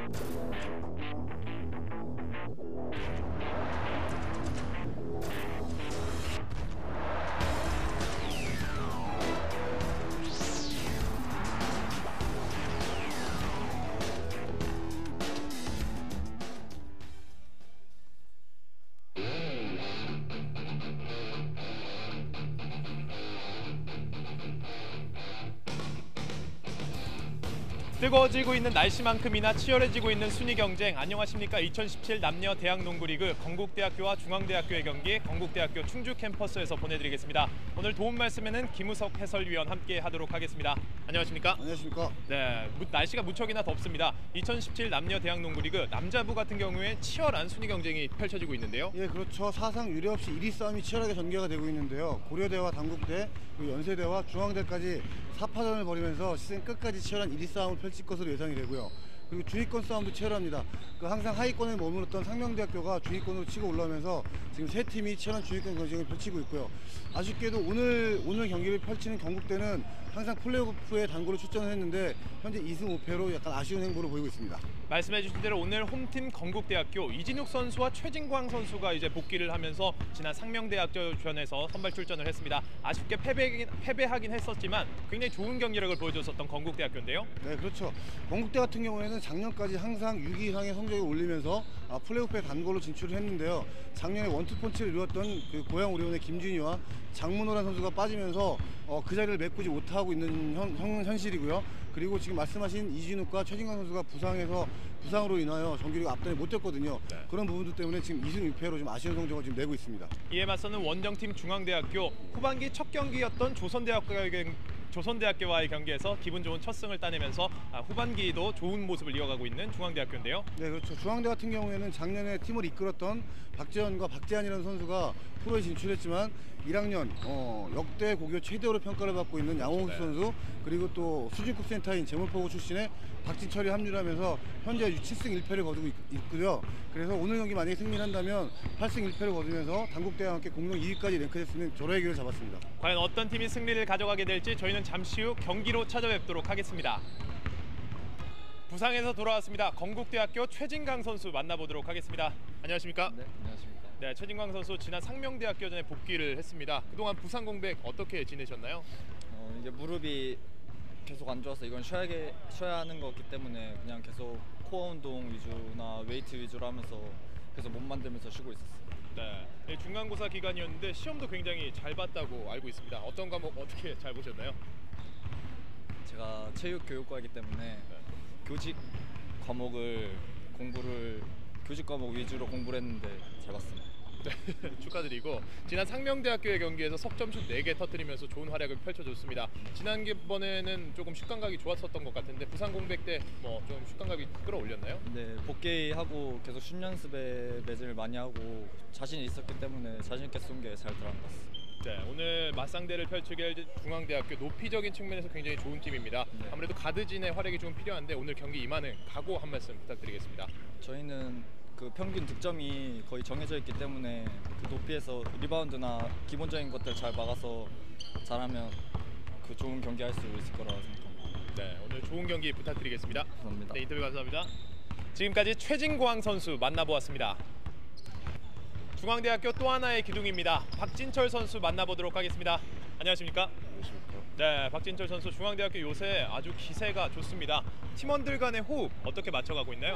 뜨거워지고 있는 날씨만큼이나 치열해지고 있는 순위 경쟁. 안녕하십니까. 2017 남녀 대학농구리그 건국대학교와 중앙대학교의 경기 건국대학교 충주 캠퍼스에서 보내드리겠습니다. 오늘 도움 말씀에는 김우석 해설위원 함께 하도록 하겠습니다. 안녕하십니까. 안녕하십니까. 네, 날씨가 무척이나 덥습니다. 2017 남녀 대학농구리그 남자부 같은 경우에 치열한 순위 경쟁이 펼쳐지고 있는데요. 예, 그렇죠. 사상 유례 없이 1위 싸움이 치열하게 전개가 되고 있는데요. 고려대와 단국대, 그리고 연세대와 중앙대까지 4파전을 벌이면서 시즌 끝까지 치열한 1위 싸움을 펼칠 것으로 예상이 되고요. 그리고 중위권 싸움도 치열합니다. 항상 하위권에 머물렀던 상명대학교가 중위권으로 치고 올라오면서 지금 세 팀이 치열한 중위권 경쟁을 펼치고 있고요. 아쉽게도 오늘 경기를 펼치는 경북대는 항상 플레이오프에 단골로 출전을 했는데 현재 2승 5패로 약간 아쉬운 행보를 보이고 있습니다. 말씀해 주신 대로 오늘 홈팀 건국대학교 이진욱 선수와 최진광 선수가 이제 복귀를 하면서 지난 상명대학교전에서 선발 출전을 했습니다. 아쉽게 패배하긴 했었지만 굉장히 좋은 경기력을 보여줬었던 건국대학교인데요. 네, 그렇죠. 건국대 같은 경우에는 작년까지 항상 6위 이상의 성적을 올리면서 플레이오프에 단골로 진출을 했는데요. 작년에 원투펀치를 이루었던 그 고양 오리온의 김준희와 장문호란 선수가 빠지면서 그 자리를 메꾸지 못하고 있는 현실이고요. 그리고 지금 말씀하신 이진욱과 최진강 선수가 부상으로 인하여 정규리그 앞단에 못 뛰었거든요. 네. 그런 부분들 때문에 지금 2승 6패로 좀 아쉬운 성적을 지금 내고 있습니다. 이에 맞서는 원정팀 중앙대학교 후반기 첫 경기였던 조선대학교와의 경기에서 기분 좋은 첫 승을 따내면서 후반기도 좋은 모습을 이어가고 있는 중앙대학교인데요. 네, 그렇죠. 중앙대 같은 경우에는 작년에 팀을 이끌었던 박재현과 박재한이라는 선수가 프로에 진출했지만 1학년 역대 고교 최대로 평가를 받고 있는 양홍수 선수, 그리고 또 수준급 센터인 제물포고 출신의 박진철이 합류를 하면서 현재 7승 1패를 거두고 있고요. 그래서 오늘 경기 만약에 승리를 한다면 8승 1패를 거두면서 단국대와 함께 공동 2위까지 랭크될 수 있는 조로의 길을 잡았습니다. 과연 어떤 팀이 승리를 가져가게 될지 저희는 잠시 후 경기로 찾아뵙도록 하겠습니다. 부상에서 돌아왔습니다. 건국대학교 최진강 선수 만나보도록 하겠습니다. 안녕하십니까? 네, 안녕하십니까. 네, 최진광 선수 지난 상명대학교전에 복귀를 했습니다. 그동안 부상 공백 어떻게 지내셨나요? 이게 무릎이 계속 안 좋아서 이건 쉬어야 하는 거기 때문에 그냥 계속 코어 운동 위주나 웨이트 위주로 하면서 계속 몸 만들면서 쉬고 있었어요. 네, 중간고사 기간이었는데 시험도 굉장히 잘 봤다고 알고 있습니다. 어떤 과목 어떻게 잘 보셨나요? 제가 체육교육과이기 때문에 교직 과목 위주로 공부를 했는데 잘 봤습니다. 네, 축하드리고 지난 상명대학교의 경기에서 석점슛 4개 터뜨리면서 좋은 활약을 펼쳐줬습니다. 지난번에는 조금 슛감각이 좋았었던 것 같은데 부상 공백 때 좀 슛감각이 끌어올렸나요? 네, 복귀하고 계속 슛 연습에 매진을 많이 하고 자신이 있었기 때문에 자신 있게 쏜 게 잘 들어간 것 같습니다. 네, 오늘 맞상대를 펼치게 할 중앙대학교 높이적인 측면에서 굉장히 좋은 팀입니다. 네. 아무래도 가드진의 활약이 좀 필요한데 오늘 경기 임하는 각오 한 말씀 부탁드리겠습니다. 저희는 그 평균 득점이 거의 정해져 있기 때문에 그 높이에서 리바운드나 기본적인 것들 잘 막아서 잘하면 그 좋은 경기 할 수 있을 거라고 생각합니다. 네, 오늘 좋은 경기 부탁드리겠습니다. 감사합니다. 네, 인터뷰 감사합니다. 지금까지 최진광 선수 만나보았습니다. 중앙대학교 또 하나의 기둥입니다. 박진철 선수 만나보도록 하겠습니다. 안녕하십니까? 안녕하십니까? 네, 박진철 선수 중앙대학교 요새 아주 기세가 좋습니다. 팀원들 간의 호흡 어떻게 맞춰가고 있나요?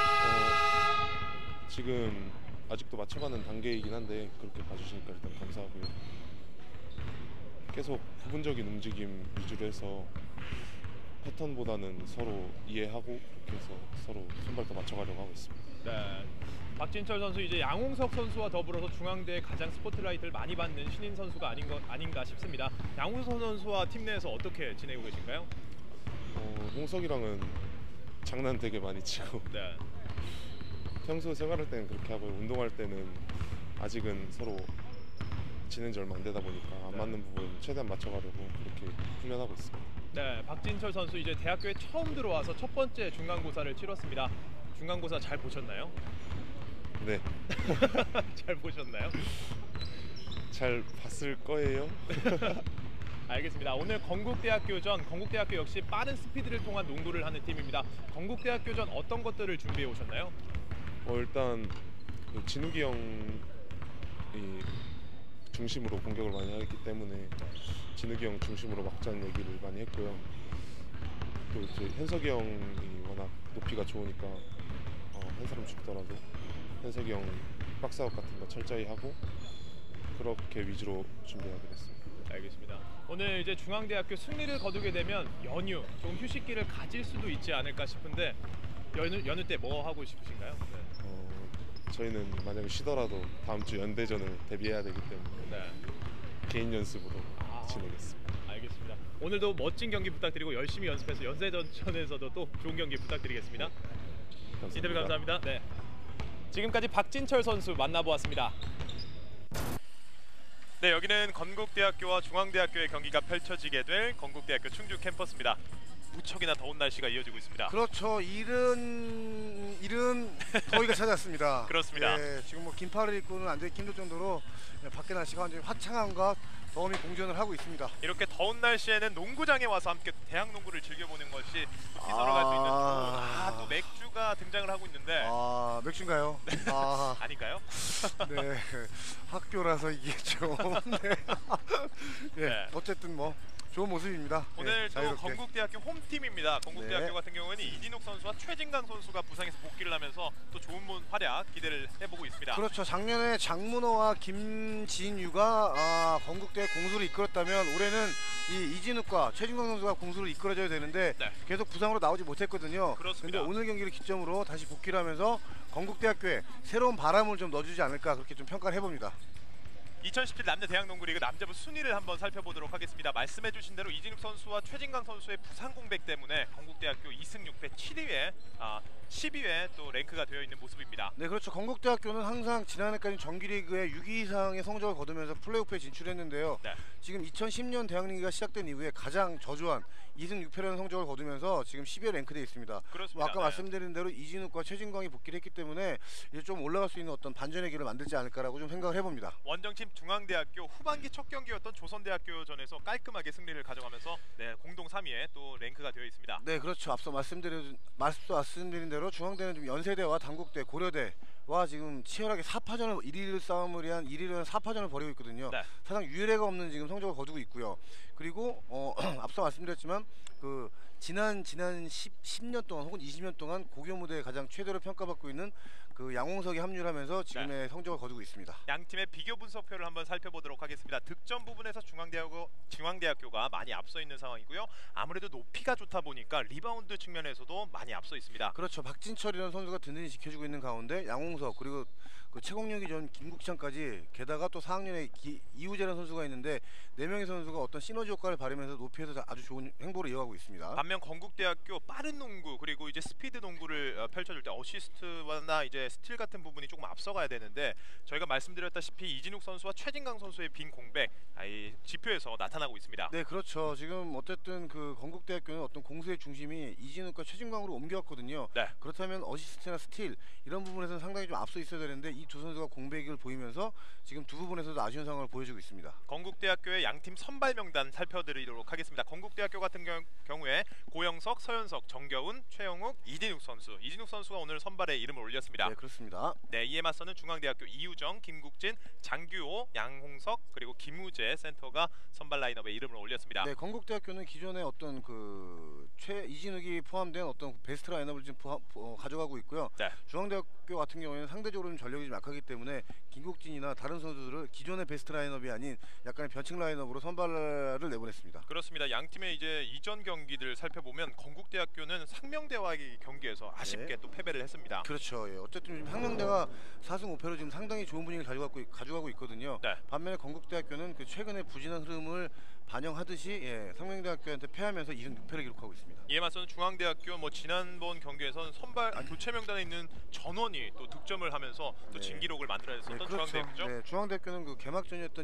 지금 아직도 맞춰가는 단계이긴 한데 그렇게 봐주시니까 일단 감사하고요. 계속 부분적인 움직임 위주로 해서 패턴보다는 서로 이해하고 그렇게 해서 서로 손발 더 맞춰가려고 하고 있습니다. 네, 박진철 선수 이제 양홍석 선수와 더불어서 중앙대에 가장 스포트라이트를 많이 받는 신인 선수가 아닌가 싶습니다. 양홍석 선수와 팀 내에서 어떻게 지내고 계신가요? 홍석이랑은 장난 되게 많이 치고 네. 평소 생활할 때는 그렇게 하고 운동할 때는 아직은 서로 지낸 지 얼마 안 되다 보니까 안 맞는 부분 최대한 맞춰가려고 그렇게 훈련하고 있습니다. 네, 박진철 선수 이제 대학교에 처음 들어와서 첫 번째 중간고사를 치렀습니다. 중간고사 잘 보셨나요? 네. 잘 보셨나요? 잘 봤을 거예요. 알겠습니다. 오늘 건국대학교전, 건국대학교 역시 빠른 스피드를 통한 농구를 하는 팀입니다. 건국대학교전 어떤 것들을 준비해 오셨나요? 일단 그 진욱이 형이 중심으로 공격을 많이 하기 때문에 진욱이 형 중심으로 막자는 얘기를 많이 했고요. 또 이제 현석이 형이 워낙 높이가 좋으니까 한 사람 죽더라도 현석이 형 박스아웃 같은 거 철저히 하고 그렇게 위주로 준비하게 됐습니다. 알겠습니다. 오늘 이제 중앙대학교 승리를 거두게 되면 연휴, 좀 휴식기를 가질 수도 있지 않을까 싶은데 연휴 때 뭐 하고 싶으신가요? 네. 저희는 만약에 쉬더라도 다음 주 연대전을 대비해야 되기 때문에 네. 개인 연습으로 지내겠습니다. 알겠습니다. 오늘도 멋진 경기 부탁드리고 열심히 연습해서 연세전에서도 또 좋은 경기 부탁드리겠습니다. 감사합니다. 인터뷰 감사합니다. 네. 지금까지 박진철 선수 만나보았습니다. 네, 여기는 건국대학교와 중앙대학교의 경기가 펼쳐지게 될 건국대학교 충주 캠퍼스입니다. 무척이나 더운 날씨가 이어지고 있습니다. 그렇죠. 이른 더위가 찾아왔습니다. 그렇습니다. 예, 지금 뭐 긴팔을 입고는 안 되기 힘들 정도로 밖에 날씨가 완전히 화창함과 더움이 공존을 하고 있습니다. 이렇게 더운 날씨에는 농구장에 와서 함께 대학 농구를 즐겨보는 것이 또 시설을 갈 수 있는 좋은 또 맥주가 등장을 하고 있는데 맥주인가요? 아닌가요? 네, 학교라서 이게 좀 네. 네. 어쨌든 뭐 좋은 모습입니다. 오늘 또 자유롭게. 건국대학교 홈팀입니다. 건국대학교 네. 같은 경우에는 이진욱 선수와 최진강 선수가 부상에서 복귀를 하면서 또 좋은 활약 기대를 해보고 있습니다. 그렇죠. 작년에 장문호와 김진유가 건국대 공수를 이끌었다면 올해는 이 이진욱과 최진강 선수가 공수를 이끌어줘야 되는데 네. 계속 부상으로 나오지 못했거든요. 그렇습니다. 그런데 오늘 경기를 기점으로 다시 복귀를 하면서 건국대학교에 새로운 바람을 좀 넣어주지 않을까 그렇게 좀 평가를 해봅니다. 2017 남녀 대학농구리그 남자부 순위를 한번 살펴보도록 하겠습니다. 말씀해주신 대로 이진욱 선수와 최진강 선수의 부상 공백 때문에 건국대학교 2승 6패 7위에 12위에 또 랭크가 되어 있는 모습입니다. 네, 그렇죠. 건국대학교는 항상 지난해까지 정기리그에 6위 이상의 성적을 거두면서 플레이오프에 진출했는데요. 네. 지금 2010년 대학리그가 시작된 이후에 가장 저조한 2승 6패라는 성적을 거두면서 지금 10위에 랭크되어 있습니다. 그렇습니다. 아까 네. 말씀드린 대로 이진욱과 최진광이 복귀를 했기 때문에 이제 좀 올라갈 수 있는 어떤 반전의 길을 만들지 않을까라고 좀 생각을 해봅니다. 원정팀 중앙대학교 후반기 첫 경기였던 조선대학교전에서 깔끔하게 승리를 가져가면서 공동 3위에 또 랭크가 되어 있습니다. 네, 그렇죠. 앞서 말씀드린 대로 중앙대는 좀 연세대와 단국대, 고려대와 지금 치열하게 4파전을 1위를 싸움을 위한 1위를 4파전을 벌이고 있거든요. 네. 사상 유례가 없는 지금 성적을 거두고 있고요. 그리고 앞서 말씀드렸지만 그 지난 10년 동안 혹은 20년 동안 고교 무대에 가장 최대로 평가받고 있는 그 양홍석이 합류를 하면서 지금의 성적을 거두고 있습니다. 양 팀의 비교 분석표를 한번 살펴보도록 하겠습니다. 득점 부분에서 중앙대학교가 많이 앞서 있는 상황이고요. 아무래도 높이가 좋다 보니까 리바운드 측면에서도 많이 앞서 있습니다. 그렇죠. 박진철이라는 선수가 든든히 지켜주고 있는 가운데 양홍석 그리고 그 최공룡이 전 김국찬까지 게다가 또 4학년에 이우재라는 선수가 있는데 4명의 선수가 어떤 시너지 효과를 발휘하면서 높이에서 아주 좋은 행보를 이어가고 있습니다. 반면 건국대학교 빠른 농구 그리고 이제 스피드 농구를 펼쳐줄 때 어시스트나 이제 스틸 같은 부분이 조금 앞서가야 되는데 저희가 말씀드렸다시피 이진욱 선수와 최진강 선수의 빈 공백 이 지표에서 나타나고 있습니다. 네, 그렇죠. 지금 어쨌든 그 건국대학교는 어떤 공수의 중심이 이진욱과 최진강으로 옮겨왔거든요. 네. 그렇다면 어시스트나 스틸 이런 부분에서는 상당히 좀 앞서 있어야 되는데 이 두 선수가 공백을 보이면서 지금 두 부분에서도 아쉬운 상황을 보여주고 있습니다. 건국대학교의 양팀 선발 명단 살펴드리도록 하겠습니다. 건국대학교 같은 경우에 고영석, 서현석, 정겨운, 최영욱, 이진욱 선수. 이진욱 선수가 오늘 선발에 이름을 올렸습니다. 네, 그렇습니다. 네, 이에 맞서는 중앙대학교 이우정, 김국진, 장규호, 양홍석 그리고 김우재 센터가 선발 라인업에 이름을 올렸습니다. 네, 건국대학교는 기존에 어떤 그 이진욱이 포함된 어떤 베스트 라인업을 지금 가져가고 있고요. 네. 중앙대학교 같은 경우에는 상대적으로 좀 전력이 좀 약하기 때문에 김국진이나 다른 선수들을 기존의 베스트 라인업이 아닌 약간의 변칙 라인업으로 선발을 내보냈습니다. 그렇습니다. 양 팀의 이제 이전 경기들 살펴보면 건국대학교는 상명대와의 경기에서 아쉽게 또 패배를 했습니다. 그렇죠. 예. 어쨌든 지금 상명대가 4승 5패로 지금 상당히 좋은 분위기를 가져가고 있거든요. 네. 반면에 건국대학교는 그 최근의 부진한 흐름을 반영하듯이 상명대학교한테 패하면서 2승 6패를 기록하고 있습니다. 이에 맞서는 중앙대학교 지난번 경기에서는 선발 교체 명단에 있는 전원이 또 득점을 하면서 또 진기록을 만들어냈었던 그렇죠. 중앙대학교죠. 네, 중앙대학교는 그 개막전이었던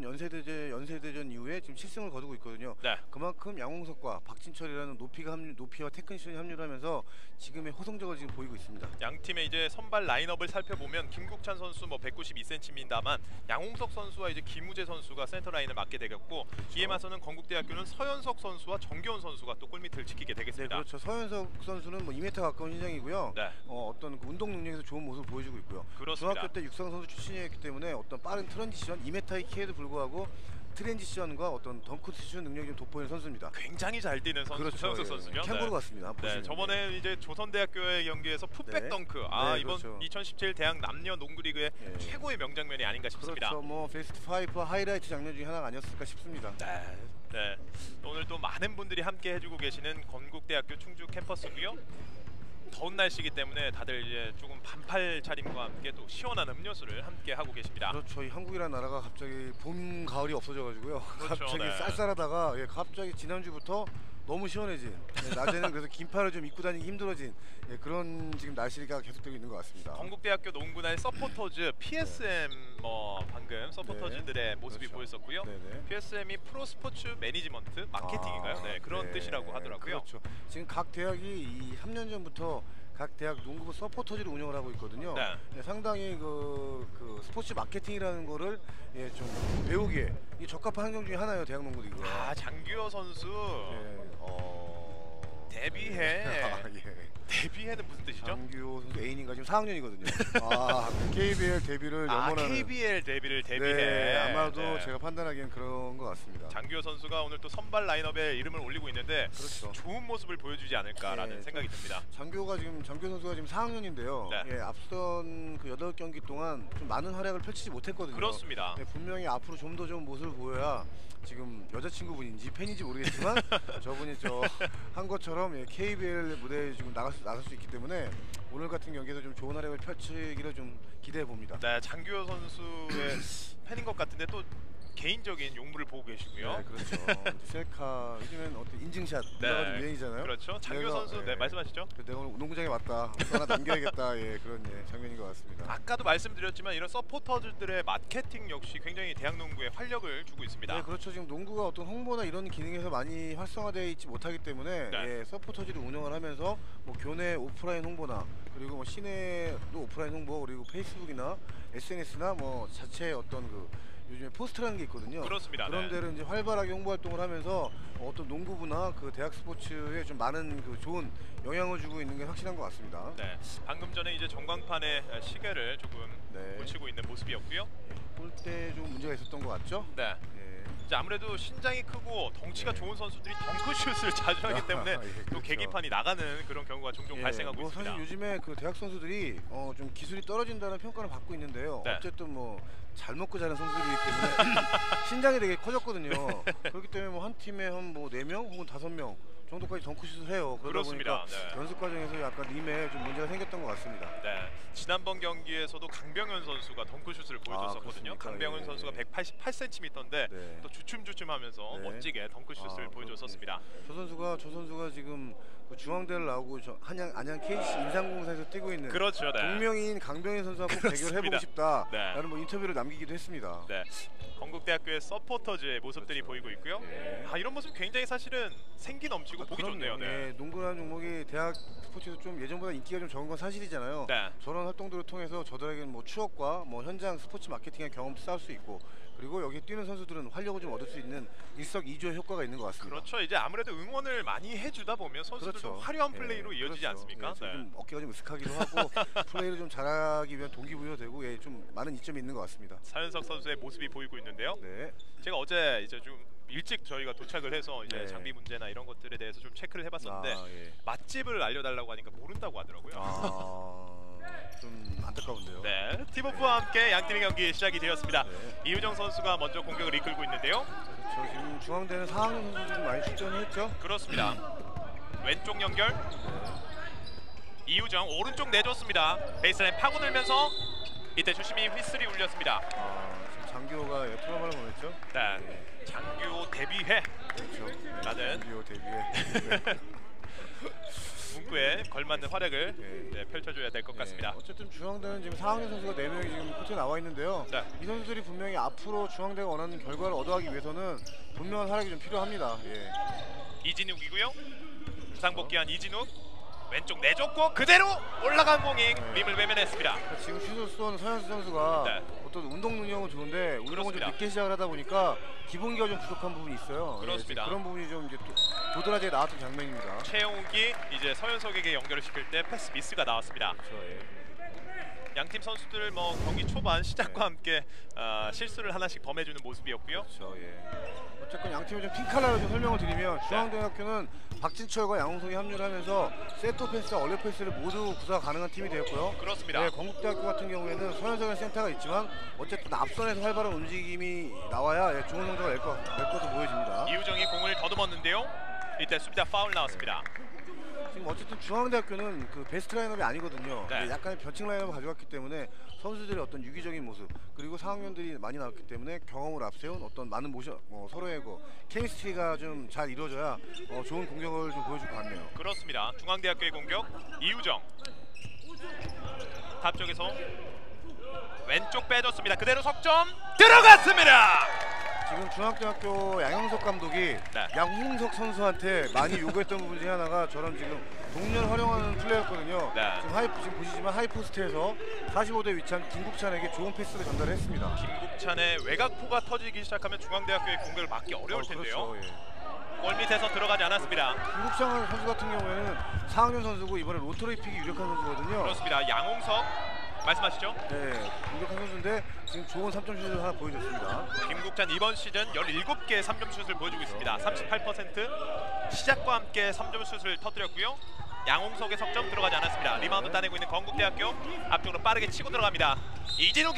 연세대전 이후에 지금 7승을 거두고 있거든요. 네. 그만큼 양홍석과 박진철이라는 노피와 테크니션이 합류를 하면서 지금의 호성적을 지금 보이고 있습니다. 양 팀의 이제 선발 라인업을 살펴보면 김국찬 선수 192cm입니다만 양홍석 선수와 이제 김우재 선수가 센터 라인을 맡게 되겠고 이에 맞서는 건국대학교는 서현석 선수와 정겨운 선수가 또 골밑을 지키게 네, 되겠습니다. 그렇죠. 서현석 선수는 뭐 2m 가까운 신장이고요. 네. 어떤 그 운동 능력에서 좋은 모습을 보여주고 있고요. 그렇습니다. 중학교 때 육상 선수 출신이었기 때문에 어떤 빠른 트랜지션, 2m의 키에도 불구하고 트랜지션과 어떤 덩크 수준 능력이 좀 돋보이는 선수입니다. 굉장히 잘 뛰는 선수 그렇죠. 서현석 선수죠. 캥거루 같습니다. 네, 보시면. 저번에 이제 조선대학교의 경기에서 풋백 네. 덩크. 네, 이번 그렇죠. 2017 대학 남녀 농구리그의 예. 최고의 명장면이 아닌가 싶습니다. 그렇죠. 뭐 베스트 5 하이라이트 장면 중에 하나가 아니었을까 싶습니다. 네. 네. 오늘 또 많은 분들이 함께 해주고 계시는 건국대학교 충주 캠퍼스고요. 더운 날씨이기 때문에 다들 이제 조금 반팔 차림과 함께 또 시원한 음료수를 함께 하고 계십니다. 그렇죠. 이 한국이라는 나라가 갑자기 봄 가을이 없어져가지고요. 그렇죠, 갑자기 네. 쌀쌀하다가 갑자기 지난주부터 너무 시원해진, 낮에는 그래서 긴팔을 좀 입고 다니기 힘들어진 그런 지금 날씨가 계속되고 있는 것 같습니다. 건국대학교 농구단의 서포터즈 PSM 방금 서포터즈들의 모습이 그렇죠. 보였었고요. 네네. PSM이 프로스포츠 매니지먼트 마케팅인가요? 네, 그런 뜻이라고 하더라고요. 그렇죠. 지금 각 대학이 이 3년 전부터 각 대학 농구부 서포터즈를 운영을 하고 있거든요. 네. 상당히 그 스포츠 마케팅이라는 거를 좀 배우기에 이 적합한 환경 중에 하나예요, 대학 농구 리그가. 장규호 선수 예. 데뷔해. 예. 데뷔해는 무슨 뜻이죠? 장규호 선수 애인인가 지금 4학년이거든요. KBL 데뷔를 영원하는. KBL 데뷔를 데뷔해. 네, 아마도 네. 제가 판단하기엔 그런 것 같습니다. 장규호 선수가 오늘 또 선발 라인업에 이름을 올리고 있는데 그렇죠. 좋은 모습을 보여주지 않을까라는 네, 생각이 듭니다. 장규호 선수가 지금 4학년인데요. 네. 앞선 그 8경기 동안 좀 많은 활약을 펼치지 못했거든요. 그렇습니다. 분명히 앞으로 좀 더 좋은 모습을 보여야 지금 여자친구분인지 팬인지 모르겠지만 저분이 한 것처럼 KBL 무대에 지금 나갈 수 있기 때문에 오늘 같은 경기에서 좀 좋은 활약을 펼치기를 좀 기대해 봅니다. 네, 장규호 선수의 팬인 것 같은데 또 개인적인 용무를 보고 계시고요. 네, 그렇죠. 셀카 요즘엔 어떤 인증샷 문화가 좀 유행이잖아요. 그렇죠. 장규호 선수 네, 말씀하시죠. 내가 오늘 농구장에 왔다. 또 하나 남겨야겠다. 그런 장면인 것 같습니다. 아까도 말씀드렸지만 이런 서포터즈들의 마케팅 역시 굉장히 대학 농구에 활력을 주고 있습니다. 네, 그렇죠. 지금 농구가 어떤 홍보나 이런 기능에서 많이 활성화되어 있지 못하기 때문에 네. 서포터즈를 운영을 하면서 뭐 교내 오프라인 홍보나 그리고 뭐 시내도 오프라인 홍보 그리고 페이스북이나 SNS나 뭐 자체 어떤 그 요즘에 포스트라는 게 있거든요. 그렇습니다. 그런 네. 데를 이제 활발하게 홍보 활동을 하면서 어떤 농구부나 그 대학 스포츠에 좀 많은 그 좋은 영향을 주고 있는 게 확실한 것 같습니다. 네, 방금 전에 이제 전광판에 시계를 조금 네. 붙이고 있는 모습이었고요. 골대 좀 문제가 있었던 것 같죠? 네. 이제 아무래도 신장이 크고 덩치가 네. 좋은 선수들이 덩크슛을 자주 하기 때문에 그렇죠. 또 계기판이 나가는 그런 경우가 종종 발생하고 뭐 있습니다. 사실 요즘에 그 대학 선수들이 좀 기술이 떨어진다는 평가를 받고 있는데요. 네. 어쨌든 뭐 잘 먹고 자란 선수들이기 때문에 신장이 되게 커졌거든요. 그렇기 때문에 뭐 한 팀에 한 뭐 4명 혹은 5명 정도까지 덩크슛을 해요. 그러다 그렇습니다. 보니까 네. 연습 과정에서 약간 림에 좀 문제가 생겼던 것 같습니다. 네, 지난번 경기에서도 강병현 선수가 덩크슛을 보여줬었거든요. 그렇습니까? 강병현 예. 선수가 188cm인데 네. 또 주춤주춤하면서 네. 멋지게 덩크슛을 보여줬었습니다. 저 선수가 지금 그 중앙대를 나오고 안양 KC 인삼공사에서 뛰고 있는 그렇죠, 네. 동명이인 강병현 선수와 꼭 대결을 해보고 싶다라는 네. 뭐 인터뷰를 남기기도 했습니다. 네, 건국대학교의 서포터즈의 모습들이 그렇죠. 보이고 있고요. 네. 이런 모습 굉장히 사실은 생기 넘치고 보기 그럼요. 좋네요. 네. 농구라는 종목이 대학 스포츠에서 좀 예전보다 인기가 좀 적은 건 사실이잖아요. 네. 저런 활동들을 통해서 저들에게는 뭐 추억과 뭐 현장 스포츠 마케팅의 경험도 쌓을 수 있고 그리고 여기 뛰는 선수들은 활력을 좀 얻을 수 있는 일석이조의 효과가 있는 것 같습니다. 그렇죠. 이제 아무래도 응원을 많이 해주다 보면 선수들도 그렇죠. 화려한 플레이로 이어지지 그렇죠. 않습니까? 예, 네. 좀 어깨가 좀 으쓱하기도 하고 플레이를 좀 잘하기 위한 동기부여 되고 좀 많은 이점이 있는 것 같습니다. 사현석 선수의 모습이 보이고 있는데요. 네. 제가 어제 이제 좀 일찍 저희가 도착을 해서 이제 네. 장비 문제나 이런 것들에 대해서 좀 체크를 해봤었는데 예. 맛집을 알려달라고 하니까 모른다고 하더라고요. 좀 안타까운데요. 네, 팀오프와 함께 양팀의 경기 시작이 되었습니다. 네. 이우정 선수가 먼저 공격을 이끌고 있는데요. 그렇죠. 지금 중앙대는 4학년 선수들이 많이 출전을 했죠. 그렇습니다. 왼쪽 연결. 이우정 오른쪽 내줬습니다. 베이스라인 파고들면서 이때 주심이 휘슬이 울렸습니다. 지금 장규호가 트라우마를 보냈죠. 네, 장규호 데뷔회 그렇죠. 라는 장규호 데뷔에. 문구에 걸맞는 활약을 펼쳐줘야 될 것 같습니다. 어쨌든 중앙대는 지금 4학년 선수가 4명이 지금 코트에 나와 있는데요. 네. 이 선수들이 분명히 앞으로 중앙대가 원하는 결과를 얻어가기 위해서는 분명한 활약이 좀 필요합니다. 이진욱이고요. 부상 복귀한 이진욱. 왼쪽 내줬고 그대로 올라간 공이 림을 외면했습니다. 지금 슛을 쏜 서현수 선수가 네. 어떤 운동 능력은 좋은데 운동을 좀 그렇습니다. 늦게 시작을 하다 보니까 기본기가 좀 부족한 부분이 있어요. 그렇습니다. 예, 그런 부분이 좀 이제 도드라지게 나왔던 장면입니다. 최용욱이 이제 서현석에게 연결을 시킬 때 패스 미스가 나왔습니다. 그렇죠, 예. 양팀 선수들 뭐 경기 초반 시작과 함께 실수를 하나씩 범해주는 모습이었고요. 그렇죠, 예. 어쨌건 양 팀의 좀 팀칼라를 좀 설명을 드리면 중앙대학교는 박진철과 양홍석이 합류를 하면서 세터 패스와 얼레 패스를 모두 구사가 가능한 팀이 되었고요. 그렇습니다. 네, 건국대학교 같은 경우에는 서현석의 센터가 있지만 어쨌든 앞선에서 활발한 움직임이 나와야 예, 좋은 성적을 낼 것으로 보여집니다. 이우정이 공을 더듬었는데요. 이때 수비다 파울 나왔습니다. 지금 어쨌든 중앙대학교는 그 베스트 라인업이 아니거든요. 네. 약간의 벼칭 라인업을 가져갔기 때문에 선수들의 어떤 유기적인 모습 그리고 4학년들이 많이 나왔기 때문에 경험을 앞세운 어떤 많은 서로의 케미스트리가 좀 잘 이루어져야 좋은 공격을 좀 보여줄 것 같네요. 그렇습니다. 중앙대학교의 공격 이우정 탑 쪽에서 왼쪽 빼줬습니다. 그대로 석점 들어갔습니다. 지금 중앙대학교 양형석 감독이 네. 양홍석 선수한테 많이 요구했던 부분 중에 하나가 저런 지금 동료를 활용하는 플레이였거든요. 네. 지금 보시지만 하이포스트에서 45대 위치한 김국찬에게 좋은 패스를 전달했습니다. 김국찬의 외곽포가 터지기 시작하면 중앙대학교의 공격을 막기 어려울 텐데요. 그렇죠, 예. 골 밑에서 들어가지 않았습니다. 김국찬 선수 같은 경우에는 4학년 선수고 이번에 로터리 픽이 유력한 선수거든요. 그렇습니다. 양홍석 말씀하시죠. 네, 유력한 선수인데 지금 좋은 3점 슛을 하나 보여줬습니다. 김국찬 이번 시즌 17개의 3점 슛을 보여주고 있습니다. 38% 시작과 함께 3점 슛을 터뜨렸고요. 양홍석의 석점 들어가지 않았습니다. 리바운드 따내고 있는 건국대학교 앞쪽으로 빠르게 치고 들어갑니다. 이진욱이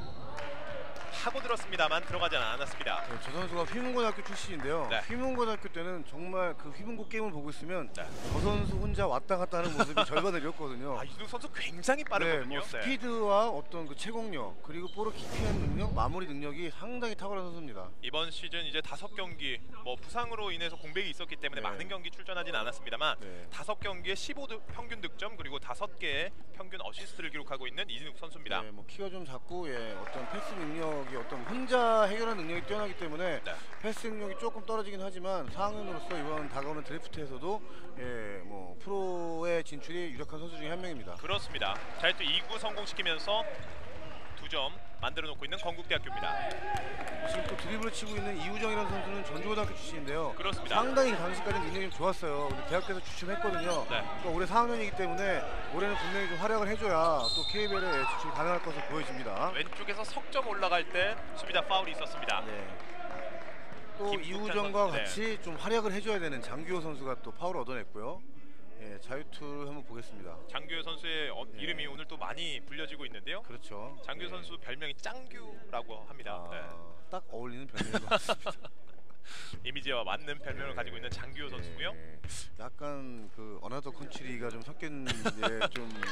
하고 들었습니다만 들어가지는 않았습니다. 네, 저 선수가 휘문고등학교 출신인데요. 네. 휘문고등학교 때는 정말 그 휘문고 게임을 보고 있으면 네. 저 선수 혼자 왔다 갔다 하는 모습이 절반을 잃었거든요. 이진욱 선수 굉장히 네, 빠르거든요. 뭐 스피드와 어떤 그 채공력 그리고 볼을 키피하는 능력, 마무리 능력이 상당히 탁월한 선수입니다. 이번 시즌 이제 5경기 뭐 부상으로 인해서 공백이 있었기 때문에 네. 많은 경기 출전하진 않았습니다만 네. 5경기에 15 평균 득점 그리고 5개의 평균 어시스트를 기록하고 있는 이진욱 선수입니다. 네, 뭐 키가 좀 작고 어떤 패스 능력이 어떤 혼자 해결하는 능력이 뛰어나기 때문에 네. 패스 능력이 조금 떨어지긴 하지만 4학년으로서 이번 다가오는 드래프트에서도 뭐 프로의 진출이 유력한 선수 중에 한 명입니다. 그렇습니다. 자유투 2구 성공시키면서 2점 만들어 놓고 있는 건국대학교입니다. 지금 또 드리블을 치고 있는 이우정이라는 선수는 전주고등학교 출신인데요. 그렇습니다. 상당히 당시까지는 능력이 좀 좋았어요. 근데 대학교에서 주춤했거든요. 네. 그러니까 올해 4학년이기 때문에 올해는 분명히 좀 활약을 해줘야 또 KBL에 진출이 가능할 것으로 보여집니다. 왼쪽에서 석점 올라갈 때 수비다 파울이 있었습니다. 네. 또 김국찬 이우정과 선수, 네. 같이 좀 활약을 해줘야 되는 장규호 선수가 또 파울을 얻어냈고요. 자유투를 한번 보겠습니다. 장규호 선수의 이름이 오늘 또 많이 불려지고 있는데요. 그렇죠. 장규호 선수 별명이 짱규라고 합니다. 네. 딱 어울리는 별명인 것 같습니다. 이미지와 맞는 별명을 가지고 있는 장규호 선수고요. 약간 그 어나더 컨트리가 좀 섞인 좀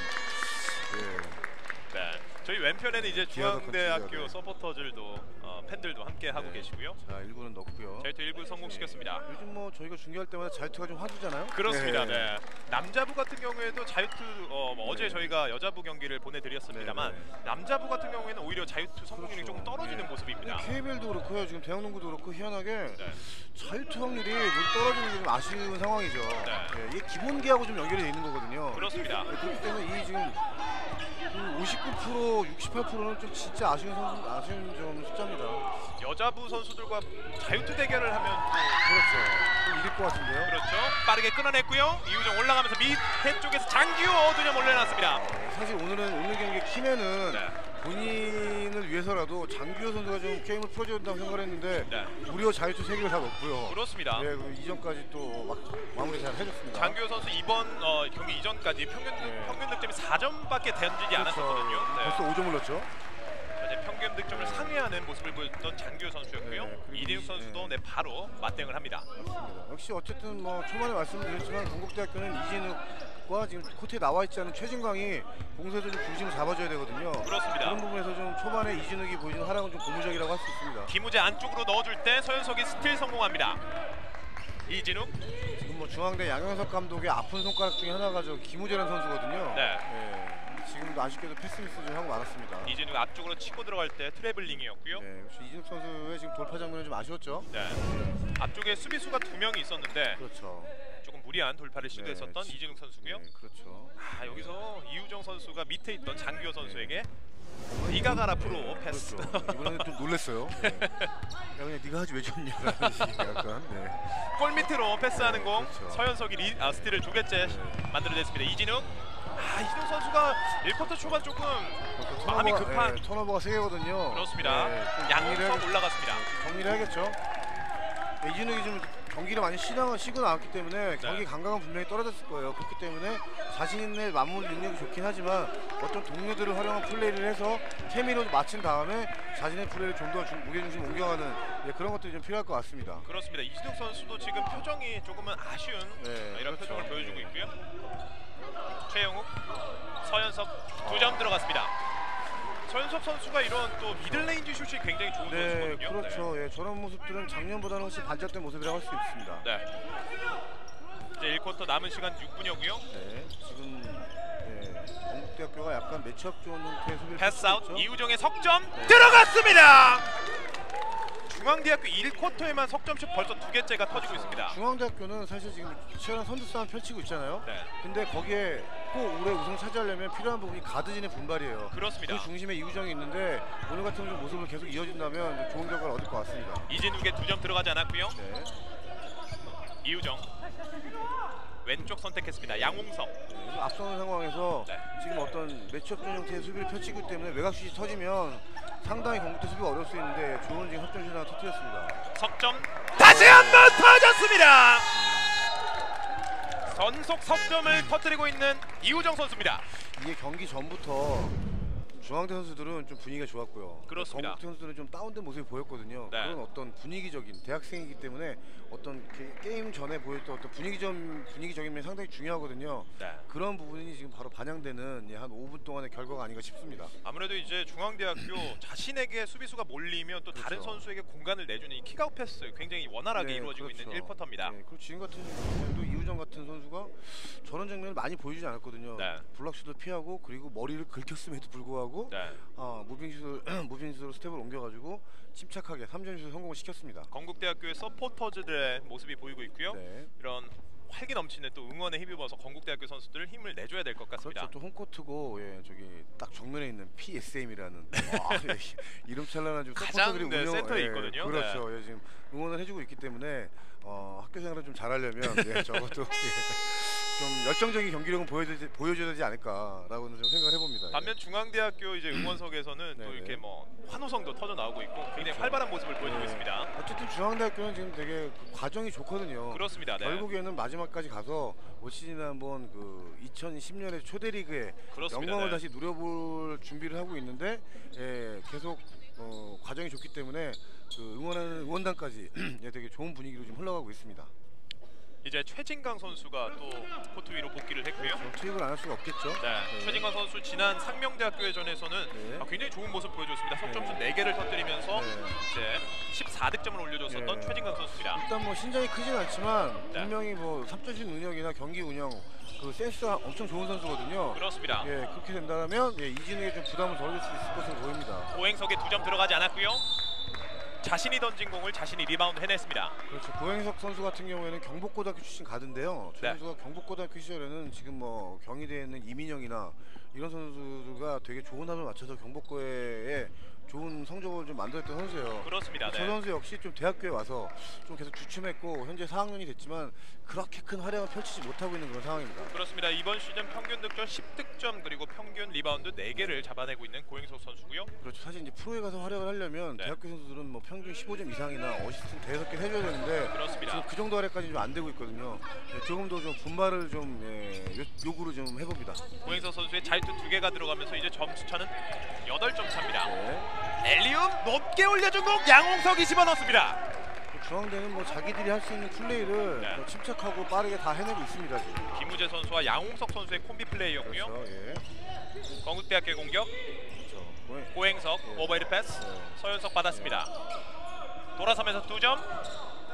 네. 저희 왼편에는 이제 기아도 중앙대학교 컨트리가, 네. 서포터들도 팬들도 함께 하고 계시고요. 자, 1구는 넣고요. 자유투 1구 성공시켰습니다. 요즘 뭐 저희가 중계할 때마다 자유투가 좀 화두잖아요. 그렇습니다. 네. 남자부 같은 경우에도 자유투 어제 네. 저희가 여자부 경기를 보내드렸습니다만 네, 네. 남자부 같은 경우에는 오히려 자유투 성공률이 조금 떨어지는 모습입니다. KBL도 그렇고요. 지금 대학농구도 그렇고 희한하게 네. 자유투 확률이 모두 떨어지는 게 좀 아쉬운 상황이죠. 네. 이게 기본기하고 좀 연결이 돼 있는 거거든요. 그렇습니다. 그렇기 때문에 이 지금 59%, 68%는 좀 진짜 아쉬운 좀 숫자입니다. 여자부 선수들과 자유투 대결을 하면 그렇죠. 좀 이길 것 같은데요. 그렇죠. 빠르게 끊어냈고요. 이우정 올라가면서 밑에 쪽에서 장규호 2점 올려놨습니다. 사실 오늘 경기 키맨은 네. 본인을 위해서라도 장규호 선수가 좀 게임을 풀어줘야 된다고 생각을 했는데 네. 무려 자유투 3개를 다 넣고요. 그렇습니다. 네, 그 이전까지 또 막 마무리 잘 해줬습니다. 장규호 선수 이번 경기 이전까지 평균 득점이 4점밖에 던지지 않았었거든요. 네. 벌써 5점을 넣었죠. 이제 평균 득점을 상회하는 모습을 보였던 장규호 선수였고요. 네, 그리고 이대육 선수도 바로 맞대응을 합니다. 맞습니다. 역시 어쨌든 뭐 초반에 말씀드렸지만 건국대학교는 이진욱과 지금 코트에 나와 있지 않은 최진광이 공세도 좀 중심을 잡아줘야 되거든요. 그렇습니다. 그런 부분에서 좀 초반에 이진욱이 보여주는 활약은 좀 고무적이라고 할 수 있습니다. 김우재 안쪽으로 넣어줄 때 서현석이 스틸 성공합니다. 이진욱. 지금 뭐 중앙대 양현석 감독의 아픈 손가락 중에 하나가 저 김우재라는 선수거든요. 네. 지금도 아쉽게도 패스 미스 좀 하고 말았습니다. 이진욱 앞쪽으로 치고 들어갈 때 트래블링이었고요. 네, 역시 이진욱 선수의 지금 돌파 장면이 좀 아쉬웠죠. 네. 앞쪽에 수비수가 2명이 있었는데 그렇죠. 조금 무리한 돌파를 시도했었던 네, 이진욱 선수고요. 네, 그렇죠. 여기서 이우정 선수가 밑에 있던 장규호 선수에게 네가 가라 프로 패스. 그렇죠. 이번에는 좀 놀랐어요. 네. 야, 그냥 네가 하지 왜 줬냐 라는 식의 약간. 네. 골 밑으로 패스하는 공. 그렇죠. 서현석이 스틸을 2개째 만들어냈습니다. 이진욱. 이진욱 선수가 1쿼터 초반 조금 마음이 급한. 네, 턴오버가 3개거든요. 그렇습니다. 양홍석 올라갔습니다. 정리를 해야겠죠. 이진욱이 좀 경기를 많이 쉬고 나왔기 때문에 경기 감각은 분명히 떨어졌을 거예요. 그렇기 때문에 자신 있는 마무리 능력이 좋긴 하지만 어떤 동료들을 활용한 플레이를 해서 케미로 맞춘 다음에 자신의 플레이를 좀 더 무게중심 옮겨가는 그런 것들이 좀 필요할 것 같습니다. 그렇습니다. 이진욱 선수도 지금 표정이 조금은 아쉬운 이런 그렇죠. 표정을 보여주고 있고요. 최영욱, 서현석 2점 들어갔습니다. 서현석 선수가 이런 또 미들레인지 슛이 굉장히 좋은 선수거든요. 그렇죠. 예, 저런 모습들은 작년보다는 훨씬 발전된 모습이라고 할 수 있습니다. 네. 이제 1쿼터 남은 시간 6분이고요. 네, 지금 건국대학교가 약간 매치업 좋은 형태의 수비를 패스아웃 이우정의 석점 들어갔습니다. 중앙대학교 1쿼터에만 석점슛 벌써 2개째가 터지고 있습니다. 중앙대학교는 사실 지금 치열한 선두 싸움 펼치고 있잖아요. 네. 근데 거기에 꼭 올해 우승 차지하려면 필요한 부분이 가드진의 분발이에요. 그렇습니다. 그 중심에 이우정이 있는데 오늘 같은 좀 모습을 계속 이어진다면 좋은 결과를 얻을 것 같습니다. 이진욱의 2점 들어가지 않았고요. 네. 이우정 왼쪽 선택했습니다. 양홍석. 앞서는 상황에서 네. 지금 어떤 매치업 전 형태의 수비를 펼치기 때문에 외곽슛이 터지면 상당히 건국대 수비가 어려울 수 있는데 좋은 지금 확정슛 하나 터뜨렸습니다. 석점 다시 한번 터졌습니다. 전속 석점을 터뜨리고 있는 이우정 선수입니다. 이게 경기 전부터 중앙대 선수들은 좀 분위기가 좋았고요. 그렇습니다. 건국대 선수들은 좀 다운된 모습이 보였거든요. 네. 그런 어떤 분위기적인 대학생이기 때문에 어떤 게임 전에 보였던 어떤 분위기적인 면이 상당히 중요하거든요. 네. 그런 부분이 지금 바로 반영되는 한 5분 동안의 결과가 아닌가 싶습니다. 아무래도 이제 중앙대학교 자신에게 수비수가 몰리면 또 다른 그렇죠. 선수에게 공간을 내주는 이 킥아웃 패스 굉장히 원활하게 네, 이루어지고 그렇죠. 있는 1쿼터입니다. 네, 그리고 지금 같은 경우에도 이우정 같은 선수가 저런 장면을 많이 보여주지 않았거든요. 네. 블락슛을 피하고 그리고 머리를 긁혔음에도 불구하고 네. 무빙슛으로 스텝을 옮겨가지고 침착하게 3점슛을 성공을 시켰습니다. 건국대학교의 서포터즈들의 모습이 보이고 있고요. 네. 이런 활기 넘치는 또 응원에 힘입어서 건국대학교 선수들 힘을 내줘야 될 것 같습니다. 그렇죠. 또 홈코트고 저기 딱 정면에 있는 PSM이라는 이름 찬란한 좀 가장 서포터들이 센터에 있거든요. 그렇죠. 지금 응원을 해주고 있기 때문에 학교 생활을 좀 잘하려면 적어도 좀 열정적인 경기력은 보여줘야 되지 않을까라고는 좀 생각을 해봅니다. 반면 중앙대학교 이제 응원석에서는 또 네네. 이렇게 뭐 환호성도 터져 나오고 있고 굉장히 활발한 모습을 보여주고 있습니다. 어쨌든 중앙대학교는 지금 되게 그 과정이 좋거든요. 그렇습니다. 네. 결국에는 마지막까지 가서 올 시즌에 한번 그 2010년에 초대리그의 그렇습니다. 영광을 네. 다시 누려볼 준비를 하고 있는데 계속 과정이 좋기 때문에 그 응원하는 응원단까지 되게 좋은 분위기로 지금 흘러가고 있습니다. 이제 최진강 선수가 또 코트 위로 복귀를 했고요. 투입을 안 할 수가 없겠죠. 네. 최진강 선수 지난 상명대학교회전에서는 네. 굉장히 좋은 모습 보여줬습니다. 석점슛 4개를 터뜨리면서 이제 14득점을 올려줬었던 네. 최진강 선수입니다. 일단 뭐 신장이 크진 않지만 네. 분명히 뭐 3점슛 능력이나 경기 운영 그 센스가 엄청 좋은 선수거든요. 그렇습니다. 그렇게 된다면 이진욱에 좀 부담을 덜어줄 수 있을 것으로 보입니다. 고행석에 2점 들어가지 않았고요. 자신이 던진 공을 자신이 리바운드 해냈습니다. 그렇죠. 고행석 선수 같은 경우에는 경북고등학교 출신 가드인데요. 저 네. 선수가 경북고등학교 시절에는 지금 뭐 경희대에 있는 이민영이나 이런 선수가 되게 좋은 합을 맞춰서 경북고에 좋은 성적을 좀 만들었던 선수예요. 그렇습니다. 저 네. 선수 역시 좀 대학교에 와서 좀 계속 주춤했고 현재 4학년이 됐지만 그렇게 큰 활약을 펼치지 못하고 있는 그런 상황입니다. 그렇습니다. 이번 시즌 평균 득점 10득점 그리고 평균 리바운드 4개를 잡아내고 있는 고행석 선수고요. 그렇죠. 사실 이제 프로에 가서 활약을 하려면 네. 대학교 선수들은 뭐 평균 15점 이상이나 어시스트 대여섯 개 해줘야 되는데 그렇습니다. 지금 그 정도 활약까지 좀 안 되고 있거든요. 조금 더 좀 분발을 좀 요구를 좀 해봅니다. 고행석 선수의 자유투 2개가 들어가면서 이제 점수 차는 8점 차입니다. 네. 엘리움 높게 올려준 공 양홍석이 집어넣습니다. 중앙대는 뭐 자기들이 할 수 있는 플레이를 네. 침착하고 빠르게 다 해내고 있습니다. 지금. 김우재 선수와 양홍석 선수의 콤비 플레이였고요. 그렇죠. 예. 건국대학교의 공격 그렇죠. 고행석 오버헤드 패스 네. 서현석 받았습니다. 돌아서면서 2점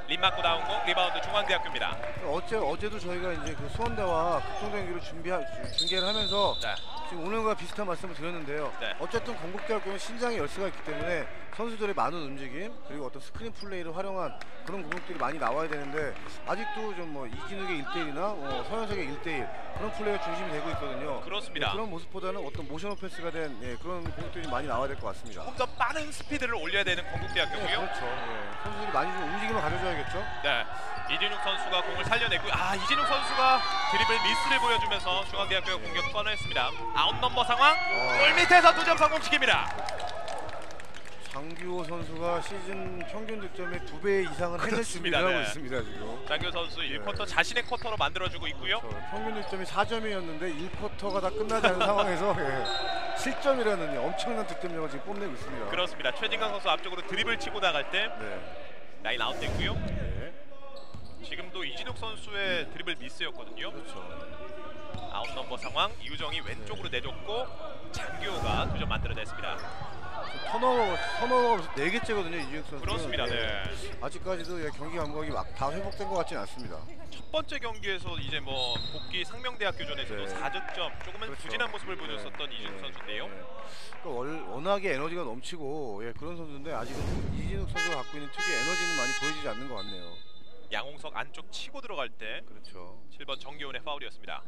림 맞고 나온 공 리바운드 중앙대학교입니다. 어제도 저희가 이제 그 수원대와 극동대 경기를 중계를 하면서 네. 지금 오늘과 비슷한 말씀을 드렸는데요. 네. 어쨌든 건국대학교는 신장의 열쇠가 있기 때문에 선수들의 많은 움직임 그리고 어떤 스크린 플레이를 활용한 그런 구목들이 많이 나와야 되는데 아직도 좀 뭐 이진욱의 1대1이나 서현석의 1대1 그런 플레이가 중심이 되고 있거든요. 그렇습니다. 그런 모습보다는 어떤 모션 오펜스가 된 그런 구목들이 많이 나와야 될 것 같습니다. 조금 더 빠른 스피드를 올려야 되는 건국대학교고요. 그렇죠. 선수들이 많이 좀 움직임을 가져줘야겠죠. 네, 이진욱 선수가 공을 살려내고 이진욱 선수가 드리블 미스를 보여주면서 중앙대학교가 공격 선언했습니다. 아웃 넘버 상황 골 밑에서 2점 성공시킵니다. 장규호 선수가 시즌 평균 득점의 2배 이상을 해낼 준비를 하고 있습니다. 지금 장규호 선수 1쿼터 자신의 쿼터로 만들어주고 있고요. 평균 득점이 4점이었는데 1쿼터가 다 끝나지 않은 상황에서 7점이라는 엄청난 득점력을 지금 뽐내고 있습니다. 그렇습니다. 최진강 선수 앞쪽으로 드리블 치고 나갈 때 라인 아웃 됐고요. 지금도 이진욱 선수의 드리블 미스였거든요. 그렇죠. 아웃 넘버 상황 이우정이 왼쪽으로 내줬고 장규호가 2점 만들어냈습니다. 턴오버가 4개째거든요. 이진욱 선수. 그렇습니다. 네. 아직까지도 경기 감각이 막 다 회복된 것 같지는 않습니다. 첫 번째 경기에서 이제 뭐 복귀 상명대학교전에서도 4득점 조금은 그렇죠. 부진한 모습을 보여줬었던 이진욱 선수인데요. 그러니까 워낙에 에너지가 넘치고 그런 선수인데 아직은 이진욱 선수가 갖고 있는 특유의 에너지는 많이 보여지지 않는 것 같네요. 양홍석 안쪽 치고 들어갈 때 그렇죠. 7번 정기훈의 파울이었습니다.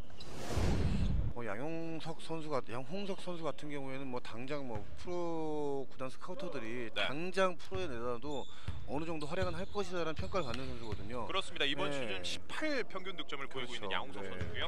양홍석 선수 같은 경우에는 당장 프로 구단 스카우터들이 당장 프로에 내놔도 어느 정도 활약은 할 것이다라는 평가를 받는 선수거든요. 그렇습니다. 이번 시즌 18 평균 득점을 보이고 있는 양홍석 선수고요.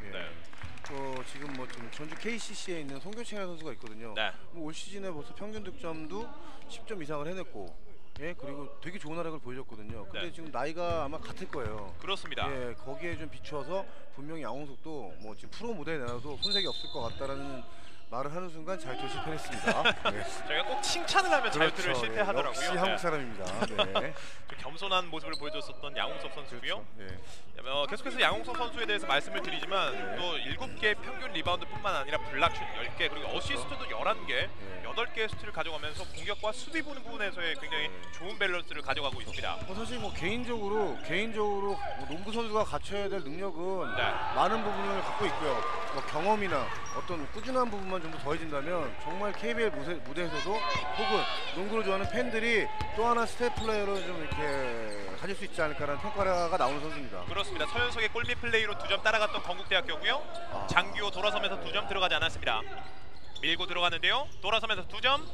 지금 좀 전주 KCC에 있는 송교창 선수가 있거든요. 올 시즌에 벌써 평균 득점도 10점 이상을 해냈고 그리고 되게 좋은 활약을 보여줬거든요. 근데 지금 나이가 아마 같을 거예요. 그렇습니다. 거기에 좀 비추어서 분명히 양홍석도 지금 프로 무대에 내놔도 손색이 없을 것 같다라는 말을 하는 순간 자유투 실패했습니다. 저희가 꼭 칭찬을 하면 자유투를 실패하더라고요. 역시 한국 사람입니다. 좀 겸손한 모습을 보여줬었던 양홍석 선수고요. 계속해서 양홍석 선수에 대해서 말씀을 드리지만 또 7개 평균 리바운드뿐만 아니라 블락슛 10개 그리고 어시스트도 11개 8개의 스틸을 가져가면서 공격과 수비 부분에서의 굉장히 좋은 밸런스를 가져가고 있습니다. 사실 개인적으로 농구 선수가 갖춰야 될 능력은 많은 부분을 갖고 있고요. 경험이나 어떤 꾸준한 부분만 좀 더 더해진다면 정말 KBL 무대에서도 혹은 농구를 좋아하는 팬들이 또 하나 스텝 플레이어로 좀 이렇게 가질 수 있지 않을까라는 평가가 나오는 선수입니다. 그렇습니다. 서현석의 골밑 플레이로 2점 따라갔던 건국대학교고요. 장규호 돌아서면서 2점 들어가지 않았습니다. 밀고 들어가는데요. 돌아서면서 2점.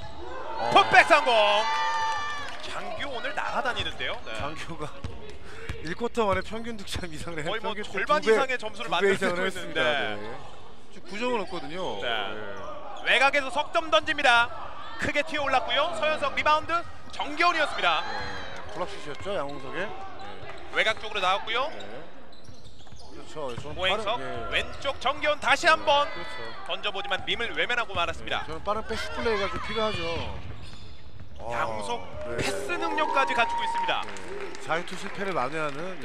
풋백 성공. 장규호 오늘 나가다니는데요. 장규호가 1쿼터 만에 평균 득점 이상을 거의 절반 이상의 점수를 만들고 있는데 9점은 없거든요. 외곽에서 석점 던집니다. 크게 튀어 올랐고요. 서현석 리바운드 정겨울이었습니다. 블락슛이었죠 양홍석의. 외곽 쪽으로 나왔고요. 그렇죠. 오행석 왼쪽 정겨운 다시 한번 던져보지만 림을 외면하고 말았습니다. 저는 빠른 패스 플레이가 좀 필요하죠. 양홍석 패스 능력까지 갖추고 있습니다. 자유투 실패를 만회하는.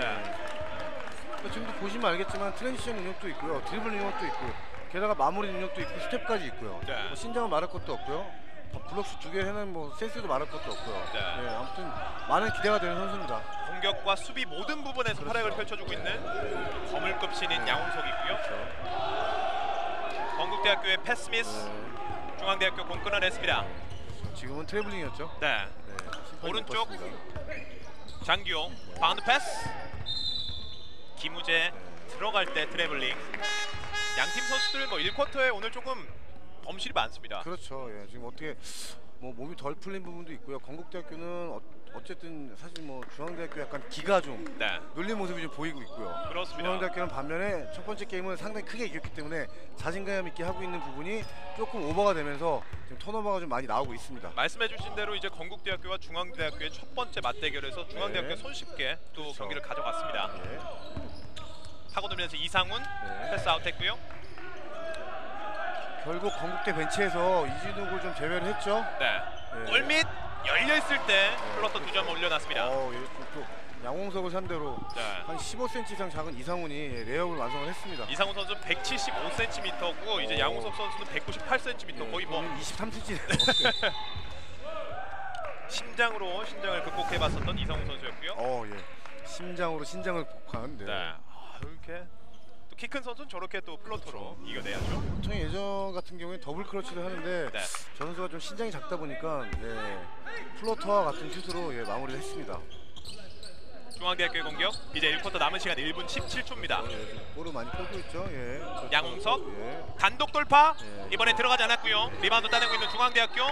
지금도 보시면 알겠지만 트랜지션 능력도 있고요, 드리블 능력도 있고, 게다가 마무리 능력도 있고, 스텝까지 있고요. 신장은 말할 것도 없고요. 블록슛 2개 해는 센스도 말할 것도 없고요. 아무튼 많은 기대가 되는 선수입니다. 공격과 수비 모든 부분에서 활약을 펼쳐주고 있는 거물급 신인 양홍석이고요. 건국대학교의 패스 미스, 중앙대학교 공 끊어냈습니다. 지금은 트래블링이었죠. 오른쪽 장규호 바운드 패스. 김우재 들어갈 때 트래블링. 양팀 선수들 1쿼터에 오늘 조금 범실이 많습니다. 그렇죠. 지금 어떻게 몸이 덜 풀린 부분도 있고요. 건국대학교는 어쨌든 사실 중앙대학교 약간 기가 좀 눌린 모습이 좀 보이고 있고요. 그렇습니다. 중앙대학교는 반면에 첫 번째 게임을 상당히 크게 이겼기 때문에 자신감 있게 하고 있는 부분이 조금 오버가 되면서 지금 턴오버가 좀 많이 나오고 있습니다. 말씀해주신 대로 이제 건국대학교와 중앙대학교의 첫 번째 맞대결에서 중앙대학교 손쉽게 또 경기를 가져갔습니다. 파고들면서 이상훈 패스 아웃했고요. 결국 건국대 벤치에서 이진욱을 좀 제외를 했죠. 골밑 열려있을 때 플러터 2점 올려놨습니다. 양홍석을 상대로 한 15cm 이상 작은 이상훈이 레이업을 완성을 했습니다. 이상훈 선수 175cm고 이제 양홍석 선수는 198cm 거의 23cm. 심장으로 신장을 극복해봤었던 이상훈 선수였고요. 예. 심장으로 신장을 극복한. 네. 네. 이렇게 또 키 큰 선수는 저렇게 또 플로터로 이겨내야죠. 보통 예전 같은 경우에 더블 클러치를 하는데 네. 저 선수가 좀 신장이 작다 보니까 플로터와 같은 슛으로 마무리를 했습니다. 중앙대학교의 공격. 이제 1쿼터 남은 시간 1분 17초입니다. 볼을 많이 펴고 있죠. 양홍석 예. 단독 돌파. 예. 이번에 들어가지 않았고요. 리바운드 따내고 있는 중앙대학교.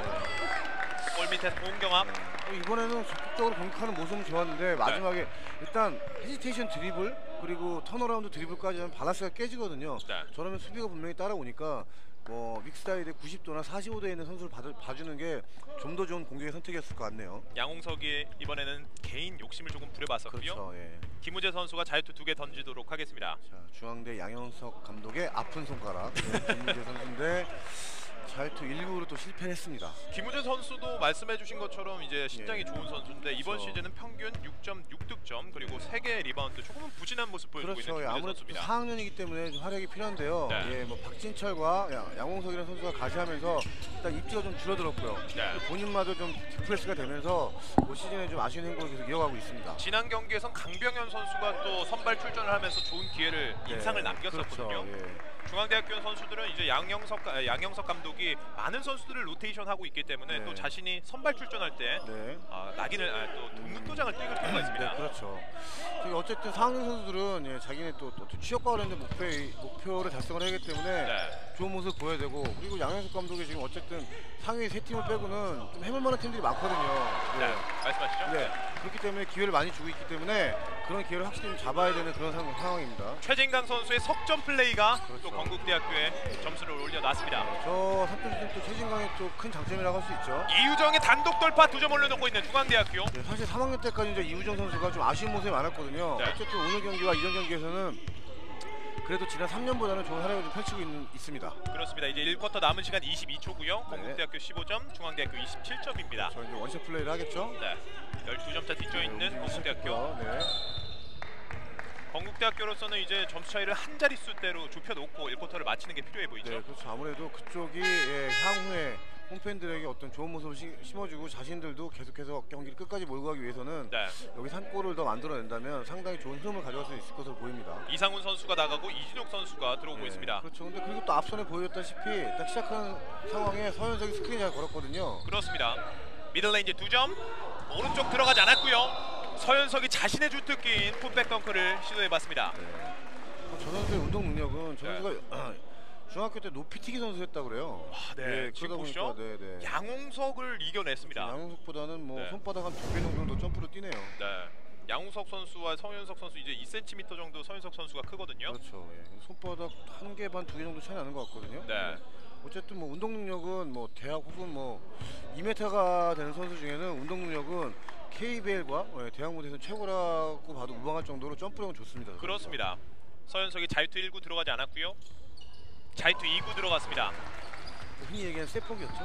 골 밑에서 공경합. 이번에는 적극적으로 공격하는 모습은 좋았는데 마지막에 일단 헤지테이션 드리블 그리고 턴어라운드 드리블까지 하면 밸런스가 깨지거든요. 네. 저러면 수비가 분명히 따라오니까 믹스타일의 90도나 45도에 있는 선수를 봐주는 게 좀 더 좋은 공격의 선택이었을 것 같네요. 양홍석이 이번에는 개인 욕심을 조금 부려봤었고요. 그렇죠. 예. 김우재 선수가 자유투 2개 던지도록 하겠습니다. 자, 중앙대 양현석 감독의 아픈 손가락. 김민재 선수인데 자유투 1구로 또 실패했습니다. 김우재 선수도 말씀해주신 것처럼 이제 신장이 좋은 선수인데 이번 그렇죠. 시즌은 평균 6.6득점 그리고 3개의 리바운드 조금은 부진한 모습 보여주고 그렇죠. 있는 김우재 아무래도 선수입니다. 4학년이기 때문에 좀 활약이 필요한데요. 네. 박진철과 양홍석이라는 선수가 가시하면서 일단 입지가 좀 줄어들었고요. 네. 본인마저 좀 디프레스가 되면서 올 시즌에 좀 아쉬운 행보를 계속 이어가고 있습니다. 지난 경기에선 강병현 선수가 또 선발 출전을 하면서 좋은 기회를 인상을 남겼었거든요. 그렇죠. 예. 중앙대학교 선수들은 이제 양영석 감독이 많은 선수들을 로테이션하고 있기 때문에 네. 또 자신이 선발 출전할 때 네. 또 독립도장을 띄울 필요가 있습니다. 네, 그렇죠. 어쨌든 4학년 선수들은 자기네 또 취업과 관련된 목표를 달성을 하기 때문에 네. 좋은 모습을 보여야 되고 그리고 양현석 감독이 지금 어쨌든 상위 3팀을 빼고는 좀 해볼만한 팀들이 많거든요. 네. 말씀하시죠. 네. 그렇기 때문에 기회를 많이 주고 있기 때문에 그런 기회를 확실히 좀 잡아야 되는 그런 상황입니다. 최진강 선수의 석점 플레이가 그렇죠. 또 건국대학교에 점수를 올려놨습니다. 저 3점 또 최진강의 또 큰 장점이라고 할 수 있죠. 이유정의 단독 돌파 2점 올려놓고 있는 중앙대학교. 네, 사실 3학년 때까지 이제 이우정 선수가 좀 아쉬운 모습이 많았거든요. 네. 어쨌든 오늘 경기와 이전 경기에서는 그래도 지난 3년보다는 좋은 활약을 좀 펼치고 있습니다. 그렇습니다. 이제 1쿼터 남은 시간 22초고요. 건국대학교 15점, 중앙대학교 27점입니다. 저 이제 원샷 플레이를 하겠죠. 네, 12점 차 뒤져 있는 건국대학교. 네. 건국대학교로서는 이제 점수 차이를 한 자릿수대로 좁혀놓고 1쿼터를 마치는 게 필요해 보이죠. 네, 그렇죠. 아무래도 그쪽이 향후에 홈팬들에게 어떤 좋은 모습을 심어주고 자신들도 계속해서 경기를 끝까지 몰고 가기 위해서는 네. 여기 3골을 더 만들어낸다면 상당히 좋은 흐름을 가져갈 수 있을 것으로 보입니다. 이상훈 선수가 나가고 이진욱 선수가 들어오고 있습니다. 그렇죠. 근데 그리고 또 앞선에 보여줬다시피 딱 시작하는 상황에 서현석이 스크린 잘 걸었거든요. 그렇습니다. 미들레인지 2점, 오른쪽 들어가지 않았고요. 서현석이 자신의 주특기인 풋백 덩크를 시도해봤습니다. 네. 저 선수의 운동 능력은 저 네. 선수가 중학교 때 높이튀기 선수였다고 그래요. 네, 지금 보시죠. 네. 양홍석을 이겨냈습니다. 양홍석보다는 뭐 네. 손바닥 한 2배 정도 점프로 뛰네요. 네, 양홍석 선수와 서현석 선수 이제 2cm 정도 서현석 선수가 크거든요. 그렇죠. 예. 손바닥 1개 반 2개 정도 차이 나는 것 같거든요. 네. 어쨌든 뭐 운동 능력은 뭐 대학 혹은 뭐 2m가 되는 선수 중에는 운동 능력은 KBL과 대학 무대에서 최고라고 봐도 무방할 정도로 점프력은 좋습니다. 그렇습니다. 서현석이 자유투 1구 들어가지 않았고요. 자유투 2구 들어갔습니다. 흔히 얘기하는 세폭이었죠.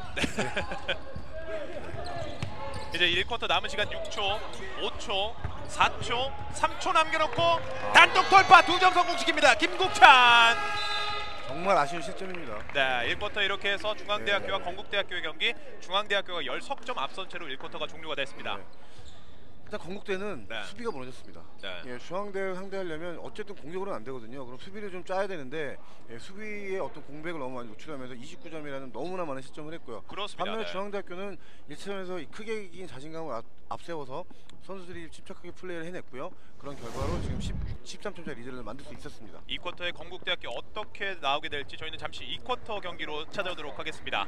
이제 1쿼터 남은 시간 6초, 5초, 4초, 3초 남겨놓고 단독 돌파 2점 성공시킵니다. 김국찬. 정말 아쉬운 실점입니다. 네, 1쿼터 이렇게 해서 중앙대학교와 건국대학교의 경기, 중앙대학교가 10석점 앞선 채로 1쿼터가 종료가 됐습니다. 네. 일단 건국대는 네. 수비가 무너졌습니다. 네. 예, 중앙대를 상대하려면 어쨌든 공격으로는 안 되거든요. 그럼 수비를 좀 짜야 되는데 수비의 어떤 공백을 너무 많이 노출하면서 29점이라는 너무나 많은 실점을 했고요. 그렇습니다. 반면에 네. 중앙대학교는 1차전에서 크게 이긴 자신감을 앞세워서 선수들이 침착하게 플레이를 해냈고요. 그런 결과로 지금 13점짜리 리드를 만들 수 있었습니다. 2쿼터에 건국대학교 어떻게 나오게 될지 저희는 잠시 2쿼터 경기로 찾아오도록 하겠습니다.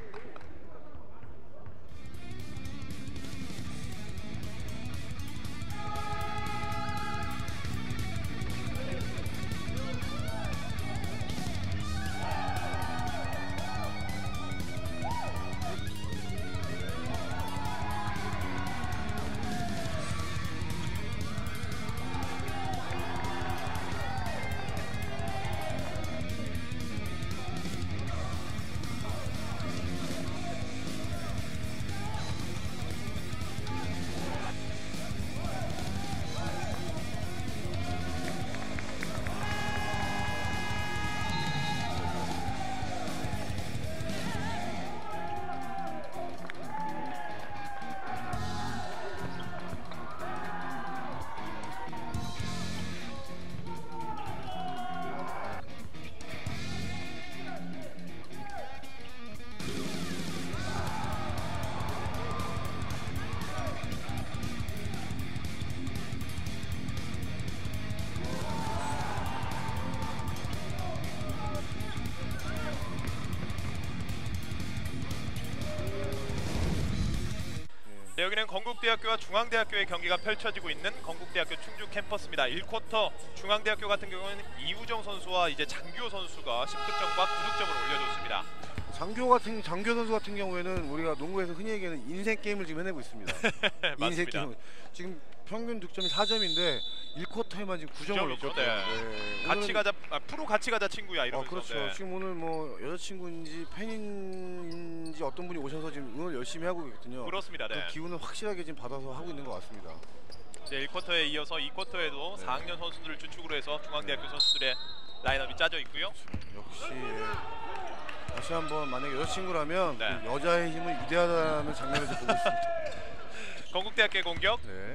여기는 건국대학교와 중앙대학교의 경기가 펼쳐지고 있는 건국대학교 충주 캠퍼스입니다. 1쿼터 중앙대학교 같은 경우는 이우정 선수와 이제 장규호 선수가 10득점과 9득점을 올려줬습니다. 장교 선수 같은 경우에는 우리가 농구에서 흔히 얘기하는 인생 게임을 지금 해내고 있습니다. 인생 게임. 지금 평균 득점이 4점인데 1쿼터에만 지금 9점을 넣었거든요. 네. 같이 가자, 프로 같이 가자 친구야 이러면서. 그렇죠. 네. 지금 오늘 뭐 여자친구인지 팬인지 어떤 분이 오셔서 지금 응원 열심히 하고 있거든요. 그렇습니다. 네. 그 기운을 확실하게 지금 받아서 하고 있는 것 같습니다. 이제 1쿼터에 이어서 2쿼터에도 네. 4학년 선수들을 주축으로 해서 중앙대학교 선수들의 라인업이 짜져 있고요. 역시 다시 한번 만약에 여자친구라면 네. 그 여자의 힘은 위대하다는 장면을 좀 보고 있습니다. 건국대학교의 공격. 네.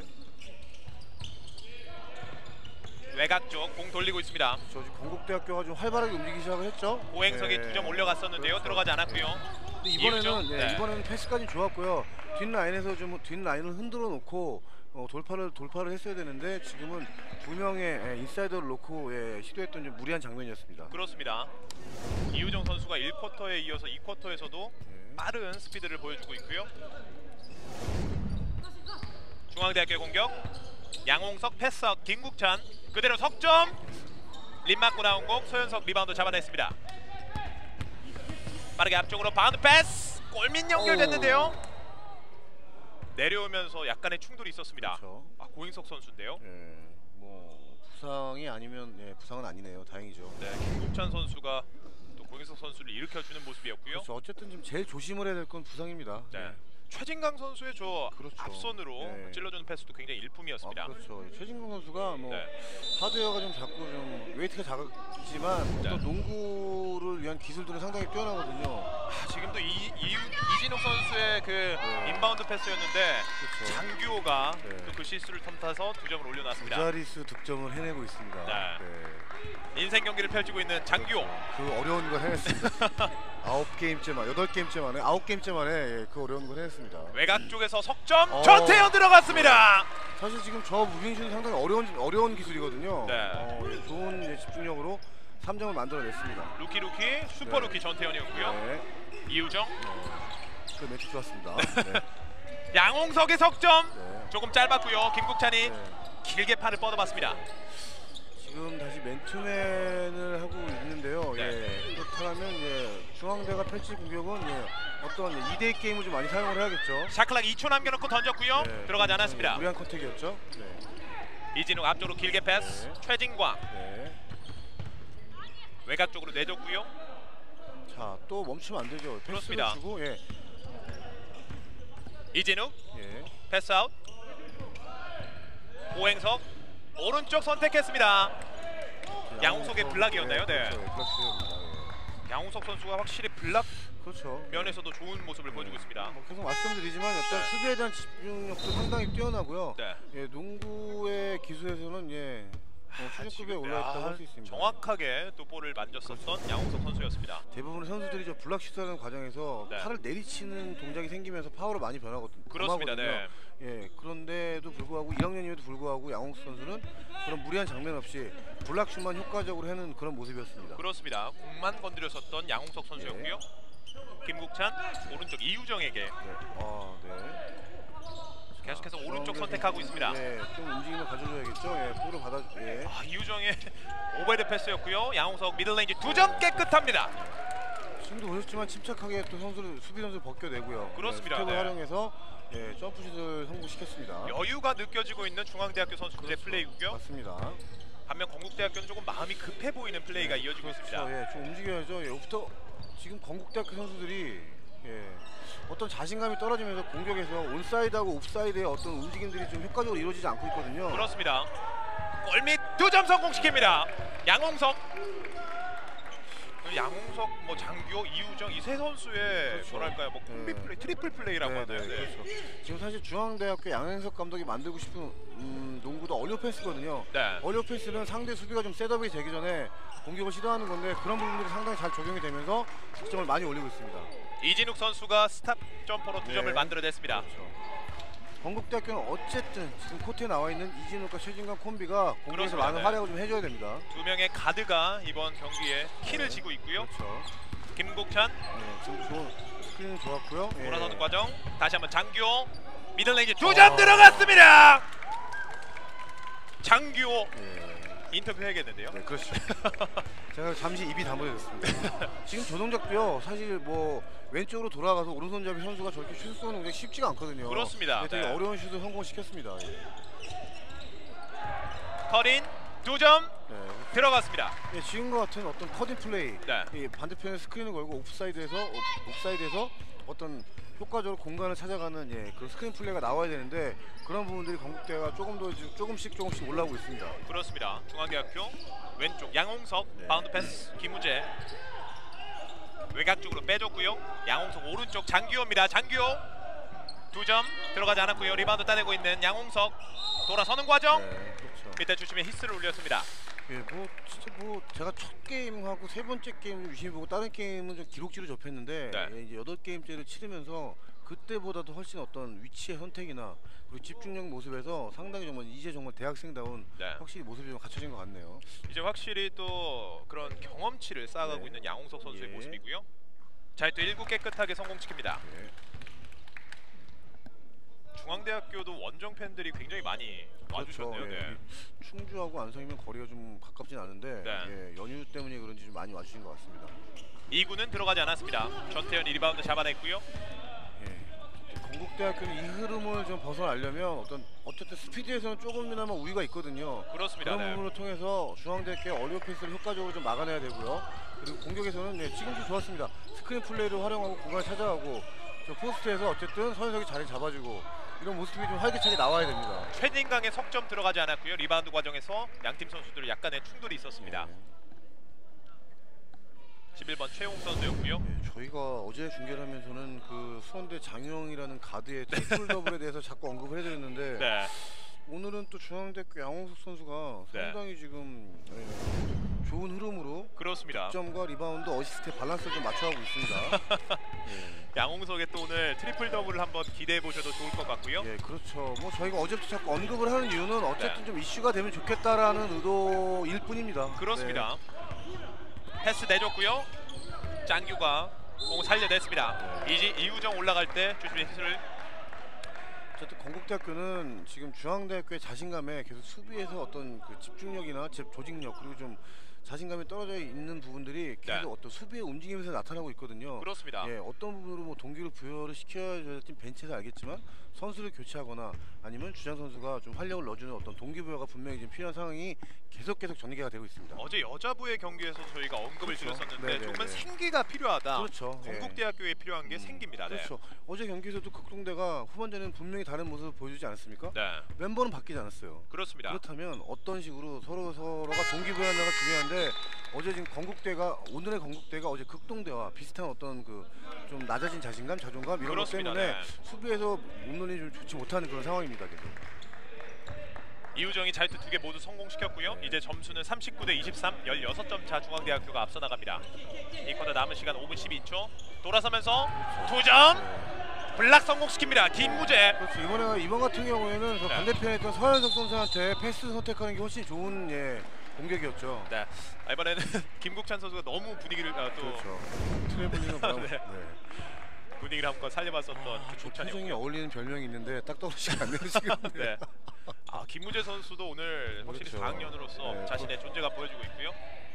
외곽 쪽 공 돌리고 있습니다. 저 지금 건국대학교가 좀 활발하게 움직이기 시작을 했죠. 고행석이 네. 2점 올려갔었는데요. 그렇죠. 들어가지 않았고요. 근데 이우정? 이번에는 네. 이번에는 패스까지 좋았고요. 뒷 라인에서 좀 뒷 라인을 흔들어 놓고 돌파를 했어야 되는데 지금은 두 명의 인사이더를 놓고 시도했던 좀 무리한 장면이었습니다. 그렇습니다. 이우정 선수가 1쿼터에 이어서 2쿼터에서도 네. 빠른 스피드를 보여주고 있고요. 중앙대학교의 공격. 양홍석 패스아웃 김국찬 그대로 석점. 림 맞고 나온 공 소연석 리바운드 잡아냈습니다. 빠르게 앞쪽으로 바운드 패스. 골밑 연결됐는데요. 내려오면서 약간의 충돌이 있었습니다. 그렇죠. 고인석 선수인데요. 뭐 부상이 아니면 부상은 아니네요. 다행이죠. 네, 김국찬 선수가 또 고인석 선수를 일으켜주는 모습이었고요. 그렇죠. 어쨌든 지금 제일 조심을 해야 될 건 부상입니다. 네. 최진강 선수의 저 그렇죠. 앞선으로 네. 찔러주는 패스도 굉장히 일품이었습니다. 그렇죠. 최진경 선수가 뭐 네. 하드웨어가 좀 작고 좀 웨이트가 작지만 네. 어떤 농구를 위한 기술들은 상당히 뛰어나거든요. 지금도 이진욱 선수의 그 네. 인바운드 패스였는데 그렇죠. 장규호가 네. 또 그 실수를 틈타서 2점을 올려놨습니다. 두자릿수 득점을 해내고 있습니다. 네. 인생 경기를 펼치고 있는 장규호. 그 어려운 걸 해냈습니다. 9게임째 만에 8게임째 만에 9게임째 만에 그 어려운 걸 해냈습니다. 외곽 쪽에서 석점 전태현 들어갔습니다. 사실 지금 저 무빙슛은 상당히 어려운 기술이거든요. 네. 좋은 집중력으로 3점을 만들어냈습니다. 루키 슈퍼 루키 전태현이었고요. 네. 이우정. 그 매치 좋았습니다. 네. 양홍석의 석점. 네. 조금 짧았고요. 김국찬이 네. 길게 팔을 뻗어봤습니다. 지금 다시 맨투맨을 하고 있는데요. 네. 그렇다면 중앙대가 펼칠 공격은 어떤 2대2 게임을 좀 많이 사용을 해야겠죠. 샤클락 2초 남겨놓고 던졌고요. 네. 들어가지 않았습니다. 무리한 컨택이었죠. 네. 이진욱 앞쪽으로 길게 패스. 네. 최진광 네. 외곽 쪽으로 내줬고요. 자, 또 멈추면 안 되죠. 패스를 그렇습니다. 주고 이진욱 예. 패스 아웃. 오행석 오른쪽 선택했습니다. 양홍석의 블락이었나요? 네. 그렇죠. 블락이었습니다. 양홍석 선수가 확실히 블락 그렇죠. 면에서도 좋은 모습을 보여주고 있습니다. 계속 말씀드리지만 일단 수비에 대한 집중력도 상당히 뛰어나고요. 네. 농구의 기술에서는 수준급에 올라있다고 할 수 있습니다. 정확하게 또 볼을 만졌었던 양홍석 선수였습니다. 대부분의 선수들이 저 블락 슛하는 과정에서 네. 팔을 내리치는 동작이 생기면서 파워로 많이 변하거든요. 그렇습니다. 네. 그런데도 불구하고 1학년임에도 불구하고 양홍석 선수는 그런 무리한 장면 없이 블락 슛만 효과적으로 해는 그런 모습이었습니다. 그렇습니다. 공만 건드렸었던 양홍석 선수였고요. 김국찬 오른쪽 이우정에게 네. 계속해서 오른쪽 선택하고 있습니다. 네, 좀 움직임을 가져줘야겠죠. 볼을 받아. 이우정의 오버헤드 패스였고요. 양홍석 미들레인지 2점 깨끗합니다. 지금도 보셨지만 침착하게 또 수비 선수를 벗겨내고요. 그렇습니다. 스텝을 네. 활용해서 점프슛을 성공시켰습니다. 여유가 느껴지고 있는 중앙대학교 선수들의 그렇죠. 플레이고요. 맞습니다. 반면 건국대학교는 조금 마음이 급해 보이는 플레이가 이어지고 있습니다. 좀 움직여야죠. 여기부터 지금 건국대학교 선수들이 어떤 자신감이 떨어지면서 공격에서 온사이드하고 옵사이드의 어떤 움직임들이 좀 효과적으로 이루어지지 않고 있거든요. 그렇습니다. 골밑 2점 성공시킵니다. 양홍석, 장규호, 이우정 이 세 선수의 그렇죠. 뭐랄까요, 콤비 플레이, 트리플 플레이라고 하나요? 네. 그렇죠. 지금 사실 중앙대학교 양현석 감독이 만들고 싶은 농구도 얼리오 패스거든요. 네. 얼리오 패스는 상대 수비가 좀 셋업이 되기 전에 공격을 시도하는 건데 그런 부분들이 상당히 잘 적용이 되면서 득점을 많이 올리고 있습니다. 이진욱 선수가 스탑 점퍼로 2점을 만들어냈습니다. 그렇죠. 건국대학교는 어쨌든 지금 코트에 나와 있는 이진욱과 최진강 콤비가 공격에서 그렇습니다. 많은 네. 활약을 좀 해줘야 됩니다. 두 명의 가드가 이번 경기에 키를 쥐고 있고요. 그렇죠. 김국찬 지금 좋은 스크린은 좋았고요. 돌아서는 과정. 다시 한번 장규호 미들레인지 2점 들어갔습니다. 장규호 예. 인터뷰 해야겠는데요. 네, 그렇죠. 제가 잠시 입이 다물어졌습니다. 지금 저 동작도요. 사실 뭐 왼쪽으로 돌아가서 오른손잡이 선수가 저렇게 슛 쏘는 게 쉽지가 않거든요. 그렇습니다. 네, 되게 네. 어려운 슛을 성공시켰습니다. 예. 커린 2점 네. 들어갔습니다. 네, 지금과 같은 어떤 커팅 플레이, 네. 이 반대편에 스크린을 걸고 옵사이드에서 어떤 효과적으로 공간을 찾아가는 그런 스크린 플레이가 나와야 되는데 그런 부분들이 건국대가 조금씩 올라오고 있습니다. 그렇습니다. 중앙대학교 왼쪽 양홍석 네. 바운드 패스 김우재 외곽 쪽으로 빼줬고요. 양홍석 오른쪽 장규호입니다. 장규호 2점 들어가지 않았고요. 리바운드 따내고 있는 양홍석 돌아서는 과정 네, 그렇죠. 밑에 주심에 히스를 올렸습니다. 예, 뭐 진짜 뭐 제가 첫 게임하고 세 번째 게임 유심히 보고 다른 게임은 좀 기록지로 접했는데 네. 예, 이제 8게임째를 치르면서 그때보다도 훨씬 어떤 위치의 선택이나 그리고 집중력 모습에서 상당히 정말 이제 정말 대학생다운 네. 확실히 모습이 좀 갖춰진 것 같네요. 이제 확실히 또 그런 경험치를 쌓아가고 네. 있는 양홍석 선수의 예. 모습이고요. 자, 또 1구 깨끗하게 성공시킵니다. 예. 중앙대학교도 원정 팬들이 굉장히 많이 와주셨네요. 예. 네. 충주하고 안성이면 거리가 좀 가깝진 않은데 네. 예, 연휴 때문에 그런지 좀 많이 와주신 것 같습니다. 2구는 들어가지 않았습니다. 전태현 리바운드 잡아냈고요. 예. 건국대학교는 이 흐름을 좀 벗어나려면 어쨌든 스피드에서는 조금이나마 우위가 있거든요. 그렇습니다. 그런 네. 부분을 통해서 중앙대학교의 어려운 패스를 효과적으로 좀 막아내야 되고요. 그리고 공격에서는 지금도 좋았습니다. 스크린 플레이를 활용하고 공간을 찾아가고 저 포스트에서 어쨌든 서현석이 자리 잡아주고 이런 모습이 좀 활기차게 나와야 됩니다. 최진강의 석점 들어가지 않았고요. 리바운드 과정에서 양팀 선수들 약간의 충돌이 있었습니다. 11번 최용 선수였고요. 예, 저희가 어제 중계를 하면서는 그 수원대 장유영이라는 가드의 트리플 더블에 대해서 자꾸 언급을 해드렸는데 네. 오늘은 또 중앙대학교 양홍석 선수가 네. 상당히 지금 좋은 흐름으로 그렇습니다. 득점과 리바운드, 어시스트의 밸런스를 좀 맞춰가고 있습니다. 예. 양홍석의 또 오늘 트리플 더블을 한번 기대해 보셔도 좋을 것 같고요. 예, 그렇죠. 뭐 저희가 어제부터 자꾸 언급을 하는 이유는 어쨌든 네. 좀 이슈가 되면 좋겠다라는 의도일 뿐입니다. 그렇습니다. 패스 내줬고요. 짱규가 공 살려냈습니다. 이우정 올라갈 때 주심의 히스를 어쨌든 건국대학교는 지금 중앙대학교의 자신감에 계속 수비에서 어떤 그 집중력이나 조직력 그리고 좀 자신감이 떨어져 있는 부분들이 계속 네. 어떤 수비의 움직임에서 나타나고 있거든요. 그렇습니다. 예, 어떤 부분으로 뭐 동기를 부여를 시켜야 될지 벤치에서 알겠지만 선수를 교체하거나 아니면 주장 선수가 좀 활력을 넣어주는 어떤 동기부여가 분명히 지금 필요한 상황이 계속 전개가 되고 있습니다. 어제 여자부의 경기에서 저희가 언급을 그렇죠. 드렸었는데 네네네. 조금은 생기가 필요하다. 그렇죠. 예. 건국대학교에 필요한 게 생깁니다. 네. 그렇죠. 어제 경기에서도 극동대가 후반전에는 분명히 다른 모습을 보여주지 않았습니까? 네. 멤버는 바뀌지 않았어요. 그렇습니다. 그렇다면 어떤 식으로 서로가 동기부여하는가 중요한데 어제 지금 오늘의 건국대가 어제 극동대와 비슷한 어떤 그 좀 낮아진 자신감, 자존감 이런 것 그렇습니다. 때문에 네. 수비에서 몸놀이 좀 좋지 못하는 그런 상황입니다. 계속. 이우정이 자유투 2개 모두 성공시켰고요. 네. 이제 점수는 39대 23, 16점 차 중앙대학교가 앞서 나갑니다. 이 쿼터 남은 시간 5분 12초. 돌아서면서 2점 블락 성공시킵니다. 김무재. 그렇죠. 이번 같은 경우에는 저 네. 반대편에 있던 서현석 선수한테 패스 선택하는 게 훨씬 좋은 공격이었죠. 네. 이번에는 김국찬 선수가 너무 분위기를 또 그렇죠. 트래블링을 바라보고. 네. 분위기를 한번 살려봤었던 저 표정이 김국찬이었고요. 어울리는 별명이 있는데 딱 떨어지지가 않네요 지금. 네. 김무재 선수도 오늘 확실히 그렇죠. 4학년으로서 네. 자신의 존재가 보여지고 있고요.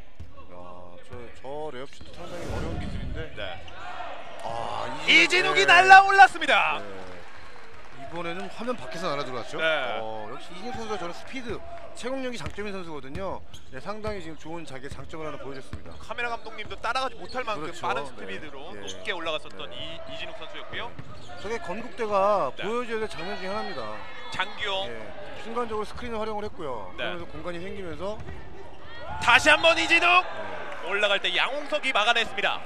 저 레이업슛도 상당히 어려운 기술인데. 네. 이진욱이 날라올랐습니다. 이번에는 화면 밖에서 날아 들어왔죠. 네. 역시 이진욱 선수가 저는 스피드, 체공력이 장점인 선수거든요. 네, 상당히 지금 좋은 자기의 장점을 하나 보여줬습니다. 카메라 감독님도 따라가지 못할 만큼 그렇죠. 빠른 네. 스피드로 예. 높게 올라갔었던 이진욱 선수였고요. 저게 건국대가 네. 보여줘야 될 장면 중에 하나입니다. 장규영 예, 순간적으로 스크린을 활용을 했고요. 네. 그러면서 공간이 생기면서 다시 한번 이진욱 네. 올라갈 때 양홍석이 막아냈습니다.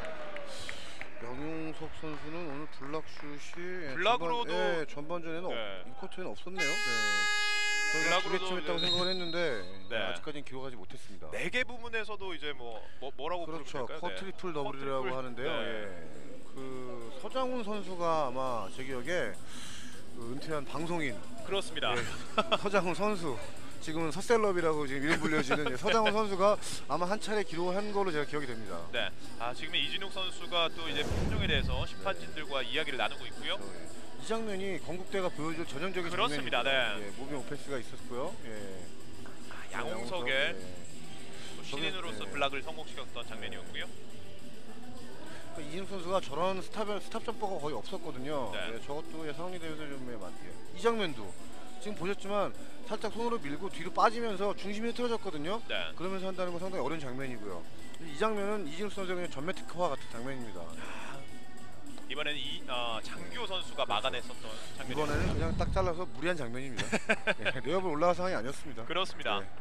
양용석 선수는 오늘 블락슛이 블락으로도 전반전에는 네. 이 쿼터에는 없었네요. 저희가 블락으로도 두개쯤 했다고 네. 생각을 했는데 네. 아직까지는 기록하지 못했습니다. 4개 부문에서도 이제 뭐라고 그렇죠. 부르면 될까요? 커트리플 더블이라고 커트리플. 하는데요. 네. 예. 그 서장훈 선수가 아마 제 기억에 그 은퇴한 방송인 그렇습니다. 서장훈 선수 지금은 서셀럽이라고 지금 이름 불려지는 서장훈 선수가 아마 한 차례 기록을 한 걸로 제가 기억이 됩니다. 네. 지금 이진욱 선수가 또 이제 판정에 대해서 심판진들과 이야기를 나누고 있고요. 이 장면이 건국대가 보여줄 전형적인 그렇습니다. 장면입니다. 네. 예, 무빙 오펜스가 있었고요. 예. 양홍석의 네. 신인으로서 네. 블락을 성공시켰던 장면이었고요. 이진욱 선수가 저런 스탑 점퍼가 거의 없었거든요. 네. 예, 저것도 상황에 대해서 좀 많대요. 이 장면도 지금 보셨지만 살짝 손으로 밀고 뒤로 빠지면서 중심이 흐트러졌거든요. 네. 그러면서 한다는 건 상당히 어려운 장면이고요. 이 장면은 이진욱 선수의 그냥 전매 특허와 같은 장면입니다. 이번에는 장규호 선수가 막아냈었던 장면이었습니다. 이번에는 그냥 딱 잘라서 무리한 장면입니다. 네, 레이업을 올라갈 상황이 아니었습니다. 그렇습니다. 네.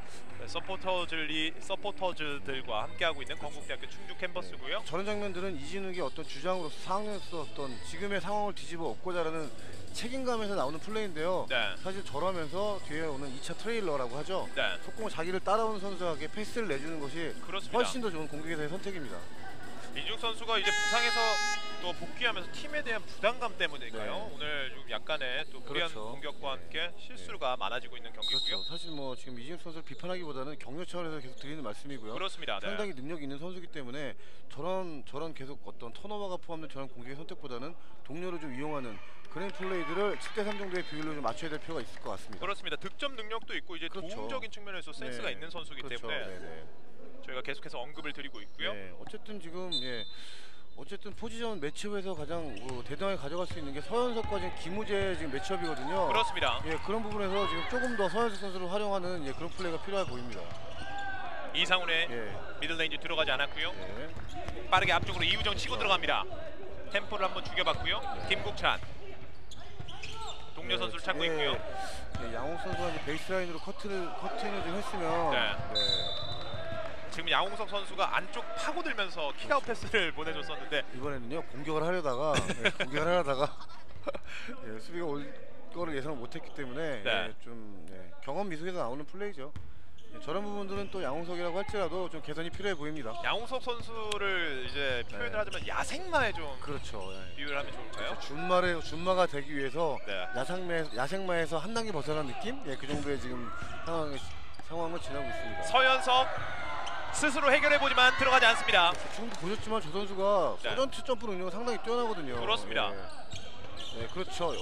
서포터즈들과 함께하고 있는 건국대학교 충주 캠퍼스고요. 저런 장면들은 이진욱이 어떤 주장으로서 상황에서 어떤 지금의 상황을 뒤집어 엎고자라는 책임감에서 나오는 플레이인데요. 네. 사실 저러면서 뒤에 오는 2차 트레일러라고 하죠. 네. 속공 자기를 따라오는 선수에게 패스를 내주는 것이 그렇습니다. 훨씬 더 좋은 공격에서의 선택입니다. 이진욱 선수가 이제 부상에서 또 복귀하면서 팀에 대한 부담감 때문일까요? 네. 오늘 좀 약간의 또 무리한 그렇죠. 공격과 네. 함께 실수가 많아지고 있는 경기고요. 그렇죠. 사실 뭐 지금 이진욱 선수를 비판하기보다는 격려 차원에서 계속 드리는 말씀이고요. 그렇습니다. 네. 상당히 능력이 있는 선수이기 때문에 저런 계속 어떤 턴오버가 포함된 저런 공격의 선택보다는 동료를 좀 이용하는 그런 플레이들을 7대3 정도의 비율로 좀 맞춰야 될 필요가 있을 것 같습니다. 그렇습니다. 득점 능력도 있고 이제 그렇죠. 도움적인 측면에서 센스가 네. 있는 선수이기 그렇죠. 때문에 네네. 저희가 계속해서 언급을 드리고 있고요. 네. 어쨌든 지금 어쨌든 포지션 매치업에서 가장 대등하게 가져갈 수 있는 게 서현석과 지금 김우재 지금 매치업이거든요. 그렇습니다. 예, 그런 부분에서 지금 조금 더 서현석 선수를 활용하는 그런 플레이가 필요해 보입니다. 이상훈의 예. 미들레인지 들어가지 않았고요. 네. 빠르게 앞쪽으로 이우정 치고 들어갑니다. 템포를 한번 죽여봤고요. 김국찬 동료 선수를 찾고 있고요. 예, 양홍 선수가 이제 베이스라인으로 커팅을 좀 했으면 네. 지금 양홍석 선수가 안쪽 파고들면서 킥아웃 패스를 보내줬었는데 이번에는요 공격을 하려다가 예, 수비가 올 거를 예상을 못했기 때문에 네. 경험 미숙에서 나오는 플레이죠. 예, 저런 부분들은 또 양홍석이라고 할지라도 좀 개선이 필요해 보입니다. 양홍석 선수를 이제 표현을 네. 하자면 야생마에 좀 그렇죠. 예. 비유를 하면 좋을까요? 준마가 되기 위해서 네. 야생마에서 한 단계 벗어난 느낌? 예, 그 정도의 지금 상황을 지나고 있습니다. 서현석 스스로 해결해보지만 들어가지 않습니다. 지금 보셨지만 저 선수가 네. 서전트 점프 능력은 상당히 뛰어나거든요. 그렇습니다. 예, 그렇죠.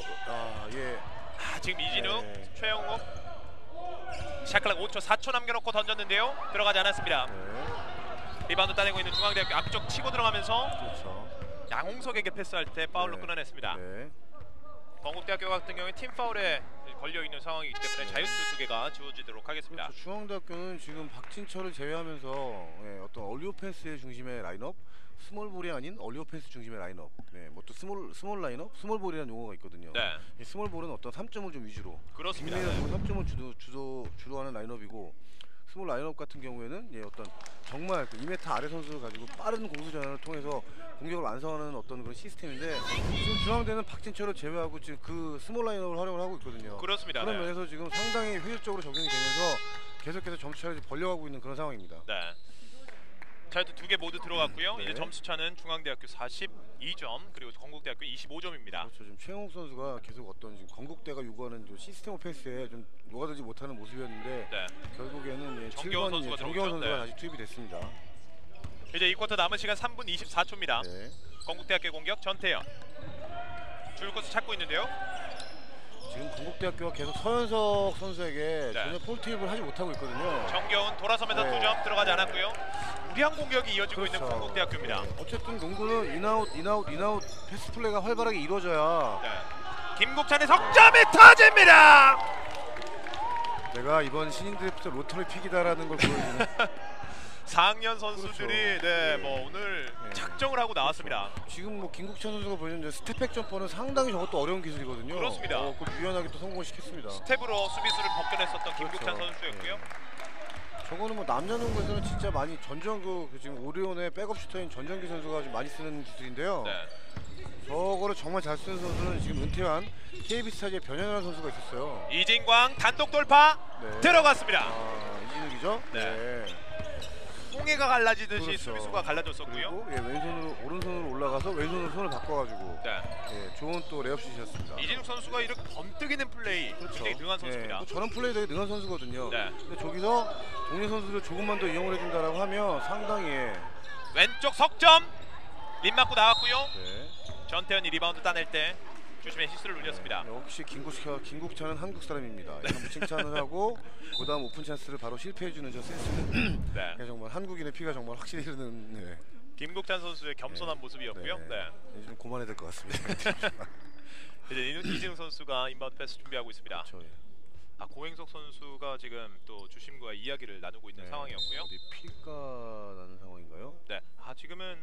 지금 이진욱, 네. 최영욱 샤클락 5초 4초 남겨놓고 던졌는데요. 들어가지 않았습니다. 네, 리바운드 따내고 있는 중앙대학교 앞쪽 치고 들어가면서 그렇죠. 양홍석에게 패스할 때 파울로 네. 끊어냈습니다. 네. 건국대학교 같은 경우에 팀 파울에 걸려있는 상황이기 때문에 자유투 2개가 주어지도록 하겠습니다. 그렇죠. 중앙대학교는 지금 박진철을 제외하면서 어떤 얼리 오펜스의 중심의 라인업, 스몰볼이 아닌 얼리 오펜스 중심의 라인업, 뭐 또 스몰 라인업, 스몰볼이라는 용어가 있거든요. 네. 이 스몰볼은 어떤 3점을 좀 위주로, 그렇습니다. 빅맨은 3점을 주로 하는 라인업이고, 스몰 라인업 같은 경우에는 어떤 정말 2m 아래 선수를 가지고 빠른 공수 전환을 통해서 공격을 완성하는 어떤 그런 시스템인데, 지금 중앙대는 박진철을 제외하고 지금 그 스몰 라인업을 활용을 하고 있거든요. 그렇습니다. 그런 네. 면에서 지금 상당히 효율적으로 적용이 되면서 계속해서 점수차를 벌려가고 있는 그런 상황입니다. 네. 자유투 2개 모두 들어갔고요. 네. 이제 점수차는 중앙대학교 42점 그리고 건국대학교 25점입니다. 그렇죠. 지금 최영욱 선수가 계속 어떤 지금 건국대가 요구하는 좀 시스템 오펜스에 좀 녹아들지 못하는 모습이었는데 네. 결국에는 정겨운 7번 선수가 정겨운 들어오죠. 선수가 네. 다시 투입이 됐습니다. 이제 이 쿼터 남은 시간 3분 24초입니다. 네. 건국대학교 공격 전태현 줄 곳을 찾고 있는데요. 지금 건국대학교가 계속 서현석 선수에게 네. 전혀 볼 투입을 하지 못하고 있거든요. 정겨운 돌아서면서 네. 2점 들어가지 않았고요. 무리한 공격이 이어지고 있는 그렇죠. 건국대학교입니다. 네. 어쨌든 농구는 인아웃 패스 플레이가 활발하게 이루어져야 네. 김국찬의 석점이 터집니다. 내가 이번 신인 드래프트 로터리 픽이다라는 걸 보여주는 4학년 선수들이 그렇죠. 네, 네. 뭐 오늘 네. 작정을 하고 나왔습니다. 지금 뭐 김국찬 선수가 보여준 스텝백 점퍼는 상당히 저것도 어려운 기술이거든요. 그렇습니다. 그걸 유연하게 또 성공을 시켰습니다. 스텝으로 수비수를 벗겨냈었던 김국찬 그렇죠. 선수였고요. 저거는 뭐 남자 농구에서는 진짜 많이 전정구 지금 오리온의 백업 슈터인 전정기 선수가 좀 많이 쓰는 기술인데요. 네. 저거를 정말 잘 쓰는 선수는 지금 은퇴한 KB 스타즈의 변현환 선수가 있었어요. 이진광 단독 돌파 네. 들어갔습니다. 이진욱이죠. 네. 홍해가 갈라지듯이 그렇죠. 수비수가 갈라졌었고요. 그리고 왼손으로 오른손으로 올라가서 왼손으로 손을 바꿔가지고 네. 좋은 또 레이업슛이었습니다. 이진욱 선수가 이렇게 번뜩이는 플레이 굉장히 능한 선수입니다. 또 저런 플레이 되게 능한 선수거든요. 네. 근데 저기서 동료 선수를 조금만 더 이용을 해준다라고 하면 상당히 왼쪽 석점 림 맞고 나왔고요. 네. 전태현이 리바운드 따낼 때 주심의 시스를 눌렸습니다. 역시 김국찬은 한국 사람입니다. 한번 칭찬을 하고 그다음 오픈 찬스를 바로 실패해주는 저 센스는 네. 정말 한국인의 피가 정말 확실히 흐르는. 네. 김국찬 선수의 겸손한 모습이었고요. 네. 좀 고만해야 될 것 같습니다. 이제 이진욱 선수가 인바운드 패스 준비하고 있습니다. 그렇죠, 예. 고행석 선수가 지금 또 주심과 이야기를 나누고 있는 상황이었고요. 어디 피가 나는 상황인가요? 네. 지금은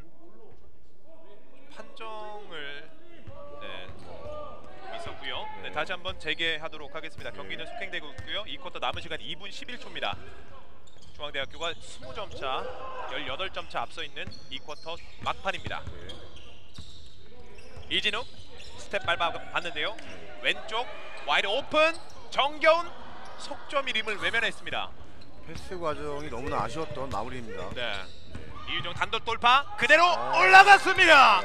판정을 있었고요. 네, 다시 한번 재개하도록 하겠습니다. 경기는 속행되고 있고요. 이 쿼터 남은 시간 2분 11초입니다. 중앙대학교가 20점 차, 18점 차 앞서 있는 이 쿼터 막판입니다. 이진욱 스텝 밟아봤는데요. 왼쪽 와이드 오픈, 정겨운 석점이 림을 외면했습니다. 패스 과정이 너무나 아쉬웠던 마무리입니다. 네. 이유정 단독 돌파 그대로 올라갔습니다.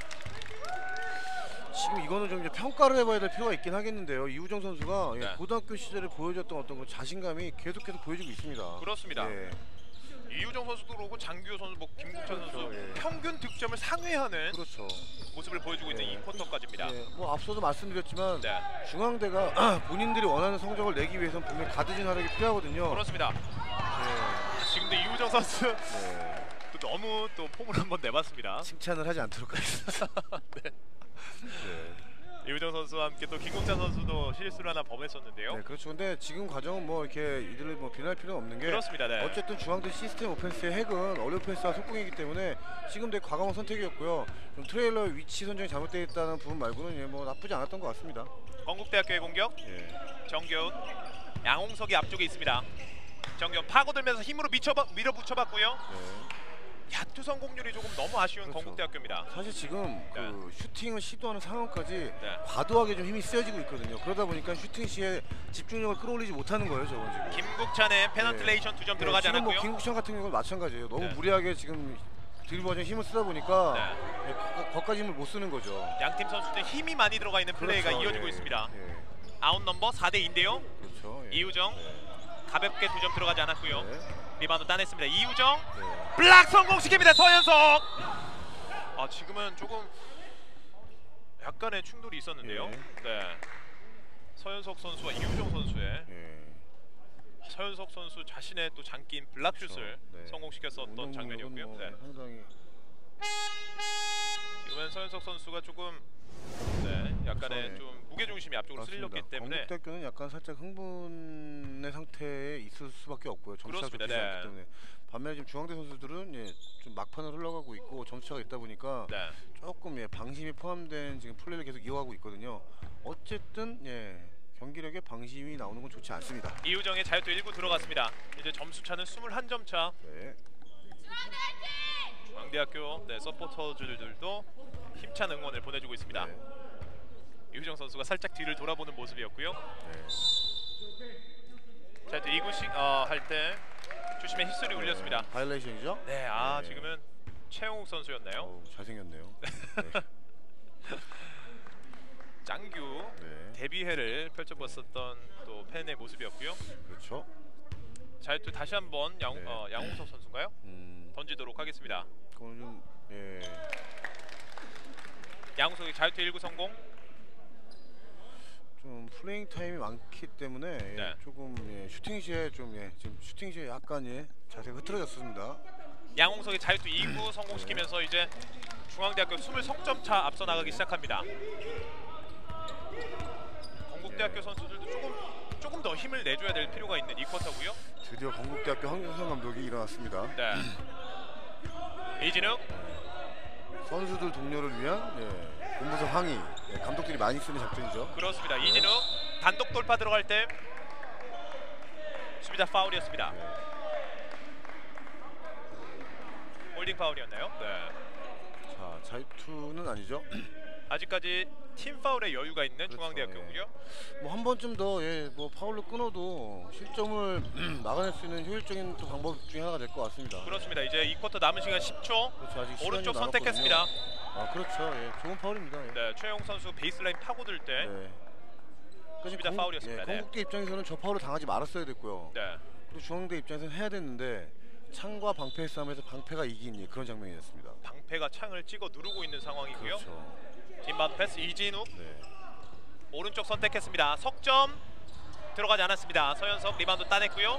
지금 이거는 좀 이제 평가를 해봐야 될 필요가 있긴 하겠는데요. 이우정 선수가 네. 고등학교 시절에 보여줬던 어떤 그 자신감이 계속해서 보여주고 있습니다. 그렇습니다. 예. 이유정 선수도 그렇고 장규호 선수, 김국찬 선수 그렇죠, 예. 평균 득점을 상회하는 그렇죠. 모습을 보여주고 있는 이 쿼터까지입니다. 예, 뭐 앞서도 말씀드렸지만 네. 중앙대가 본인들이 원하는 성적을 내기 위해서는 분명히 가드진 하력이 필요하거든요. 그렇습니다. 예. 지금도 이유정 선수 예. 또 너무 또 폼을 한번 내봤습니다. 칭찬을 하지 않도록 하겠습니다. 네. 네. 이유정 선수와 함께 또 김국찬 선수도 실수를 하나 범했었는데요. 네, 그렇죠. 근데 지금 과정은 뭐 이렇게 이들을 뭐 비난할 필요는 없는 게 그렇습니다. 네. 어쨌든 중앙대 시스템 오펜스의 핵은 얼리 오펜스와 속공이기 때문에 지금 되게 과감한 선택이었고요. 좀 트레일러 위치 선정이 잘못되어 있다는 부분 말고는 예, 뭐 나쁘지 않았던 것 같습니다. 건국대학교의 공격. 예. 정겨운, 양홍석이 앞쪽에 있습니다. 정겨운 파고들면서 힘으로 밀어붙여봤고요. 네. 야투 성공률이 조금 너무 아쉬운 그렇죠. 건국대학교입니다. 사실 지금 그 슈팅을 시도하는 상황까지 네. 과도하게 좀 힘이 쓰여지고 있거든요. 그러다 보니까 슈팅 시에 집중력을 끌어올리지 못하는 거예요, 저건 지금. 김국찬의 페널티레이션 2점 들어가지 지금 않았고요. 뭐 김국찬 같은 경우는 마찬가지예요. 너무 네. 무리하게 지금 드리블 과정에 힘을 쓰다 보니까 네. 거기까지 힘을 못 쓰는 거죠. 양팀 선수들 힘이 많이 들어가 있는 플레이가 그렇죠. 이어지고 예, 있습니다. 예. 아웃 넘버 4대2인데요. 그렇죠. 예. 이우정 가볍게 2점 들어가지 않았고요. 네. 리바운드 따냈습니다. 이우정 네. 블락 성공시킵니다. 서현석. 지금은 조금 약간의 충돌이 있었는데요. 예. 네. 서현석 선수와 이우정 선수의 예. 서현석 선수 자신의 또 장기인 블락슛을 네. 성공시켰었던 운동 장면이었고요. 능력은 네. 뭐 상당히 지금은 서현석 선수가 조금 약간의 그렇죠. 좀 무게 중심이 앞쪽으로 쓸렸기 때문에 건국대학교는 약간 살짝 흥분의 상태에 있을 수밖에 없고요. 점수차가 그렇습니다. 좋지 네. 않기 때문에. 반면에 지금 중앙대 선수들은 예, 좀 막판을 흘러가고 있고 점수차가 있다 보니까 네. 조금 방심이 포함된 지금 플레이를 계속 이어가고 있거든요. 어쨌든 경기력에 방심이 나오는 건 좋지 않습니다. 이우정의 자유투 1구 들어갔습니다. 이제 점수차는 21점 차. 네. 중앙대학교 서포터즈들도 힘찬 응원을 보내주고 있습니다. 네. 이우정 선수가 살짝 뒤를 돌아보는 모습이었고요. 네. 자유투 2구씩 할 때 주심의 휘슬이 울렸습니다. 바이올레이션이죠? 네, 네. 지금은 최용욱 선수였나요? 잘생겼네요. 네. 짱규 네. 데뷔회를 펼쳐봤었던 또 팬의 모습이었고요. 그렇죠. 자유투 다시 한번 네. 양홍석 선수인가요? 던지도록 하겠습니다. 그거는 좀 양홍석이 자유투 1구 성공. 좀 플레잉 타임이 많기 때문에 네. 조금 슈팅 시에 좀 지금 슈팅 시에 약간 자세가 흐트러졌습니다. 양홍석이 자유투 2구 성공시키면서 이제 중앙대학교 20석점 차 앞서 나가기 시작합니다. 건국대학교 선수들도 조금 더 힘을 내줘야 될 필요가 있는 이 쿼터고요. 드디어 건국대학교 황준성 감독이 일어났습니다. 네. 이진욱 선수들 동료를 위한 본부서 항의 감독들이 많이 쓰는 작전이죠. 그렇습니다. 이진욱 단독 돌파 들어갈 때 수비자 파울이었습니다. 홀딩 파울이었나요? 네. 자, 자유투는 아니죠. 아직까지 팀 파울의 여유가 있는 그렇죠, 중앙대학교고요. 뭐 한 번쯤 더 뭐 파울로 끊어도 실점을 막아낼 수 있는 효율적인 또 방법 중에 하나가 될 것 같습니다. 그렇습니다. 이제 이 쿼터 남은 시간 10초. 그렇죠. 아직 시간이 오른쪽 남았거든요. 선택했습니다. 그렇죠. 좋은 파울입니다. 네, 최용 선수 베이스라인 파고들 때 수비자 파울이었습니다. 네. 건국대 입장에서는 저 파울을 당하지 말았어야 됐고요. 네. 그리고 중앙대 입장에서는 해야 됐는데 창과 방패의 싸움에서 방패가 이긴 그런 장면이었습니다. 방패가 창을 찍어 누르고 있는 상황이고요. 그렇죠. 뒷바운드 패스 이진욱 네. 오른쪽 선택했습니다. 석점 들어가지 않았습니다. 서현석 리바운드 따냈고요.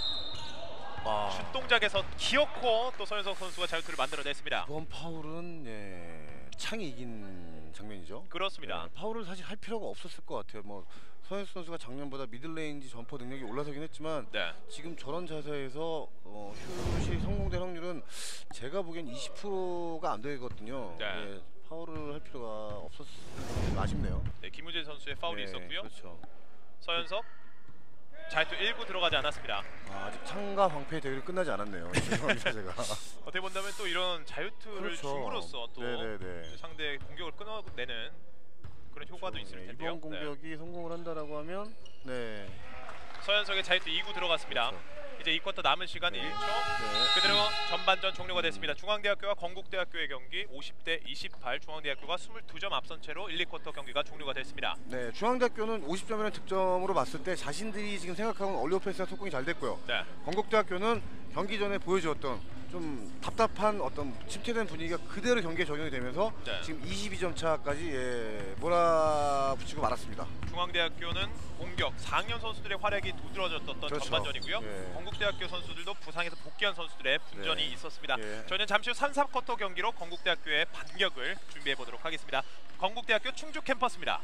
슛 동작에서 기어코 또 서현석 선수가 자유투를 만들어냈습니다. 이번 파울은 창이 이긴 장면이죠. 그렇습니다. 파울을 사실 할 필요가 없었을 것 같아요. 뭐 서현석 선수가 작년보다 미들레인지 점퍼 능력이 올라서긴 했지만 네. 지금 저런 자세에서 슛이 성공될 확률은 제가 보기엔 20%가 안 되거든요. 네. 파울을 할 필요가 없었을 아쉽네요. 네, 김우재 선수의 파울이 있었고요. 그렇죠. 서현석 자유투 1구 들어가지 않았습니다. 아직 창과 방패의 대결이 끝나지 않았네요. 죄송합니다 제가. 어떻게 본다면 또 이런 자유투를 그렇죠. 줌으로써 또 네네네. 상대의 공격을 끊어내는 그런 효과도 있을 텐데요. 이번 공격이 성공을 한다라고 하면 서현석의 자유투 2구 들어갔습니다. 그렇죠. 이제 2쿼터 남은 시간 1초. 그대로 전반전 종료가 됐습니다. 중앙대학교와 건국대학교의 경기 50대 28. 중앙대학교가 22점 앞선 채로 1, 2쿼터 경기가 종료가 됐습니다. 네, 중앙대학교는 50점이라는 득점으로 봤을 때 자신들이 지금 생각하는 얼리 오펜스가 속공이 잘 됐고요. 네. 건국대학교는 경기 전에 보여주었던 좀 답답한 어떤 침체된 분위기가 그대로 경기에 적용이 되면서 지금 22점 차까지 몰아붙이고 말았습니다. 중앙대학교는 공격 4학년 선수들의 활약이 두드러졌던 그렇죠. 전반전이고요. 건국대학교 선수들도 부상에서 복귀한 선수들의 분전이 있었습니다. 저희는 잠시 후 3, 4쿼터 경기로 건국대학교의 반격을 준비해 보도록 하겠습니다. 건국대학교 충주 캠퍼스입니다.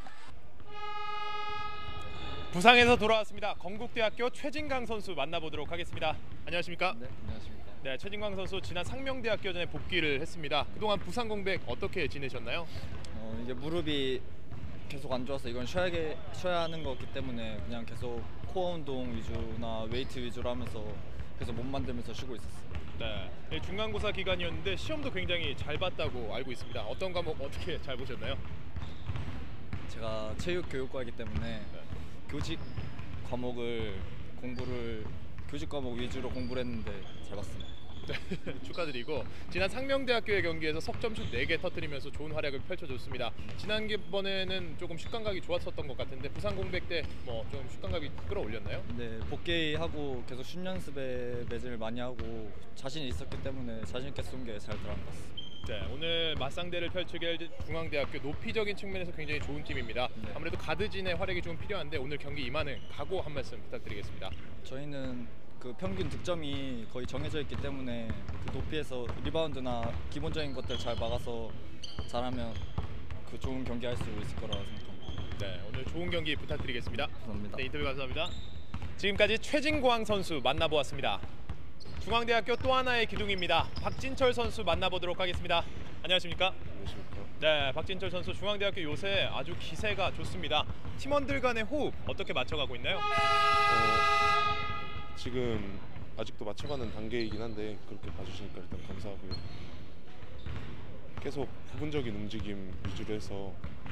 부상에서 돌아왔습니다. 건국대학교 최진강 선수 만나보도록 하겠습니다. 안녕하십니까? 네, 안녕하십니까. 네, 최진강 선수 지난 상명대학교전에 복귀를 했습니다. 그동안 부상 공백 어떻게 지내셨나요? 이게 무릎이 계속 안 좋아서 이건 쉬어야 하는 거기 때문에 그냥 계속 코어 운동 위주나 웨이트 위주로 하면서 계속 몸 만들면서 쉬고 있었어요. 네, 중간고사 기간이었는데 시험도 굉장히 잘 봤다고 알고 있습니다. 어떤 과목 어떻게 잘 보셨나요? 제가 체육교육과이기 때문에 교직 과목 위주로 공부를 했는데 잘 봤습니다. 축하드리고 지난 상명대학교의 경기에서 석점슛 4개 터뜨리면서 좋은 활약을 펼쳐줬습니다. 지난번에는 조금 슛 감각이 좋았었던 것 같은데 부상 공백 때 뭐 좀 슛 감각이 끌어올렸나요? 네, 복귀하고 계속 슛 연습에 매진을 많이 하고 자신이 있었기 때문에 자신 있게 쏜 게 잘 들어간 것 같습니다. 네, 오늘 맞상대를 펼치게 될 중앙대학교 높이적인 측면에서 굉장히 좋은 팀입니다. 네. 아무래도 가드진의 활약이 좀 필요한데 오늘 경기 임하는 각오 한 말씀 부탁드리겠습니다. 저희는 그 평균 득점이 거의 정해져 있기 때문에 그 높이에서 리바운드나 기본적인 것들 잘 막아서 잘하면 그 좋은 경기 할 수 있을 거라고 생각합니다. 네, 오늘 좋은 경기 부탁드리겠습니다. 감사합니다. 네, 인터뷰 감사합니다. 지금까지 최진광 선수 만나보았습니다. 중앙대학교 또 하나의 기둥입니다. 박진철 선수 만나보도록 하겠습니다. 안녕하십니까? 안녕하십니까. 네, 박진철 선수 중앙대학교 요새 아주 기세가 좋습니다. 팀원들 간의 호흡 어떻게 맞춰가고 있나요? 지금 아직도 맞춰가는 단계이긴 한데 그렇게 봐주시니까 일단 감사하고요. 계속 부분적인 움직임 위주로 해서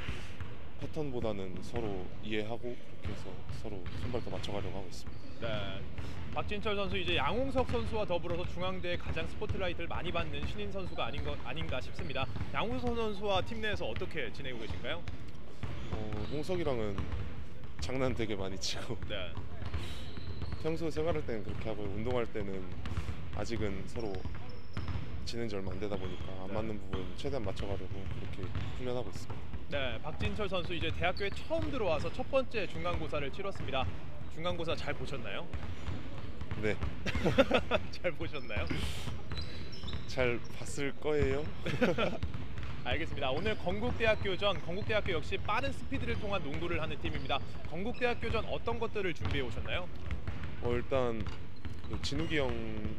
패턴보다는 서로 이해하고 그렇게 해서 서로 손발 더 맞춰가려고 하고 있습니다. 네, 박진철 선수 이제 양홍석 선수와 더불어서 중앙대에 가장 스포트라이트를 많이 받는 신인 선수가 아닌가 싶습니다. 양홍석 선수와 팀 내에서 어떻게 지내고 계신가요? 홍석이랑은 장난 되게 많이 치고 네. 평소 생활할 때는 그렇게 하고 운동할 때는 아직은 서로 지낸 지 얼마 안 되다 보니까 안 맞는 부분 최대한 맞춰가려고 그렇게 훈련하고 있습니다. 네, 박진철 선수 이제 대학교에 처음 들어와서 첫 번째 중간고사를 치렀습니다. 중간고사 잘 보셨나요? 네. 잘 보셨나요? 잘 봤을 거예요. 알겠습니다. 오늘 건국대학교전, 건국대학교 역시 빠른 스피드를 통한 농구를 하는 팀입니다. 건국대학교전 어떤 것들을 준비해 오셨나요? 일단 그 진욱이 형이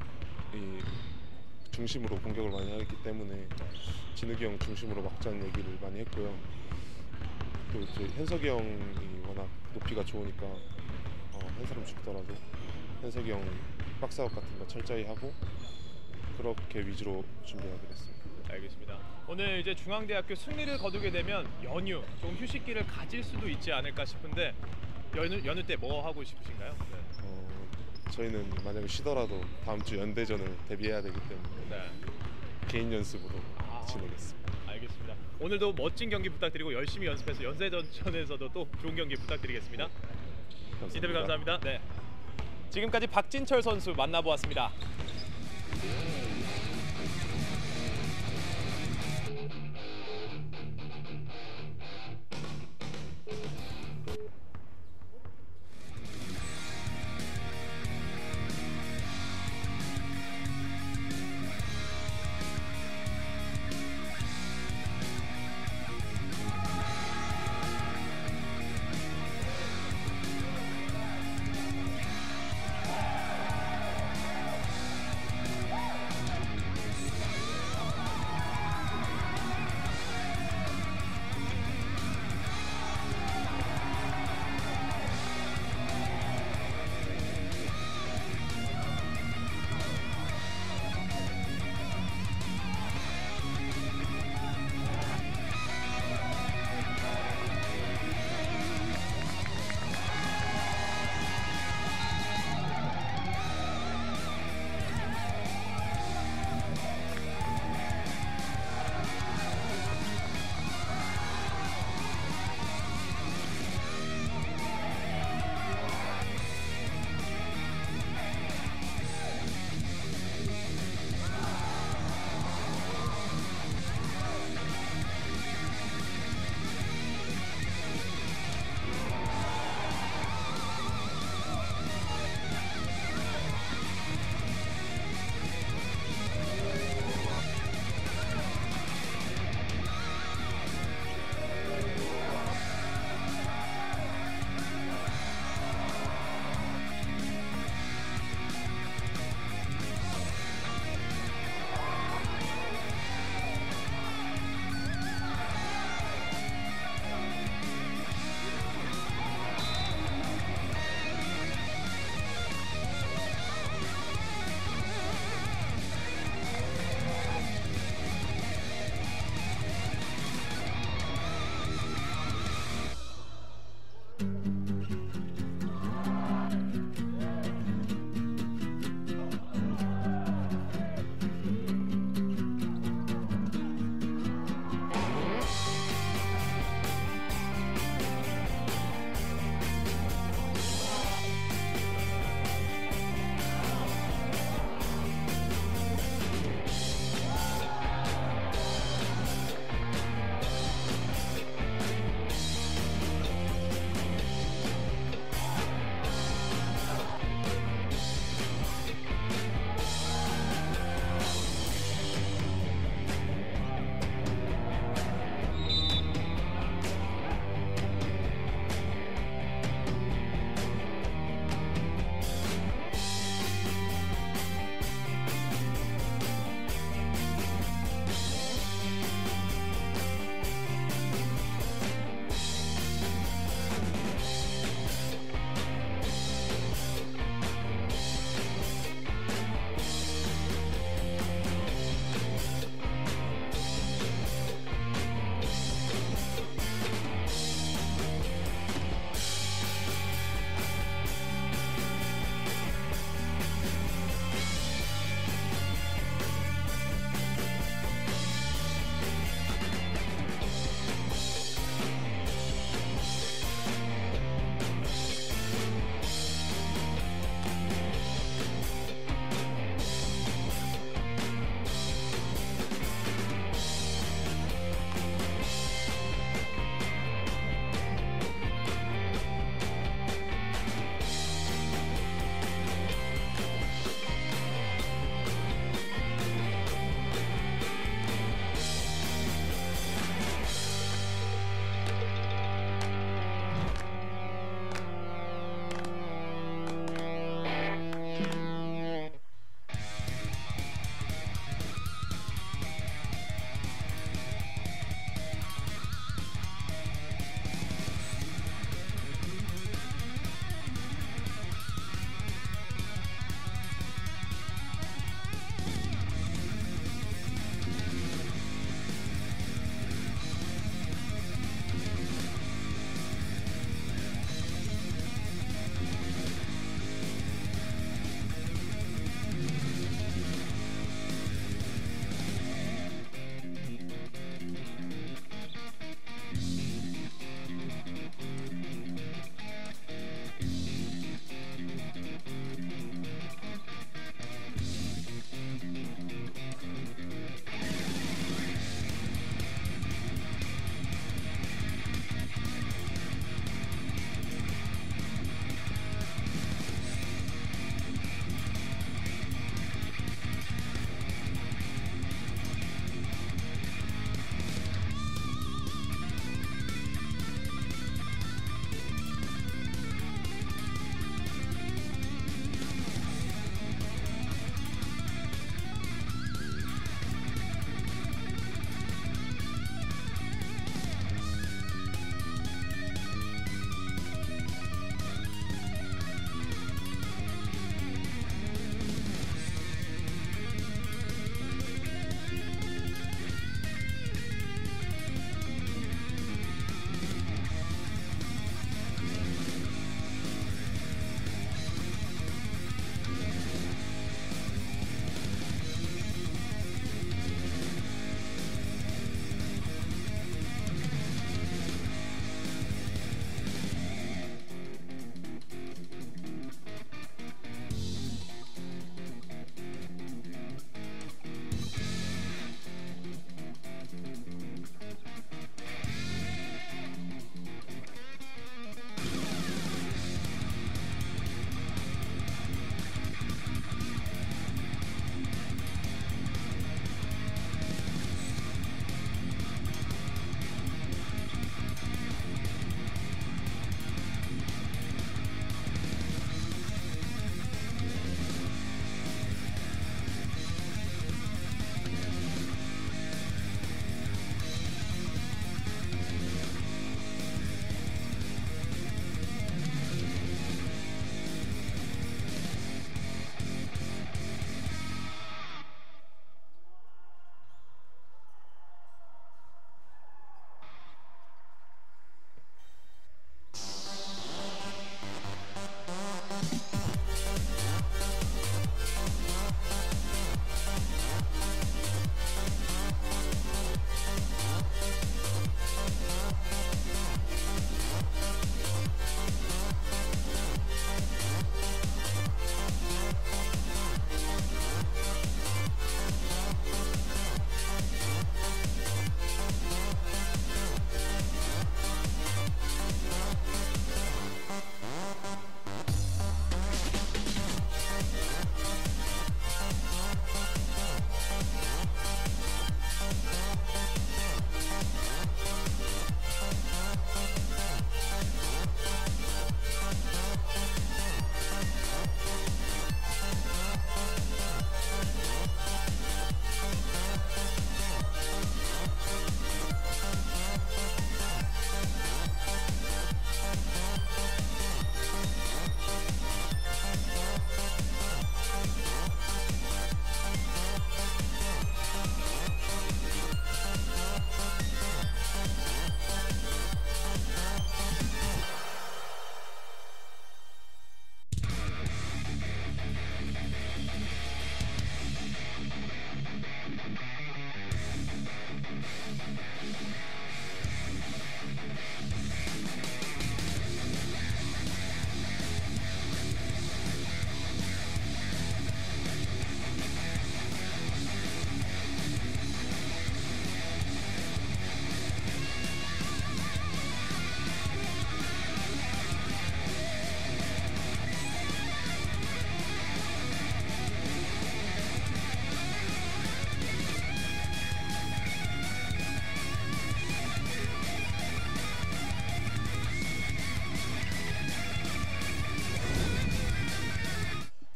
중심으로 공격을 많이 하기 때문에 진욱이 형 중심으로 막자는 얘기를 많이 했고요. 또 이제 현석이 형이 워낙 높이가 좋으니까 한 사람 죽더라도 현석이 형 박스아웃 같은 거 철저히 하고 그렇게 위주로 준비하게 됐습니다. 알겠습니다. 오늘 이제 중앙대학교 승리를 거두게 되면 연휴, 좀 휴식기를 가질 수도 있지 않을까 싶은데 연휴 때 뭐 하고 싶으신가요? 네. 저희는 만약에 쉬더라도 다음 주 연대전을 대비해야 되기 때문에 개인 연습으로 지내겠습니다. 알겠습니다. 오늘도 멋진 경기 부탁드리고 열심히 연습해서 연세전에서도 또 좋은 경기 부탁드리겠습니다. 감사합니다. 인터뷰 감사합니다. 네. 지금까지 박진철 선수 만나보았습니다.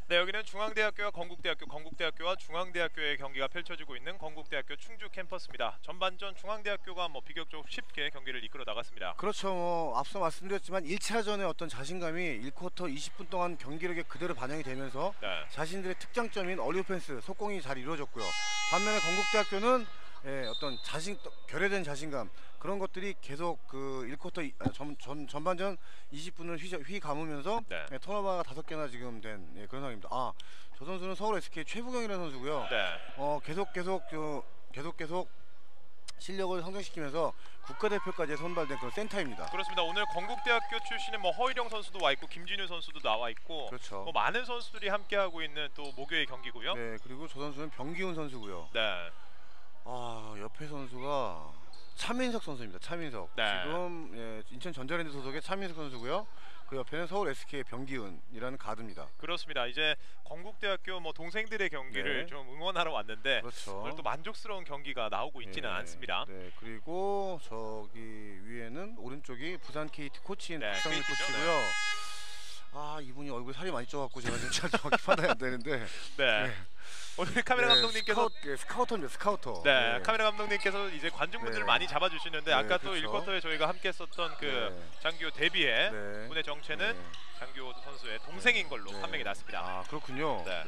네, 여기는 중앙대학교와 건국대학교, 건국대학교와 중앙대학교의 경기가 펼쳐지고 있는 건국대학교 충주 캠퍼스입니다. 전반전 중앙대학교가 비교적 쉽게 경기를 이끌어 나갔습니다. 그렇죠. 앞서 말씀드렸지만 1차전의 어떤 자신감이 1쿼터 20분 동안 경기력에 그대로 반영이 되면서 네. 자신들의 특장점인 얼리 오펜스, 속공이 잘 이루어졌고요. 반면에 건국대학교는 어떤 결여된 자신감 그런 것들이 계속 그 1쿼터 전반전 20분을 휘 감으면서 네. 턴오버가 5개나 지금 된 그런 상황입니다. 저 선수는 서울 SK 최부경이라는 선수고요. 네. 계속 실력을 성장시키면서 국가대표까지 선발된 그런 센터입니다. 그렇습니다. 오늘 건국대학교 출신의 허일영 선수도 와 있고 김진우 선수도 나와 있고 그렇죠. 많은 선수들이 함께 하고 있는 또 목요일 경기고요. 네, 그리고 저 선수는 병기훈 선수고요. 네. 옆에 선수가 차민석 선수입니다. 차민석. 네. 지금 인천 전자랜드 소속의 차민석 선수고요. 그 옆에는 서울 SK의 병기훈이라는 가드입니다. 그렇습니다. 이제 건국대학교 동생들의 경기를 네. 좀 응원하러 왔는데 그렇죠. 오늘 또 만족스러운 경기가 나오고 있지는 않습니다. 네, 그리고 저기 위에는 오른쪽이 부산 KT 코치인 네, 박상민 KT 죠? 코치고요. 이분이 얼굴 살이 많이 쪄갖고 제가 진짜 정확히 판단이 안 되는데. 네. 네. 오늘 카메라 감독님께서 스카우터입니다. 스카우터. 네, 카메라 감독님께서 이제 관중분들을 네. 많이 잡아주시는데 네, 아까 또 그렇죠. 1쿼터에 저희가 함께 했었던 그 장규호 데뷔의 네. 분의 정체는 네. 장규호 선수의 동생인 걸로 네. 판명이 났습니다. 그렇군요. 네.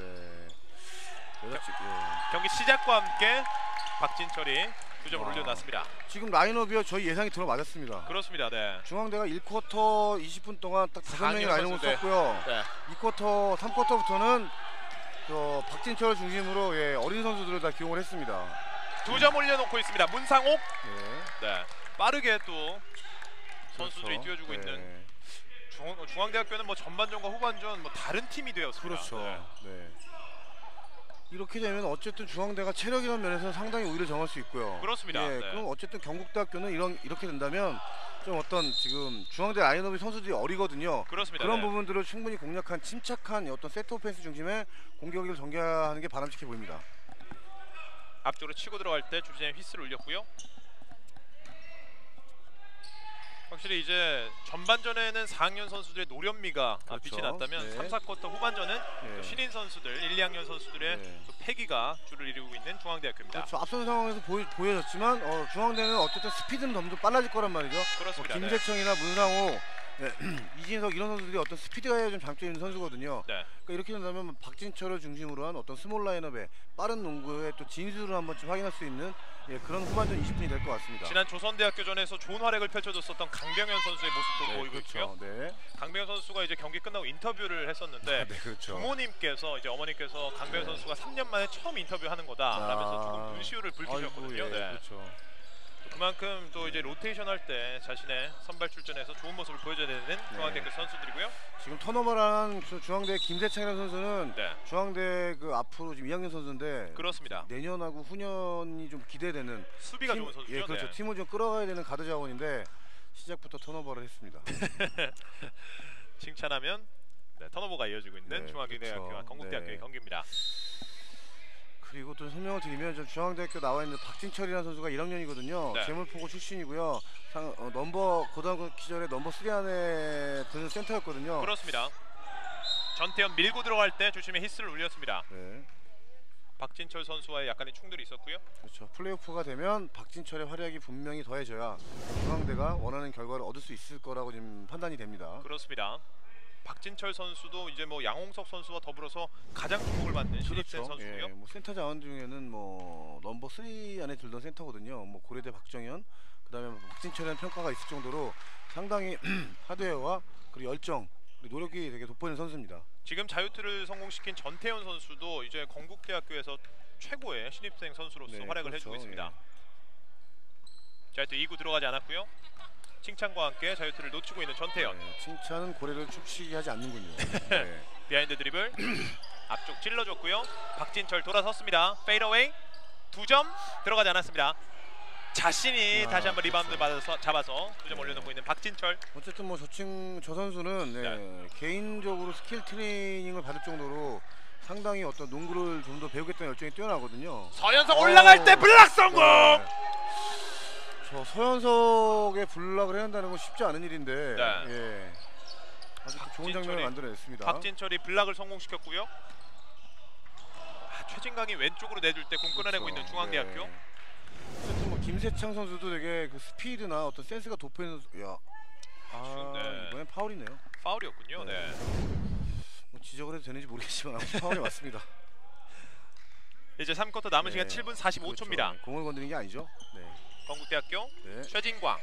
경기 시작과 함께 박진철이 2점을 올려놨습니다. 지금 라인업이요 저희 예상이 들어맞았습니다. 그렇습니다. 네. 중앙대가 1쿼터 20분 동안 딱 5명의 라인업을 선수, 네. 썼고요. 네. 2쿼터, 3쿼터부터는 박진철 중심으로 어린 선수들을 다 기용을 했습니다. 2점 올려놓고 있습니다. 문상옥. 네. 네. 빠르게 또 선수들이 그렇죠. 뛰어주고 네. 있는 중앙대학교는 전반전과 후반전 다른 팀이 되었습니다. 그렇죠. 네. 네. 이렇게 되면 어쨌든 중앙대가 체력이라는 면에서 상당히 우위를 정할 수 있고요. 그렇습니다. 네. 그럼 어쨌든 경북대학교는 이렇게 된다면 좀 어떤 지금 중앙대 라인업의 선수들이 어리거든요. 그렇습니다. 그런 네. 부분들을 충분히 공략한 침착한 어떤 세트 오펜스 중심의 공격을 전개하는 게 바람직해 보입니다. 앞쪽으로 치고 들어갈 때 주진의 휘스를 올렸고요. 확실히 이제 전반전에는 4학년 선수들의 노련미가 그렇죠. 빛이 났다면 네. 3, 4쿼터 후반전은 네. 또 신인 선수들 1, 2학년 선수들의 네. 또 패기가 줄을 이루고 있는 중앙대학교입니다. 그렇죠. 앞선 상황에서 보여졌지만 중앙대는 어쨌든 스피드는 점점 빨라질 거란 말이죠. 그렇습니다. 김재청이나 문상호, 이진석 이런 선수들이 어떤 스피드가 좀 장점이 있는 선수거든요. 네. 그러니까 이렇게 된다면 박진철을 중심으로 한 어떤 스몰 라인업의 빠른 농구의 또 진수를 한 번쯤 확인할 수 있는 그런 후반전 20분이 될 것 같습니다. 지난 조선대학교전에서 좋은 활약을 펼쳐줬었던 강병현 선수의 모습도 보이고 그렇죠. 있고요. 네. 강병현 선수가 이제 경기 끝나고 인터뷰를 했었는데 네, 그렇죠. 부모님께서 이제 어머니께서 강병현 선수가 3년 만에 처음 인터뷰하는 거다라면서 조금 눈시울을 붉히셨거든요. 아이고, 네. 그렇죠. 그만큼 또 이제 로테이션 할 때 자신의 선발 출전에서 좋은 모습을 보여줘야 되는 중앙대학교 선수들이고요. 지금 턴오버라는 중앙대 김재창이라는 선수는 네. 중앙대 앞으로 지금 2학년 선수인데 그렇습니다. 내년하고 후년이 좀 기대되는 수비가 좋은 선수죠. 그렇죠. 네. 팀을 좀 끌어가야 되는 가드 자원인데 시작부터 턴오버를 했습니다. 칭찬하면 턴오버가 이어지고 있는 네, 중앙대학교와 그렇죠. 건국대학교의 네. 경기입니다. 그리고 또 설명을 드리면 저 중앙대학교 나와 있는 박진철이라는 선수가 1학년이거든요. 네. 재물포고 출신이고요. 고등학교 시절에 넘버 3 안에 드는 센터였거든요. 그렇습니다. 전태현 밀고 들어갈 때 주심의 히스를 울렸습니다. 네. 박진철 선수와의 약간의 충돌이 있었고요. 그렇죠. 플레이오프가 되면 박진철의 활약이 분명히 더해져야 중앙대가 원하는 결과를 얻을 수 있을 거라고 지금 판단이 됩니다. 그렇습니다. 박진철 선수도 이제 양홍석 선수와 더불어서 가장 주목을 받는 신입생 선수고요. 센터 자원 중에는 넘버 3 안에 들던 센터거든요. 고려대 박정현, 그다음에 박진철이라는 평가가 있을 정도로 상당히 하드웨어와 그리고 열정, 그리고 노력이 되게 돋보이는 선수입니다. 지금 자유투를 성공시킨 전태현 선수도 이제 건국대학교에서 최고의 신입생 선수로서 활약을 그렇죠. 해주고 있습니다. 자유투 2구 들어가지 않았고요. 칭찬과 함께 자유투를 놓치고 있는 전태현. 칭찬은 고래를 축시게 하지 않는군요. 네. 비하인드 드리블 앞쪽 찔러줬고요. 박진철 돌아섰습니다. 페이더웨이 2점 들어가지 않았습니다. 자신이 다시 한번 리바운드 받아서 잡아서 2점 올려놓고 있는 박진철. 어쨌든 저 선수는 개인적으로 스킬 트레이닝을 받을 정도로 상당히 어떤 농구를 좀 더 배우겠다는 열정이 뛰어나거든요. 서현석 올라갈 때 블락 성공. 저 서현석의 블락을 해야 한다는 건 쉽지 않은 일인데. 네. 아주 또 좋은 장면을 만들어냈습니다. 박진철이 블락을 성공시켰고요. 최진강이 왼쪽으로 내줄 때 공 끊어내고 있는 중앙대학교. 네. 어쨌든 뭐 김세창 선수도 되게 그 스피드나 어떤 센스가 돋보이는 선수. 야, 네. 이번엔 파울이네요. 파울이었군요. 네. 네. 뭐 지적을 해도 되는지 모르겠지만 아무튼 파울이 맞습니다. 이제 3쿼터 남은 시간 네. 7분 45초입니다. 그렇죠. 공을 건드린 게 아니죠. 네. 건국대학교 네. 최진광.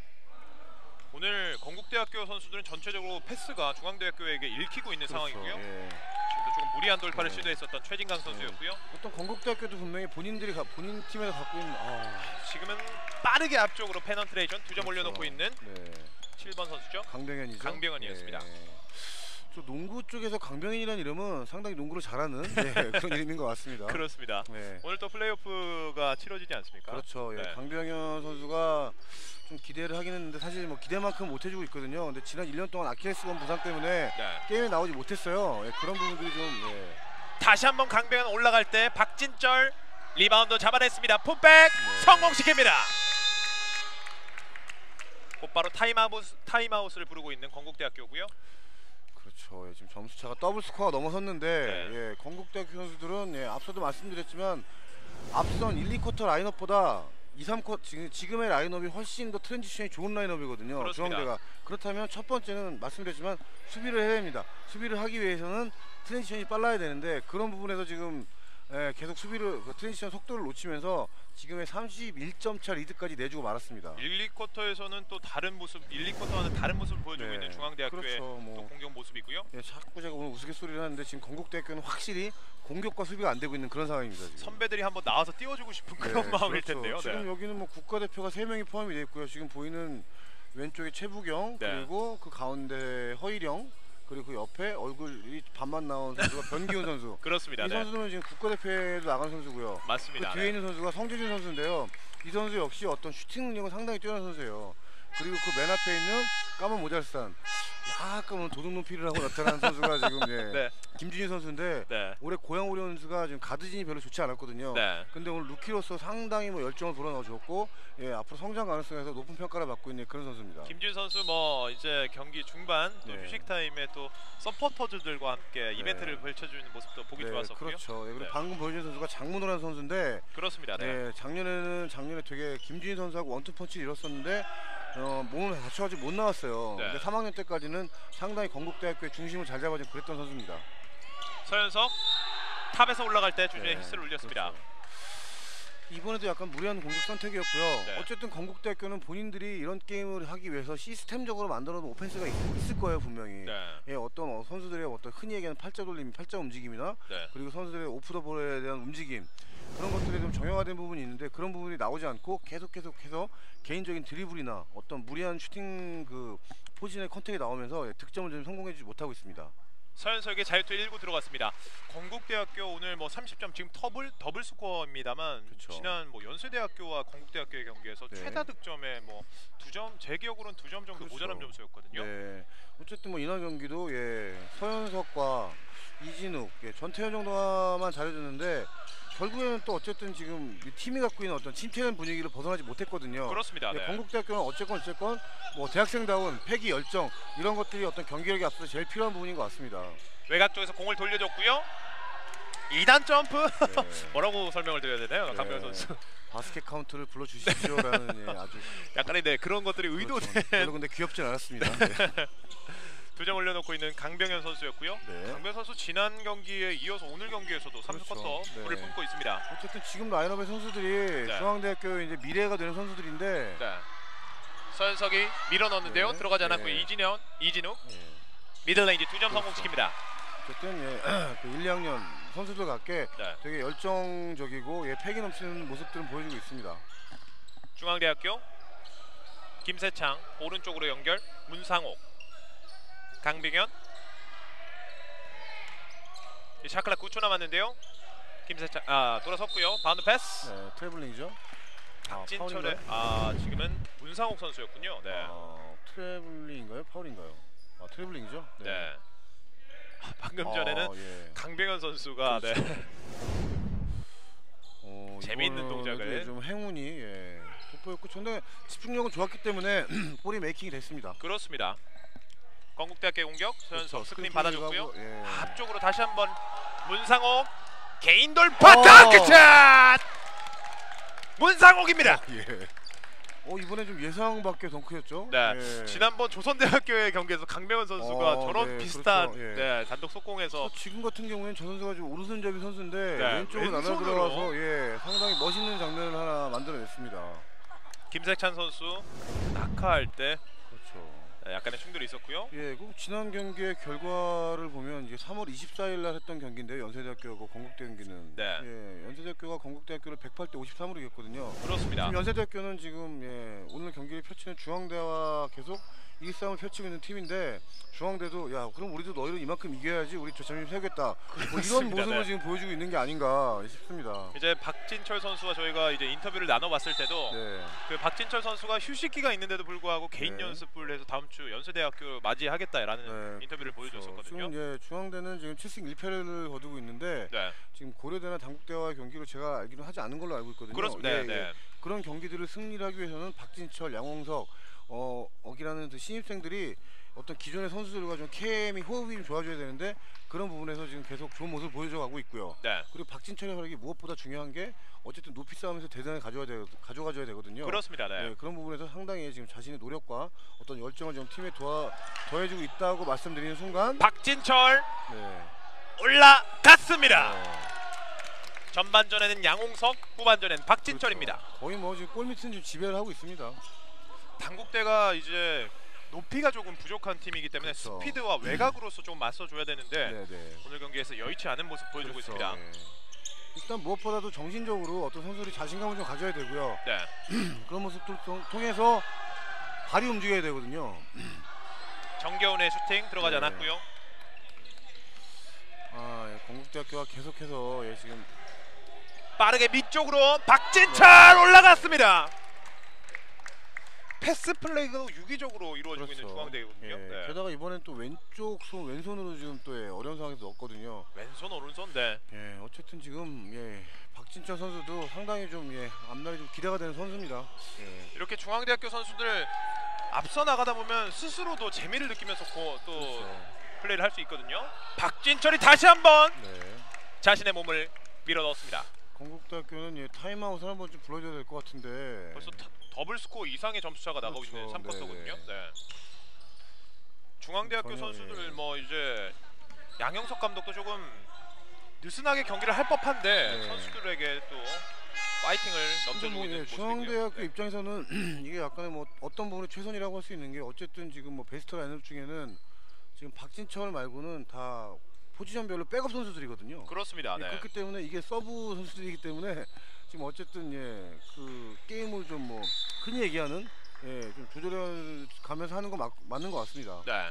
오늘 건국대학교 선수들은 전체적으로 패스가 중앙대학교에게 읽히고 있는 상황이고요. 예. 지금도 조금 무리한 돌파를 네. 시도했었던 최진강 선수였고요. 어떤 건국대학교도 분명히 본인 팀에서 갖고 있는 지금은 빠르게 앞쪽으로 페넌트레이션 2점 그렇죠. 올려놓고 있는 네. 7번 선수죠. 강병현이죠. 강병현이었습니다. 저 농구 쪽에서 강병현이라는 이름은 상당히 농구를 잘하는 그런 이름인 것 같습니다. 그렇습니다. 네. 오늘 또 플레이오프가 치러지지 않습니까? 그렇죠. 예. 네. 강병현 선수가 좀 기대를 하긴 했는데 사실 뭐 기대만큼 못 해주고 있거든요. 근데 지난 1년 동안 아킬레스건 부상 때문에 네. 게임에 나오지 못했어요. 예, 그런 부분들이 좀 다시 한번 강병현 올라갈 때 박진철 리바운드 잡아냈습니다. 풋백 성공시킵니다. 곧바로 타임아웃을 부르고 있는 건국대학교고요. 그렇죠. 예, 지금 점수 차가 더블 스코어가 넘어섰는데 네. 예, 건국대학교 선수들은 앞서도 말씀드렸지만 앞선 1, 2쿼터 라인업보다 2, 3쿼터 지금의 라인업이 훨씬 더 트랜지션이 좋은 라인업이거든요. 그렇습니다. 중앙대가. 그렇다면 첫 번째는 말씀드렸지만 수비를 해야 됩니다. 수비를 하기 위해서는 트랜지션이 빨라야 되는데 그런 부분에서 지금 계속 트랜지션 속도를 놓치면서 지금의 31점 차 리드까지 내주고 말았습니다. 1, 2쿼터에서는 또 다른 모습, 1, 2쿼터와는 다른 모습을 보여주고 네. 있는 중앙대학교의 그렇죠. 뭐. 또 공격 모습이고요. 예, 자꾸 제가 오늘 우스갯소리를 하는데 지금 건국대학교는 확실히 공격과 수비가 안 되고 있는 그런 상황입니다. 지금. 선배들이 한번 나와서 띄워주고 싶은 그런 마음일 그렇죠. 텐데요. 지금 네. 여기는 뭐 국가대표가 3명이 포함이 되어 있고요. 지금 보이는 왼쪽에 최부경 네. 그리고 그 가운데 허일영 그리고 그 옆에 얼굴이 반만 나온 선수가 변기훈 선수. 그렇습니다. 이 네. 선수는 지금 국가대표에도 나간 선수고요. 그 맞습니다. 뒤에 네. 있는 선수가 성재준 선수인데요. 이 선수 역시 어떤 슈팅 능력은 상당히 뛰어난 선수예요. 그리고 그 맨 앞에 있는 까만 모자를 싼 약간 오늘 도둑 눈피를 하고 나타난 선수가 지금 네. 김준희 선수인데 네. 올해 고양 오리 선수가 지금 가드진이 별로 좋지 않았거든요. 네. 근데 오늘 루키로서 상당히 뭐 열정을 불어넣어줬고 앞으로 성장 가능성에서 높은 평가를 받고 있는 그런 선수입니다. 김준 선수 뭐 이제 경기 중반 또 네. 휴식 타임에 또 서포터즈들과 함께 이벤트를 펼쳐주는 모습도 보기 좋았었고요. 그렇죠. 그리고 네. 방금 보여준 선수가 장문호라는 선수인데 그렇습니다. 네. 작년에 되게 김준희 선수하고 원투펀치를 이뤘었는데 몸을 다쳐가지고 못 나왔어요. 네. 근데 3학년 때까지는 상당히 건국대학교의 중심을 잘 잡아준 그랬던 선수입니다. 서현석 탑에서 올라갈 때 주중에 네, 히스를 올렸습니다. 그렇죠. 이번에도 약간 무리한 공격 선택이었고요. 네. 어쨌든 건국대학교는 본인들이 이런 게임을 하기 위해서 시스템적으로 만들어놓은 오펜스가 있을 거예요 분명히. 네. 어떤 선수들의 어떤 흔히 얘기하는 팔자 돌림, 팔자 움직임이나 네. 그리고 선수들의 오프 더 볼에 대한 움직임 그런 것들이 좀 정형화된 부분이 있는데 그런 부분이 나오지 않고 계속해서 개인적인 드리블이나 어떤 무리한 슈팅 그 포지션의 컨택이 나오면서 득점을 좀 성공해주지 못하고 있습니다. 서현석의 자유투 1구 들어갔습니다. 건국대학교 오늘 뭐 30점 지금 더블 스코어입니다만 그렇죠. 지난 뭐 연세대학교와 건국대학교의 경기에서 네. 최다 득점에 뭐 2점 제 기억으로는 2점 정도 그렇죠. 모자란 점수였거든요. 네. 어쨌든 뭐 이날 경기도 서현석과 이진욱, 전태현 정도만 잘해줬는데 결국에는 또 어쨌든 지금 이 팀이 갖고 있는 어떤 침체된 분위기를 벗어나지 못했거든요. 그렇습니다. 네. 건국대학교는 어쨌건 뭐 대학생다운 패기 열정 이런 것들이 어떤 경기력에 앞서서 제일 필요한 부분인 것 같습니다. 외곽 쪽에서 공을 돌려줬고요. 2단 점프 네. 뭐라고 설명을 드려야 되나요? 네. 강병현 선수. 바스켓 카운트를 불러주십시오라는 아주 약간의 그런 것들이 의도된 그렇죠. 별로 근데 귀엽진 않았습니다. 네. 2점 올려놓고 있는 강병현 선수였고요. 네. 강병현 선수 지난 경기에 이어서 오늘 경기에서도 3쿼터 그렇죠. 불을 네. 뿜고 있습니다. 어쨌든 지금 라인업의 선수들이 네. 중앙대학교 이제 미래가 되는 선수들인데 네. 서현석이 밀어넣는데요. 네. 들어가지 않았고 네. 이진욱 예. 미들레인지 2점 그렇죠. 성공시킵니다. 어쨌든 그 1, 2학년 선수들 같게 네. 되게 열정적이고 패기 넘치는 모습들은 보여주고 있습니다. 중앙대학교 김세창 오른쪽으로 연결 문상옥 강병현 샤클락 9초 남았는데요. 김세창 돌아섰고요. 바운드 패스. 네, 트래블링이죠. 박진철의 파울인가요? 지금은 문상옥 선수였군요. 네. 트래블링인가요? 파울인가요? 트래블링이죠. 네. 방금 전에는 예. 강병현 선수가 그렇죠. 네. 재미있는 이거는 동작을. 좀 행운이 돋보였고 근데 집중력은 좋았기 때문에 볼이 메이킹이 됐습니다. 그렇습니다. 건국대학교 공격. 서현석 그렇죠. 스크린 스크린 받아줬고요. 플레이하고, 예. 앞쪽으로 다시 한번 문상옥 개인 돌파 어. 덩크샷. 문상옥입니다. 예. 이번에 좀 예상 밖의 덩크였죠. 네. 예. 지난번 조선대학교의 경기에서 강명원 선수가 저런 네, 비슷한 그렇죠. 예. 네, 단독 속공에서 지금 같은 경우에는 저 선수가 좀 오른손잡이 선수인데 네, 왼쪽으로 날아 왼손으로. 들어가서 예, 상당히 멋있는 장면을 하나 만들어냈습니다. 김세찬 선수 낙하할 때 그렇죠. 약간의 충돌이 있었고요. 예, 그 지난 경기의 결과를 보면 이제 3월 24일 날 했던 경기인데요. 연세대학교하고 건국대 경기는. 네. 예, 연세대학교가 건국대학교를 108대 53으로 이겼거든요. 그렇습니다. 지금 연세대학교는 지금 예, 오늘 경기를 펼치는 중앙대와 계속 이 싸움을 펼치고 있는 팀인데 중앙대도 야 그럼 우리도 너희를 이만큼 이겨야지 우리 저점을 세우겠다 뭐 이런 그렇습니다. 모습을 네. 지금 보여주고 있는 게 아닌가 싶습니다. 이제 박진철 선수와 저희가 이제 인터뷰를 나눠봤을 때도 네. 그 박진철 선수가 휴식기가 있는데도 불구하고 개인 네. 연습을 해서 다음 주 연세대학교 맞이하겠다라는 네, 인터뷰를 보여줬었거든요. 지금 예, 중앙대는 지금 7승 1패를 거두고 있는데 네, 지금 고려대나 당국대와의 경기를 제가 알기로는 하지 않은 걸로 알고 있거든요. 그렇습니다. 예, 네, 예. 네. 그런 경기들을 승리를 하기 위해서는 박진철, 양홍석, 억이라는 그 신입생들이 어떤 기존의 선수들과 좀 케미, 호흡이 좀 좋아져야 되는데 그런 부분에서 지금 계속 좋은 모습을 보여줘가고 있고요. 네. 그리고 박진철의 활약이 무엇보다 중요한 게 어쨌든 높이 싸움에서 대단히 가져가줘야 되거든요. 그렇습니다. 네. 네, 그런 부분에서 상당히 지금 자신의 노력과 어떤 열정을 좀 팀에 더해주고 있다고 말씀드리는 순간 박진철 네. 올라갔습니다. 네. 전반전에는 양홍석, 후반전에는 박진철입니다. 그렇죠. 거의 뭐 지금 골밑은 지금 지배를 하고 있습니다. 당국대가 이제 높이가 조금 부족한 팀이기 때문에 그렇죠. 스피드와 외곽으로서 좀 맞서줘야 되는데 네네. 오늘 경기에서 여의치 않은 모습 보여주고 그렇죠. 있습니다. 네. 일단 무엇보다도 정신적으로 어떤 선수들이 자신감을 좀 가져야 되고요. 네. 그런 모습들 통해서 발이 움직여야 되거든요. 정겨운의 슈팅 들어가지 네. 않았고요. 예, 건국대학교가 계속해서 예, 지금 빠르게 밑쪽으로 박진철 올라갔습니다. 패스 플레이가 유기적으로 이루어지고 있는 중앙대거든요. 예, 네. 게다가 이번엔 또 왼손으로 지금 또 예, 어려운 상황에서 넣었거든요. 왼손 오른손 네. 예, 어쨌든 지금 예, 박진철 선수도 상당히 좀 예, 앞날이 좀 기대가 되는 선수입니다. 예. 이렇게 중앙대학교 선수들 앞서 나가다 보면 스스로도 재미를 느끼면서 또 그렇죠. 플레이를 할 수 있거든요. 박진철이 다시 한번 네. 자신의 몸을 밀어 넣었습니다. 건국대학교는 예, 타임아웃을 한번 좀 불러줘야 될 것 같은데. 벌써 더블 스코어 이상의 점수차가 나가고 그렇죠. 있는 3쿼터거든요. 네. 네. 중앙대학교 전혀, 선수들 예. 뭐 이제 양영석 감독도 조금 느슨하게 경기를 할 법한데 네. 선수들에게 또 파이팅을 넘쳐주고 뭐, 있는 예, 모습이고요. 중앙대학교 네. 입장에서는 이게 약간의 뭐 어떤 부분이 최선이라고 할 수 있는 게 어쨌든 지금 뭐 베스트 라인업 중에는 지금 박진철 말고는 다 포지션별로 백업 선수들이거든요. 그렇습니다. 예, 네. 그렇기 때문에 이게 서브 선수들이기 때문에 지금 어쨌든 예, 그 게임을 좀 뭐 흔히 얘기하는 예, 좀 조절해 가면서 하는 거 맞는 것 같습니다. 네.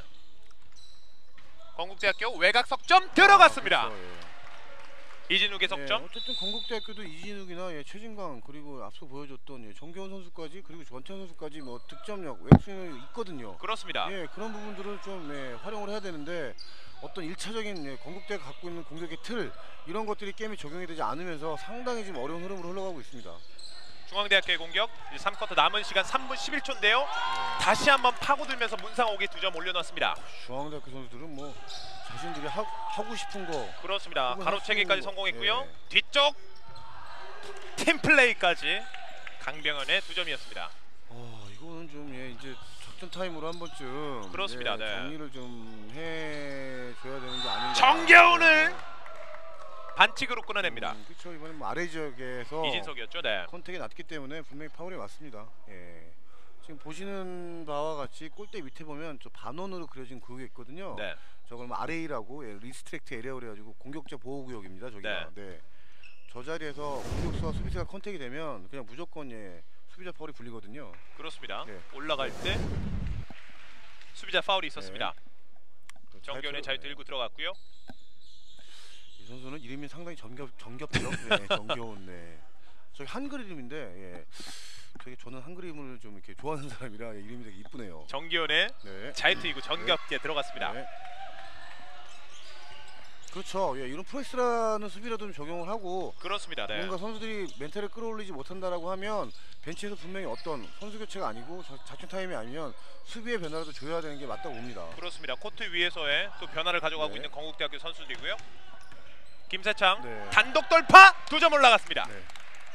건국대학교 외곽 석점 들어갔습니다. 그렇죠, 예. 이진욱의 석점. 예, 어쨌든 건국대학교도 이진욱이나 예, 최진강 그리고 앞서 보여줬던 예, 정겨운 선수까지 그리고 전찬 선수까지 뭐 득점력 외곽수는 있거든요. 그렇습니다. 예, 그런 부분들을 좀 예, 활용을 해야 되는데 어떤 1차적인 예, 건국대가 갖고 있는 공격의 틀 이런 것들이 게임에 적용이 되지 않으면서 상당히 지금 어려운 흐름으로 흘러가고 있습니다. 중앙대학교의 공격. 이제 3쿼터 남은 시간 3분 11초인데요. 다시 한번 파고들면서 문상옥이 2점 올려놨습니다. 중앙대학교 선수들은 뭐 자신들이 하고 싶은 거 그렇습니다. 혹은 가로채기까지 할 수 있는 거. 성공했고요. 예. 뒤쪽 팀 플레이까지 강병현의 2점이었습니다. 이거는 좀 예, 이제 작전 타임으로 한 번쯤 그렇습니다. 예, 네. 정리를 좀 해줘야 되는 게 아닌가. 정겨운을 반칙으로 끊어냅니다. 그렇죠. 이번엔 뭐 아래 지역에서 이진석이었죠. 네. 컨택이 낮기 때문에 분명히 파울이 맞습니다. 예. 지금 보시는 바와 같이 골대 밑에 보면 저 반원으로 그려진 구역이 있거든요. 네. 저걸 뭐 RA라고 예, 리스트렉트 에리어 그래가지고 공격자 보호 구역입니다. 저기가. 네. 저 자리에서 공격수와 수비수가 컨택이 되면 그냥 무조건 예, 수비자 파울이 불리거든요. 그렇습니다. 네. 올라갈 때 수비자 파울이 있었습니다. 네. 정겨운의 자유 들고 들어갔고요. 이 선수는 이름이 상당히 정겹죠. 네, 정겨운. 네. 저기 한글 이름인데 예. 되게 저는 한글 이름을 좀 이렇게 좋아하는 사람이라 예, 이름이 되게 이쁘네요. 정기현의 네. 자유투이고 정겹게 들어갔습니다. 네. 그렇죠. 예, 이런 프레스라는 수비라도 좀 적용을 하고 그렇습니다. 네. 뭔가 선수들이 멘탈을 끌어올리지 못한다라고 하면 벤치에서 분명히 어떤 선수 교체가 아니고 작전 타임이 아니면 수비의 변화라도 줘야 되는 게 맞다고 봅니다. 그렇습니다. 코트 위에서의 또 변화를 가져가고 네. 있는 건국대학교 선수들이고요. 김세창 네. 단독 돌파 2점 올라갔습니다. 네.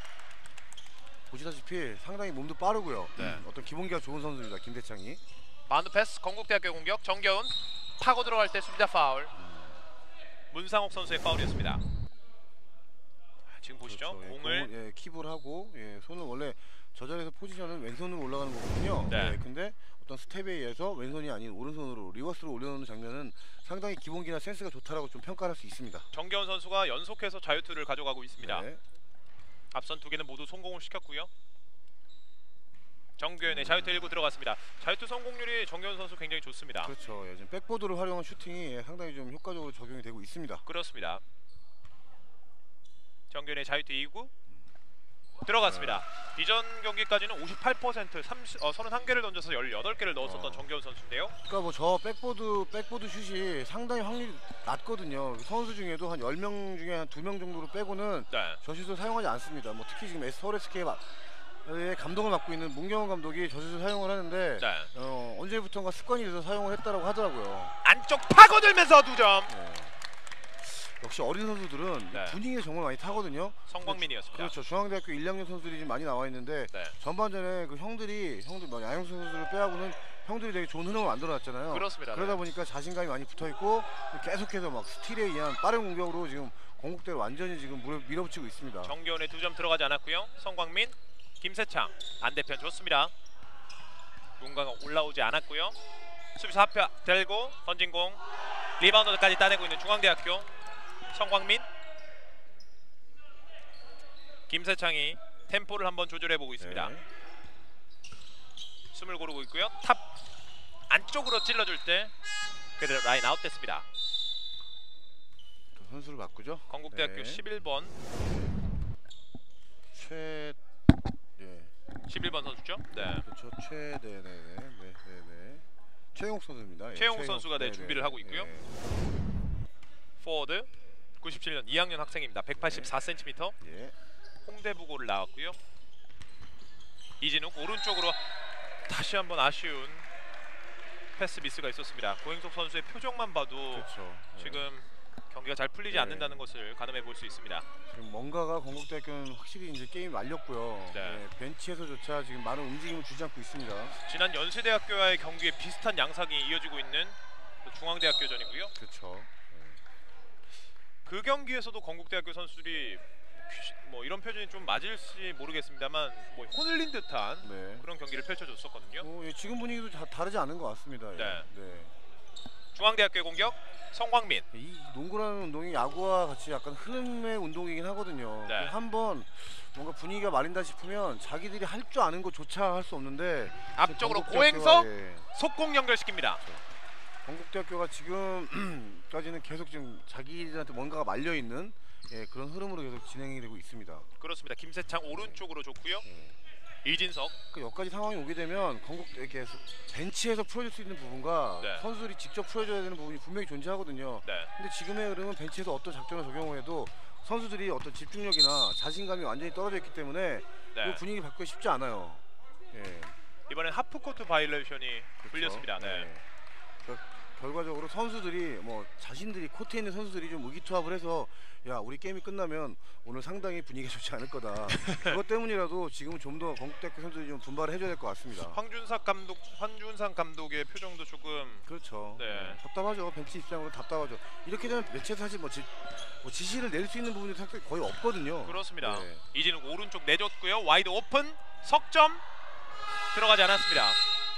보시다시피 상당히 몸도 빠르고요. 네. 어떤 기본기가 좋은 선수입니다. 김대창이. 바운드 패스 건국대학교 공격. 정겨운 파고 들어갈 때 수비자 파울. 문상옥 선수의 파울이었습니다. 지금 보시죠. 그렇죠. 예, 공을 예, 킵을 하고 예, 손을 원래 저 자리에서 포지션은 왼손으로 올라가는 거거든요. 네. 예, 근데 어떤 스텝에 의해서 왼손이 아닌 오른손으로 리버스로 올려놓는 장면은 상당히 기본기나 센스가 좋다라고 좀 평가할 수 있습니다. 정겨운 선수가 연속해서 자유투를 가져가고 있습니다. 네. 앞선 2개는 모두 성공을 시켰고요. 정겨운의 자유투 1구 들어갔습니다. 자유투 성공률이 정겨운 선수 굉장히 좋습니다. 그렇죠. 예, 지금 백보드를 활용한 슈팅이 예, 상당히 좀 효과적으로 적용이 되고 있습니다. 그렇습니다. 정겨운의 자유투 2구 들어갔습니다. 이전 경기까지는 58% 31개를 던져서 18개를 넣었었던 정겨운 선수인데요. 그러니까 뭐 저 백보드 슛이 상당히 확률이 낮거든요. 선수 중에도 한 10명 중에 한 2명 정도로 빼고는 네. 저 슛을 사용하지 않습니다. 뭐 특히 지금 서울 SK의 감독을 맡고 있는 문경원 감독이 저 슛을 사용을 하는데 네. 언제부턴가 습관이 돼서 사용을 했다라고 하더라고요. 안쪽 파고들면서 2점. 네. 역시 어린 선수들은 네. 분위기에 정말 많이 타거든요. 성광민이었습니다. 그렇죠. 중앙대학교 1학년 선수들이 지금 많이 나와 있는데 네. 전반전에 그 형들 양형 선수들을 빼하고는 형들이 되게 좋은 흐름을 만들어놨잖아요. 그렇습니다. 그러다 네. 보니까 자신감이 많이 붙어있고 계속해서 막 스틸에 의한 빠른 공격으로 지금 건국대를 완전히 지금 밀어붙이고 있습니다. 정겨운의 2점 들어가지 않았고요. 성광민, 김세창 반대편 좋습니다. 누군가가 올라오지 않았고요. 수비수 합표 들고 던진 공 리바운드까지 따내고 있는 중앙대학교 성광민, 김세창이 템포를 한번 조절해보고 있습니다. 네. 숨을 고르고 있고요. 탑 안쪽으로 찔러줄 때 그대로 라인 아웃됐습니다. 또 선수를 바꾸죠. 건국대학교 네. 11번 11번 선수죠. 네. 그렇죠. 최영욱 선수입니다. 예, 최영욱 선수가 네, 준비를 하고 있고요. 예. 포워드 97년 2학년 학생입니다. 184cm. 예. 홍대부고를 나왔고요. 이진욱 오른쪽으로 다시 한번 아쉬운 패스 미스가 있었습니다. 고행석 선수의 표정만 봐도 그렇죠. 예. 지금 경기가 잘 풀리지 네. 않는다는 것을 가늠해 볼 수 있습니다. 지금 뭔가가 건국대학교는 확실히 이제 게임이 말렸고요. 네. 예, 벤치에서조차 지금 많은 움직임을 주지 않고 있습니다. 지난 연세대학교와의 경기에 비슷한 양상이 이어지고 있는 중앙대학교전이고요. 그렇죠. 그 경기에서도 건국대학교 선수들이 뭐 이런 표현이 좀 맞을지 모르겠습니다만 뭐 혼을린 듯한 네. 그런 경기를 펼쳐줬었거든요. 예, 지금 분위기도 다르지 않은 것 같습니다. 예. 네. 네. 중앙대학교의 공격 성광민. 이 농구라는 운동이 야구와 같이 약간 흐름의 운동이긴 하거든요. 네. 한번 뭔가 분위기가 말린다 싶으면 자기들이 할 줄 아는 것조차 할 수 없는데 앞쪽으로 건국대학교가, 고행석 예, 속공 연결시킵니다. 건국대학교가 지금까지는 계속 지금 자기들한테 뭔가가 말려 있는 예, 그런 흐름으로 계속 진행이 되고 있습니다. 그렇습니다. 김세창 오른쪽으로 줬고요. 이진석 그 여기까지 상황이 오게 되면 건국 이렇게 벤치에서 풀어줄 수 있는 부분과 네. 선수들이 직접 풀어줘야 되는 부분이 분명히 존재하거든요. 네. 근데 지금의 흐름은 벤치에서 어떤 작전을 적용을 해도 선수들이 어떤 집중력이나 자신감이 완전히 떨어져 있기 때문에 네. 이 분위기 바꾸기 쉽지 않아요. 예, 이번엔 하프코트 바이올레이션이 그렇죠. 불렸습니다. 네. 예. 그러니까 결과적으로 선수들이 뭐 자신들이 코트에 있는 선수들이 좀 의기투합을 해서 야 우리 게임이 끝나면 오늘 상당히 분위기가 좋지 않을 거다. 그것 때문이라도 지금은 좀 더 건국대학교 선수들이 좀 분발을 해줘야 될 것 같습니다. 황준상 감독의 표정도 조금 그렇죠. 네. 답답하죠. 벤치 입장으로 답답하죠. 이렇게 되면 매체에서 사실 뭐 지시를 낼 수 있는 부분이 사실 거의 없거든요. 그렇습니다. 네. 이진욱 오른쪽 내줬고요. 와이드 오픈 석점 들어가지 않았습니다.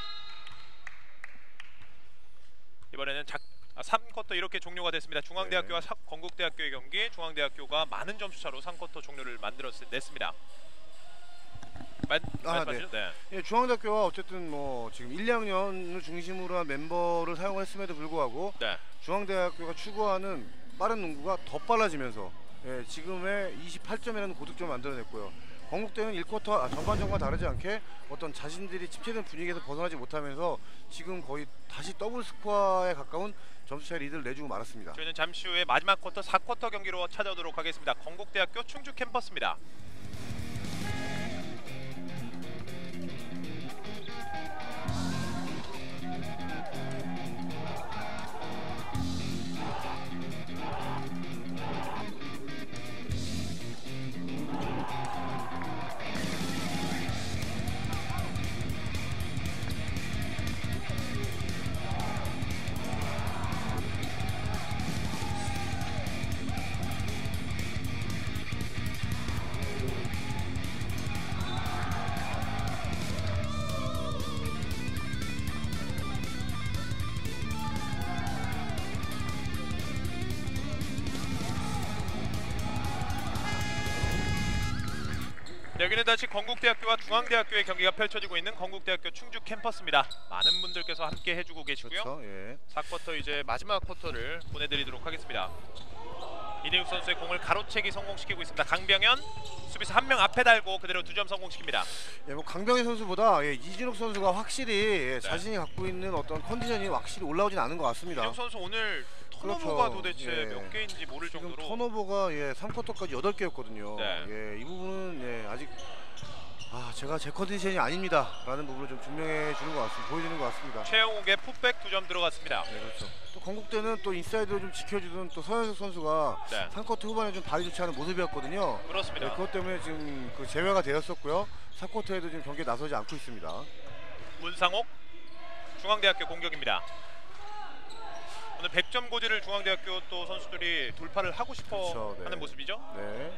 이번에는 3쿼터 이렇게 종료가 됐습니다. 중앙대학교와 네. 건국대학교의 경기. 중앙대학교가 많은 점수차로 3쿼터 종료를 냈습니다. 말씀하시죠? 네. 예, 중앙대학교가 어쨌든 뭐 지금 1, 2학년을 중심으로 한 멤버를 사용했음에도 불구하고 네. 중앙대학교가 추구하는 빠른 농구가 더 빨라지면서 예, 지금의 28점이라는 고득점을 만들어냈고요. 건국대는 1쿼터 전반전과 다르지 않게 어떤 자신들이 침체된 분위기에서 벗어나지 못하면서 지금 거의 다시 더블 스코어에 가까운 점수차의 리드를 내주고 말았습니다. 저희는 잠시 후에 마지막 쿼터 4쿼터 경기로 찾아오도록 하겠습니다. 건국대학교 충주 캠퍼스입니다. 여기는 다시 건국대학교와 중앙대학교의 경기가 펼쳐지고 있는 건국대학교 충주 캠퍼스입니다. 많은 분들께서 함께 해주고 계시고요. 그렇죠. 예. 4쿼터 이제 마지막 쿼터를 보내드리도록 하겠습니다. 이대육 선수의 공을 가로채기 성공시키고 있습니다. 강병현 수비수 한 명 앞에 달고 그대로 2점 성공시킵니다. 예, 뭐 강병희 선수보다 이진욱 선수가 확실히 네. 자신이 갖고 있는 어떤 컨디션이 확실히 올라오진 않은 것 같습니다. 이대육 선수 오늘 턴오버가 그렇죠. 도대체 예. 몇 개인지 모를 지금 정도로 턴오버가 3쿼터까지 8개였거든요. 네. 이 부분은 아직 제가 제 컨디션이 아닙니다 라는 부분을 좀 증명해 주는 것 같습니다. 보여주는 것 같습니다. 최영욱의 풋백 2점 들어갔습니다. 네, 그렇죠. 또 건국대는 또 인사이드를 좀 지켜주던 또 서현석 선수가 네. 3쿼터 후반에 좀 발이 좋지 않은 모습이었거든요. 그렇습니다. 네, 그것 때문에 지금 그 제외가 되었었고요. 4쿼터에도 지금 경기에 나서지 않고 있습니다. 문상옥 중앙대학교 공격입니다. 오늘 100점 고지를 중앙대학교 또 선수들이 돌파를 하고 싶어 그렇죠, 네. 하는 모습이죠. 네.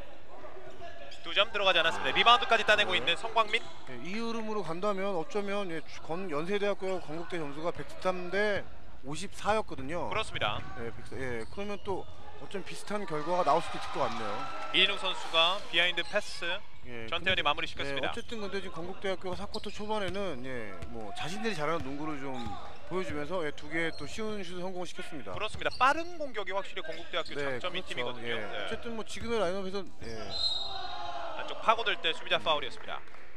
2점 들어가지 않았습니다. 리바운드까지 따내고 있는 성광민. 네, 이 흐름으로 간다면 어쩌면 연세대학교 건국대 점수가 113대 54였거든요. 그렇습니다. 네, 그러면 또 어쩜 비슷한 결과가 나올 수도 있을 것 같네요. 이진욱 선수가 비하인드 패스 전태현이 마무리 시켰습니다. 어쨌든 근데 지금 건국대학교가 4쿼터 초반에는 뭐 자신들이 잘하는 농구를 좀 보여주면서 두 개의 또 쉬운 슛을 성공시켰습니다. 그렇습니다. 빠른 공격이 확실히 건국대학교 네, 장점인 그렇죠. 팀이거든요. 네. 어쨌든 뭐 지금의 라인업에서 안쪽 파고들 때 수비자 파울이었습니다.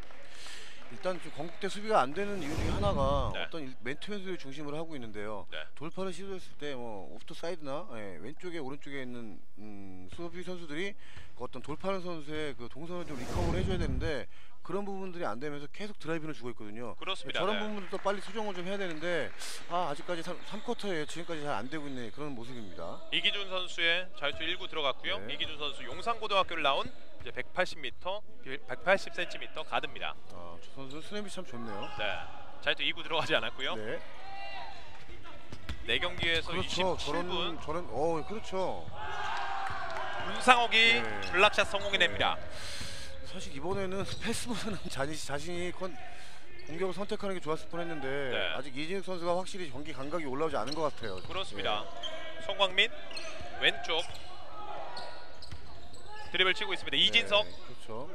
일단 좀 건국대 수비가 안 되는 이유 중에 하나가 네. 어떤 맨투맨을 중심으로 하고 있는데요. 네. 돌파를 시도했을 때 뭐 오프터 사이드나 왼쪽에 오른쪽에 있는 수비 선수들이 그 어떤 돌파하는 선수의 그 동선을 좀 리커버를 해줘야 되는데 그런 부분들이 안 되면서 계속 드라이빙을 주고 있거든요. 그렇습니다. 저런 네. 부분들도 빨리 수정을 좀 해야 되는데 아직까지 3쿼터에 지금까지 잘 안 되고 있는 그런 모습입니다. 이기준 선수의 자유투 1구 들어갔고요. 네. 이기준 선수 용산고등학교를 나온 이제 180cm 가드입니다. 저 선수 스냅이 참 좋네요. 네. 자유투 2구 들어가지 않았고요. 네. 4경기에서 그렇죠. 27분 그렇죠. 문상옥이 네. 블락샷 성공해냅니다. 사실 이번에는 패스보다는 자신이 공격을 선택하는 게 좋았을 뻔했는데 네. 아직 이진욱 선수가 확실히 경기 감각이 올라오지 않은 것 같아요. 그렇습니다. 송광민 왼쪽 드리블 치고 있습니다. 이진석 그렇죠.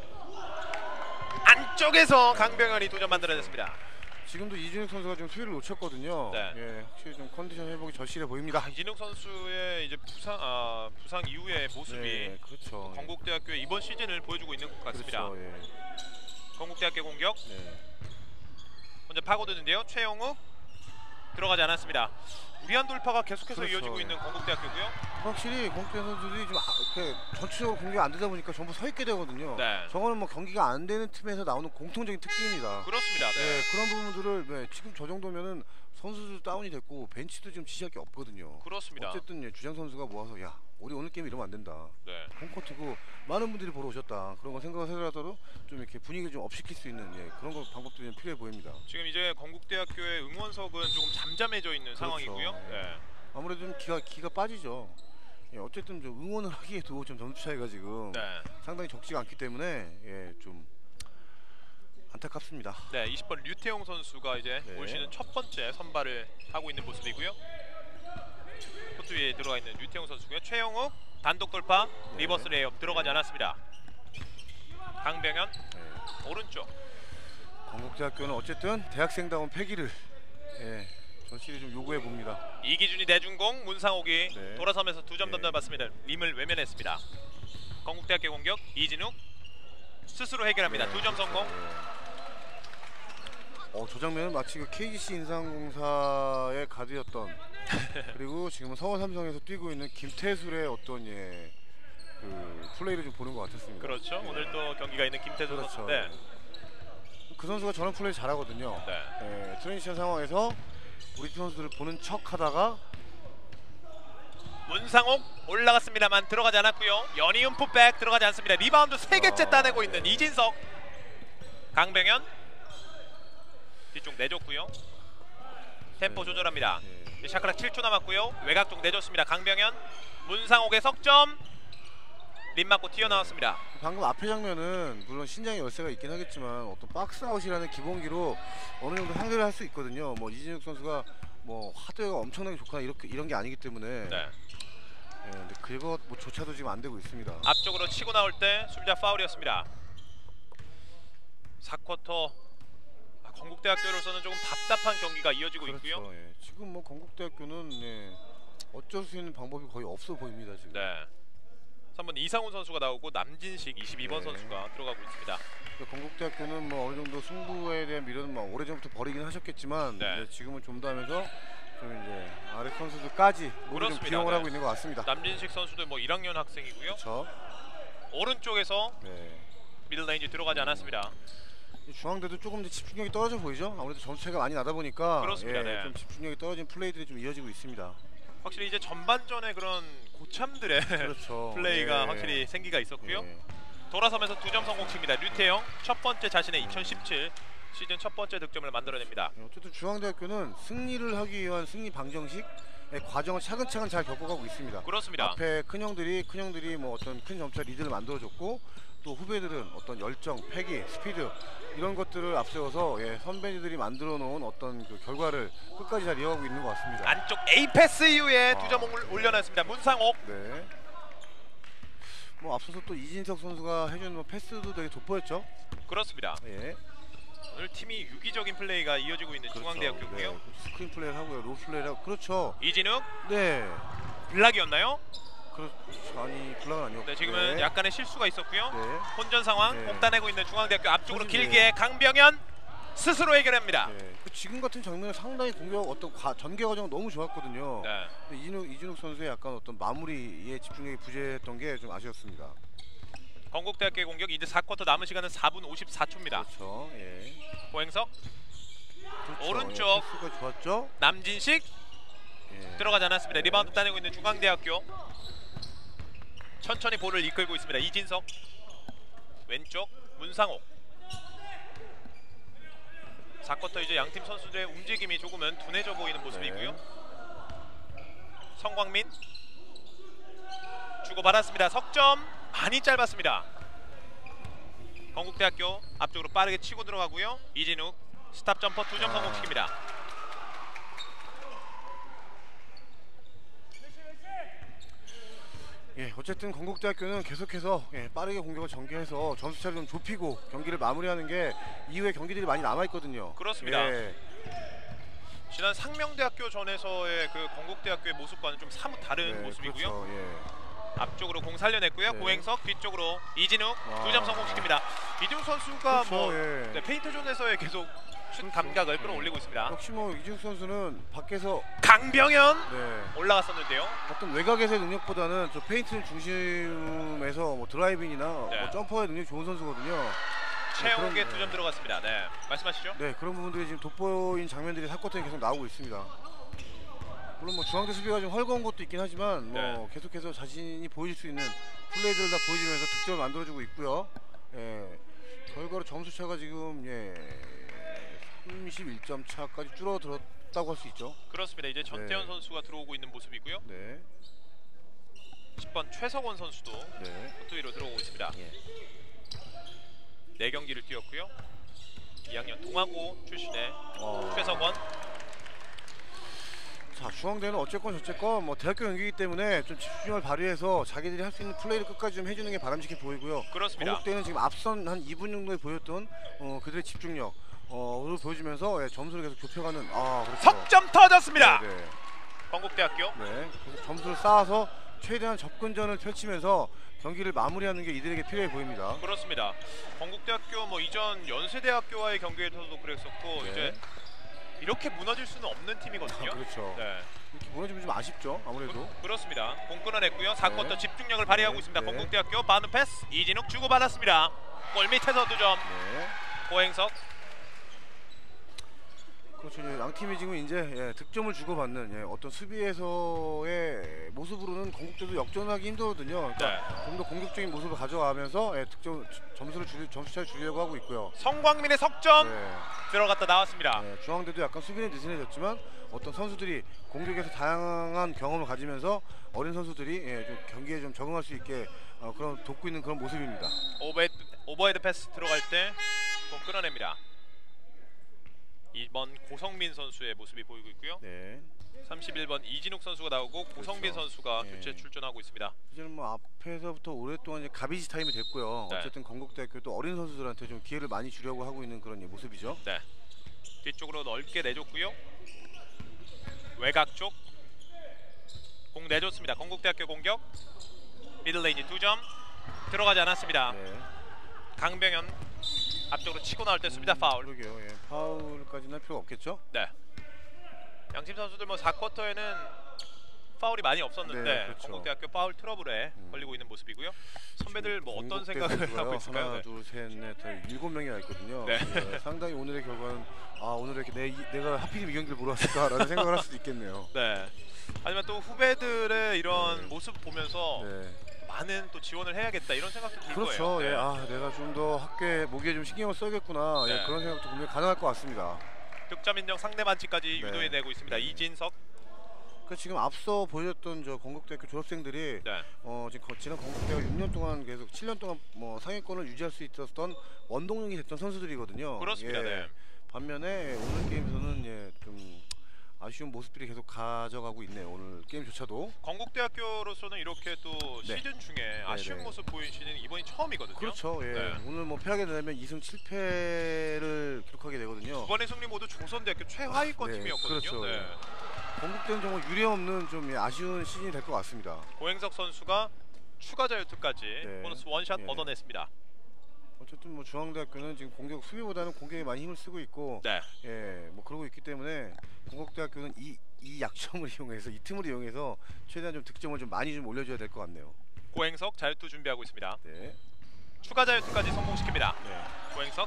안쪽에서 강병현이 2점 만들어냈습니다. 지금도 이진욱 선수가 좀 수비를 놓쳤거든요. 네. 확실히 좀 컨디션 회복이 절실해 보입니다. 이진욱 선수의 이제 부상 이후의 모습이 네, 그렇죠. 건국대학교의 이번 시즌을 보여주고 있는 것 같습니다. 그렇죠. 건국대학교 공격 네. 먼저 파고드는데요. 최영욱 들어가지 않았습니다. 무리한 돌파가 계속해서 그렇죠. 이어지고 있는 건국대학교고요. 확실히 건국대 선수들이 좀 이렇게 전체적으로 공격이 안 되다 보니까 전부 서 있게 되거든요. 네. 저거는 뭐 경기가 안 되는 팀에서 나오는 공통적인 특징입니다. 그렇습니다. 네. 그런 부분들을 지금 저 정도면은 선수도 다운이 됐고 벤치도 지금 지시할 게 없거든요. 그렇습니다. 어쨌든 주장 선수가 모아서 우리 오늘 게임 이러면 안 된다. 네. 홈코트고 많은 분들이 보러 오셨다. 그런 거 생각을 하더라도 좀 이렇게 분위기를 좀 업시킬 수 있는 그런 방법들이 좀 필요해 보입니다. 지금 이제 건국대학교의 응원석은 조금 잠잠해져 있는 상황이고요. 네. 아무래도 좀 기가 빠지죠. 어쨌든 좀 응원을 하기에도 좀 점수 차이가 지금 네. 상당히 적지가 않기 때문에 좀 안타깝습니다. 네, 20번 류태용 선수가 이제 네. 올 시즌 첫 번째 선발을 하고 있는 모습이고요. 코트 위에 들어가 있는 류태용 선수고요. 최영욱 단독 돌파 리버스 레이업 들어가지 않았습니다. 강병현 오른쪽 건국대학교는 어쨌든 대학생다운 패기를 절실히 좀 요구해 봅니다. 이기준이 내준 공 문상옥이 네. 돌아서면서 2점 네. 던져봤습니다. 림을 외면했습니다. 건국대학교 공격 이진욱 스스로 해결합니다. 2점 성공. 저 장면은 마치 그 KGC 인삼공사의 가드였던 그리고 지금은 서울 삼성에서 뛰고 있는 김태술의 어떤 그 플레이를 좀 보는 것 같았습니다. 그렇죠. 오늘 또 경기가 있는 김태수 그렇죠. 선수인데 그 선수가 저런 플레이 잘하거든요. 네. 트랜지션 상황에서 우리 팀 선수들을 보는 척하다가 문상옥 올라갔습니다만 들어가지 않았고요. 연이은 풋백 들어가지 않습니다. 리바운드 3개째 따내고 있는 이진석. 강병현 뒤쪽 내줬고요. 템포 조절합니다. 샤크락 7초 남았고요. 외곽 쪽 내줬습니다. 강병현. 문상옥의 석점. 림 맞고 튀어나왔습니다. 방금 앞에 장면은 물론 신장의 열세가 있긴 하겠지만 어떤 박스아웃이라는 기본기로 어느 정도 상대를 할 수 있거든요. 뭐 이진욱 선수가 뭐 하드웨어가 엄청나게 좋거나 이런 게 아니기 때문에 네. 근데 그것 뭐조차도 지금 안 되고 있습니다. 앞쪽으로 치고 나올 때 술자 파울이었습니다. 4쿼터 건국대학교로서는 조금 답답한 경기가 이어지고 그렇죠. 있고요. 지금 뭐 건국대학교는 어쩔 수 있는 방법이 거의 없어 보입니다 지금. 네. 3번 이상훈 선수가 나오고 남진식 22번 선수가 들어가고 있습니다. 건국대학교는 뭐 어느 정도 승부에 대한 미련은 뭐 오래전부터 버리긴 하셨겠지만 네. 지금은 좀 더 하면서 좀 이제 아래 선수들까지 모두 좀 그렇습니다. 기용을 네. 하고 있는 것 같습니다. 남진식 선수도 뭐 1학년 학생이고요. 그렇죠. 오른쪽에서 네. 미들레인지 들어가지 않았습니다. 중앙대도 조금 더 집중력이 떨어져 보이죠. 아무래도 점수 차이가 많이 나다 보니까 그렇습니다. 네. 좀 집중력이 떨어진 플레이들이 좀 이어지고 있습니다. 확실히 이제 전반전에 그런 고참들의 그렇죠. 플레이가 예. 확실히 생기가 있었고요. 예. 돌아서면서 2점 성공칩니다. 류태영 첫 번째 자신의 2017 시즌 첫 번째 득점을 만들어냅니다. 어쨌든 중앙대학교는 승리를 하기 위한 승리 방정식 과정을 차근차근 잘 겪어가고 있습니다. 그렇습니다. 앞에 큰 형들이 뭐 어떤 큰 점차 리드를 만들어줬고 또 후배들은 어떤 열정, 패기, 스피드 이런 것들을 앞세워서 선배들이 만들어 놓은 어떤 그 결과를 끝까지 잘 이어가고 있는 것 같습니다. 안쪽 A 패스 이후에 2점 올려놨습니다. 문상옥. 네. 뭐 앞서서 또 이진석 선수가 해준 뭐 패스도 되게 돋보였죠. 그렇습니다. 예. 오늘 팀이 유기적인 플레이가 이어지고 있는 중앙대학교고요. 네. 스크린 플레이를 하고요, 로 플레이를 하고 그렇죠. 이진욱 네. 블락이었나요? 그렇죠. 아니 블락은 아니었고. 네, 지금은 네. 약간의 실수가 있었고요. 네. 혼전 상황 네. 공 따내고 있는 중앙대학교 앞쪽으로 사실 길게 강병현 스스로 해결합니다. 네. 지금 같은 장면은 상당히 공격 어떤 전개 과정 너무 좋았거든요. 네. 근데 이진욱 선수의 약간 어떤 마무리에 집중력이 부재했던 게 좀 아쉬웠습니다. 건국대학교의 공격 이제 4쿼터 남은 시간은 4분 54초입니다. 그렇죠. 예. 고행석 그렇죠. 오른쪽. 예. 패스가 좋았죠. 남진식 예. 들어가지 않았습니다. 리바운드 따내고 있는 중앙대학교 천천히 볼을 이끌고 있습니다. 이진석 왼쪽 문상옥 4쿼터 이제 양팀 선수들의 움직임이 조금은 둔해져 보이는 모습이고요. 성광민 주고받았습니다. 석점 많이 짧았습니다. 건국대학교 앞쪽으로 빠르게 치고 들어가고요. 이진욱 스탑 점퍼 2점 성공시킵니다. 예, 어쨌든 건국대학교는 계속해서 빠르게 공격을 전개해서 점수차를 좀 좁히고 경기를 마무리하는 게 이후에 경기들이 많이 남아 있거든요. 그렇습니다. 예. 지난 상명대학교 전에서의 그 건국대학교의 모습과는 좀 사뭇 다른 네, 모습이고요. 그렇죠. 예. 앞쪽으로 공 살려냈고요. 네. 고행석 뒤쪽으로 이진욱 와. 2점 성공시킵니다. 이진욱 선수가 그렇죠, 뭐 예. 네, 페인트 존에서의 계속 슛 그렇죠. 감각을 끌어올리고 있습니다. 역시 뭐 이진욱 선수는 밖에서 강병현 올라갔었는데요. 어떤 외곽에서의 능력보다는 저 페인트 중심에서 뭐 드라이빙이나 네. 뭐 점퍼의 능력이 좋은 선수거든요. 최홍의 그런- 2점 들어갔습니다. 네, 말씀하시죠. 네, 그런 부분들이 지금 돋보인 장면들이 사쿼터에 계속 나오고 있습니다. 물론 뭐 중앙대 수비가 좀 헐거운 것도 있긴 하지만 뭐 네. 계속해서 자신이 보여줄 수 있는 플레이들을 다 보여주면서 득점을 만들어주고 있고요. 결과로 점수 차가 지금 31점 차까지 줄어들었다고 할 수 있죠. 그렇습니다. 이제 전태현 네. 선수가 들어오고 있는 모습이고요. 네, 10번 최석원 선수도 네. 코트 위로 들어오고 있습니다. 예. 4경기를 뛰었고요. 2학년 동아고 출신의 최석원. 자, 중앙대는 어쨌건 저쨌건 뭐 대학교 경기이기 때문에 좀 집중력을 발휘해서 자기들이 할 수 있는 플레이를 끝까지 좀 해주는 게 바람직해 보이고요. 그렇습니다. 건국대는 지금 앞선 한 2분 정도에 보였던 그들의 집중력 를 보여주면서 점수를 계속 좁혀가는 그렇죠. 석점 터졌습니다. 네, 네. 건국대학교. 네. 그래서 점수를 쌓아서 최대한 접근전을 펼치면서 경기를 마무리하는 게 이들에게 필요해 보입니다. 그렇습니다. 건국대학교 뭐 이전 연세대학교와의 경기에서도 그랬었고 네. 이제 이렇게 무너질 수는 없는 팀이거든요. 그렇죠. 네. 이렇게 무너지면 좀 아쉽죠. 아무래도. 그렇습니다. 공 끊어냈고요. 4쿼터 네. 집중력을 발휘하고 네. 있습니다. 네. 건국대학교 바운드 패스 이진욱 주고받았습니다. 골 밑에서 2점. 네. 고행석. 그렇죠. 양 팀이 지금 이제 득점을 주고받는 어떤 수비에서의 모습으로는 건국대도 역전하기 힘들거든요. 그러니까 좀 더 공격적인 모습을 가져가면서 점수차를 줄이려고 하고 있고요. 성광민의 석점 네. 들어갔다 나왔습니다. 중앙대도 약간 수비는 느슨해졌지만 어떤 선수들이 공격에서 다양한 경험을 가지면서 어린 선수들이 좀 경기에 좀 적응할 수 있게 그런 돕고 있는 그런 모습입니다. 오버헤드 패스 들어갈 때 공 끊어냅니다. 이번 고성민 선수의 모습이 보이고 있고요. 네. 31번 이진욱 선수가 나오고 고성민 그렇죠. 선수가 네. 교체 출전하고 있습니다. 이제는 뭐 앞에서부터 오랫동안 이제 가비지 타임이 됐고요. 네. 어쨌든 건국대학교도 어린 선수들한테 좀 기회를 많이 주려고 하고 있는 그런 모습이죠. 네. 뒤쪽으로 넓게 내줬고요. 외곽 쪽 공 내줬습니다. 건국대학교 공격. 미들레인이 2점 들어가지 않았습니다. 네. 강병현 앞쪽으로 치고 나올 때 씁니다. 파울. 그러게요. 파울까지는 할 필요가 없겠죠? 네. 양팀 선수들 뭐 4쿼터에는 파울이 많이 없었는데 네, 그렇죠. 건국대학교 파울 트러블에 걸리고 있는 모습이고요. 선배들 뭐 어떤 건국대 생각을 선수가요. 하고 있을까요? 하나, 네. 둘, 셋, 넷, 다 7명이나 있거든요. 네. 상당히 오늘의 결과는 오늘 이렇게 내가 하필이면 이 경기를 보러 왔을까라는 생각을 할 수도 있겠네요. 네. 하지만 또 후배들의 이런 모습 보면서 네. 많은 또 지원을 해야겠다 이런 생각도 들 그렇죠. 거예요. 네. 내가 좀 더 학교에 목에 좀 신경을 써야겠구나. 네. 그런 생각도 분명히 가능할 것 같습니다. 득점 인정 상대 반칙까지 네. 유도해내고 있습니다. 이진석. 지금 앞서 보여줬던 저 건국대학교 졸업생들이 네. 지금 지난 건국대가 6년 동안 계속 7년 동안 뭐 상위권을 유지할 수 있었던 원동력이 됐던 선수들이거든요. 그렇습니다. 네. 반면에 오늘 게임에서는 좀 아쉬운 모습들이 계속 가져가고 있네요. 오늘 게임조차도. 건국대학교로서는 이렇게 또 네. 시즌 중에 아쉬운 네. 모습 보이시는 이번이 처음이거든요. 그렇죠. 네. 오늘 뭐 패하게 되면 2승 7패를 기록하게 되거든요. 이번의 승리 모두 조선대학교 최하위권 네, 팀이었거든요. 그렇죠. 네. 건국대는 정말 유례없는 좀 아쉬운 시즌이 될 것 같습니다. 고행석 선수가 추가 자유투까지 네. 보너스 원샷 네. 얻어냈습니다. 어쨌든 뭐 중앙대학교는 지금 공격 수비보다는 공격에 많이 힘을 쓰고 있고, 네. 뭐 그러고 있기 때문에 건국대학교는 이 약점을 이용해서 이 틈을 이용해서 최대한 좀 득점을 좀 많이 좀 올려줘야 될 것 같네요. 고행석 자유투 준비하고 있습니다. 네. 추가 자유투까지 성공시킵니다. 네. 고행석